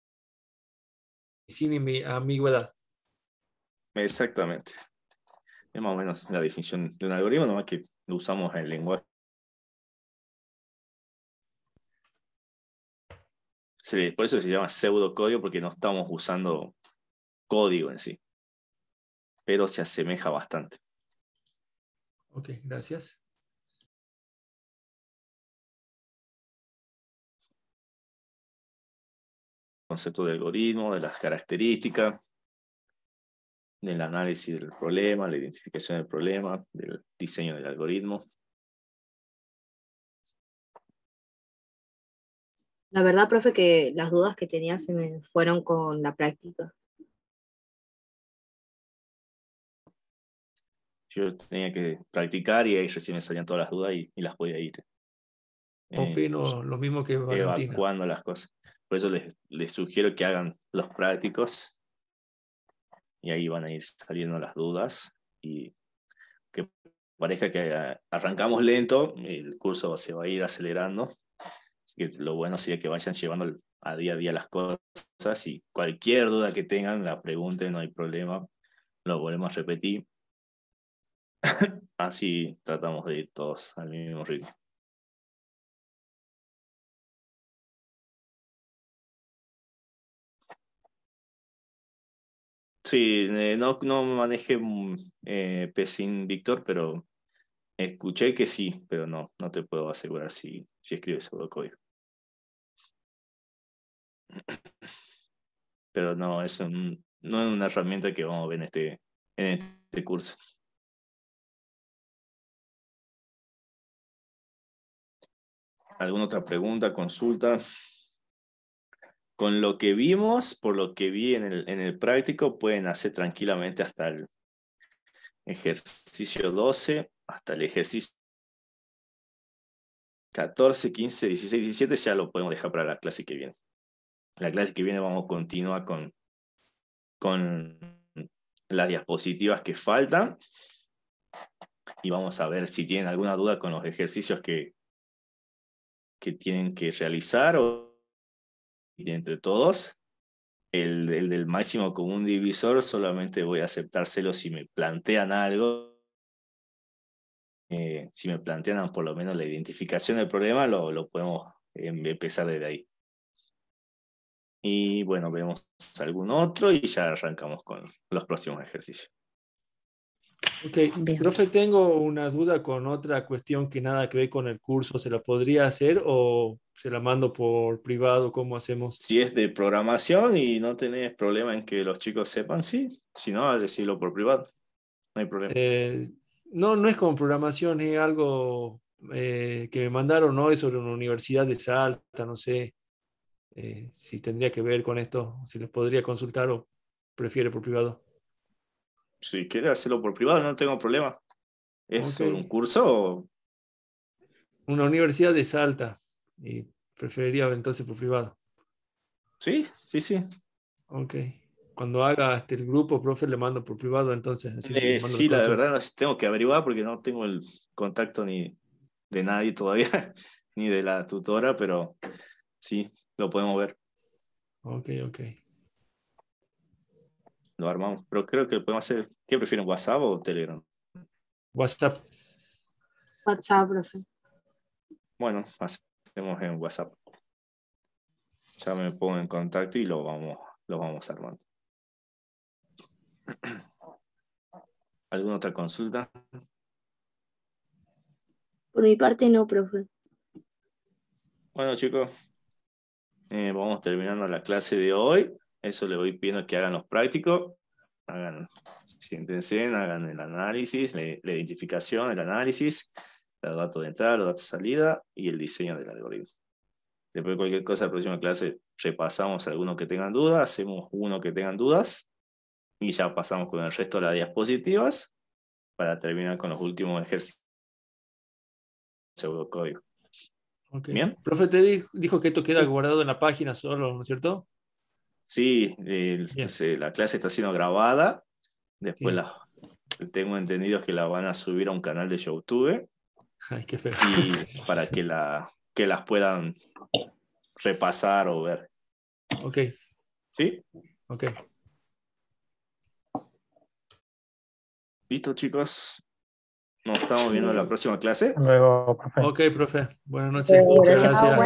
sin ambigüedad. Exactamente. Es más o menos la definición de un algoritmo, nomás que lo usamos en el lenguaje. Por eso se llama pseudocódigo, porque no estamos usando código en sí, pero se asemeja bastante. Ok, gracias. Concepto de algoritmo, de las características, del análisis del problema, la identificación del problema, del diseño del algoritmo. La verdad, profe, que las dudas que tenía se me fueron con la práctica. Yo tenía que practicar y ahí recién me salían todas las dudas y las podía ir Opino lo mismo que Valentina. evacuando las cosas. Por eso les sugiero que hagan los prácticos y ahí van a ir saliendo las dudas y que parezca que arrancamos lento, el curso se va a ir acelerando. Así que lo bueno sería que vayan llevando a día las cosas y cualquier duda que tengan la pregunten, no hay problema, lo volvemos a repetir. Así tratamos de ir todos al mismo ritmo. Sí, no manejé Psin Víctor, pero escuché que sí, pero no te puedo asegurar si escribe pseudocódigo. Pero no, eso no es una herramienta que vamos a ver en este curso. ¿Alguna otra pregunta, consulta? Con lo que vimos, por lo que vi en el práctico, pueden hacer tranquilamente hasta el ejercicio 12, hasta el ejercicio 14, 15, 16, 17, ya lo podemos dejar para la clase que viene. La clase que viene vamos a continuar con las diapositivas que faltan y vamos a ver si tienen alguna duda con los ejercicios que tienen que realizar o entre todos. El del máximo común divisor solamente voy a aceptárselo si me plantean algo. Si me plantean por lo menos la identificación del problema, lo podemos empezar desde ahí. Y bueno, vemos algún otro y ya arrancamos con los próximos ejercicios. Ok, profe, tengo una duda con otra cuestión que nada que ver con el curso. ¿Se la podría hacer o se la mando por privado? ¿Cómo hacemos? Si es de programación y no tenés problema en que los chicos sepan, sí. Si no, decirlo por privado. No hay problema. No es como programación, es algo que me mandaron hoy sobre una universidad de Salta, no sé si tendría que ver con esto, si les podría consultar o prefiere por privado. Si quiere hacerlo por privado, no tengo problema. ¿Es sobre un curso o...? Una universidad de Salta. Y preferiría entonces por privado. Sí. Ok. Cuando haga el grupo, profe, le mando por privado entonces. Así Sí, la verdad tengo que averiguar porque no tengo el contacto ni de nadie todavía, ni de la tutora, pero sí, lo podemos ver. Ok. Lo armamos, pero creo que lo podemos hacer. ¿Qué prefieren, WhatsApp o Telegram? WhatsApp. WhatsApp, profe. Bueno, hacemos en WhatsApp. Ya me pongo en contacto y lo vamos armando. ¿Alguna otra consulta? Por mi parte no, profe. Bueno, chicos, vamos terminando la clase de hoy. Eso le voy pidiendo que hagan los prácticos. Siéntense, hagan el análisis, la identificación, el análisis, los datos de entrada, los datos de salida y el diseño del algoritmo. Después de cualquier cosa, la próxima clase repasamos algunos que tengan dudas, hacemos uno que tengan dudas y ya pasamos con el resto de las diapositivas para terminar con los últimos ejercicios de pseudocódigo. Okay. ¿Bien? Profe, te dijo que esto queda guardado en la página solo, ¿no es cierto? Sí, la clase está siendo grabada. Después tengo entendido que la van a subir a un canal de YouTube. Ay, qué feo. Y para que las puedan repasar o ver. Ok. ¿Sí? Ok. ¿Listo, chicos? Nos estamos viendo en la próxima clase. Luego, profe. Ok, profe. Buenas noches. Muchas gracias.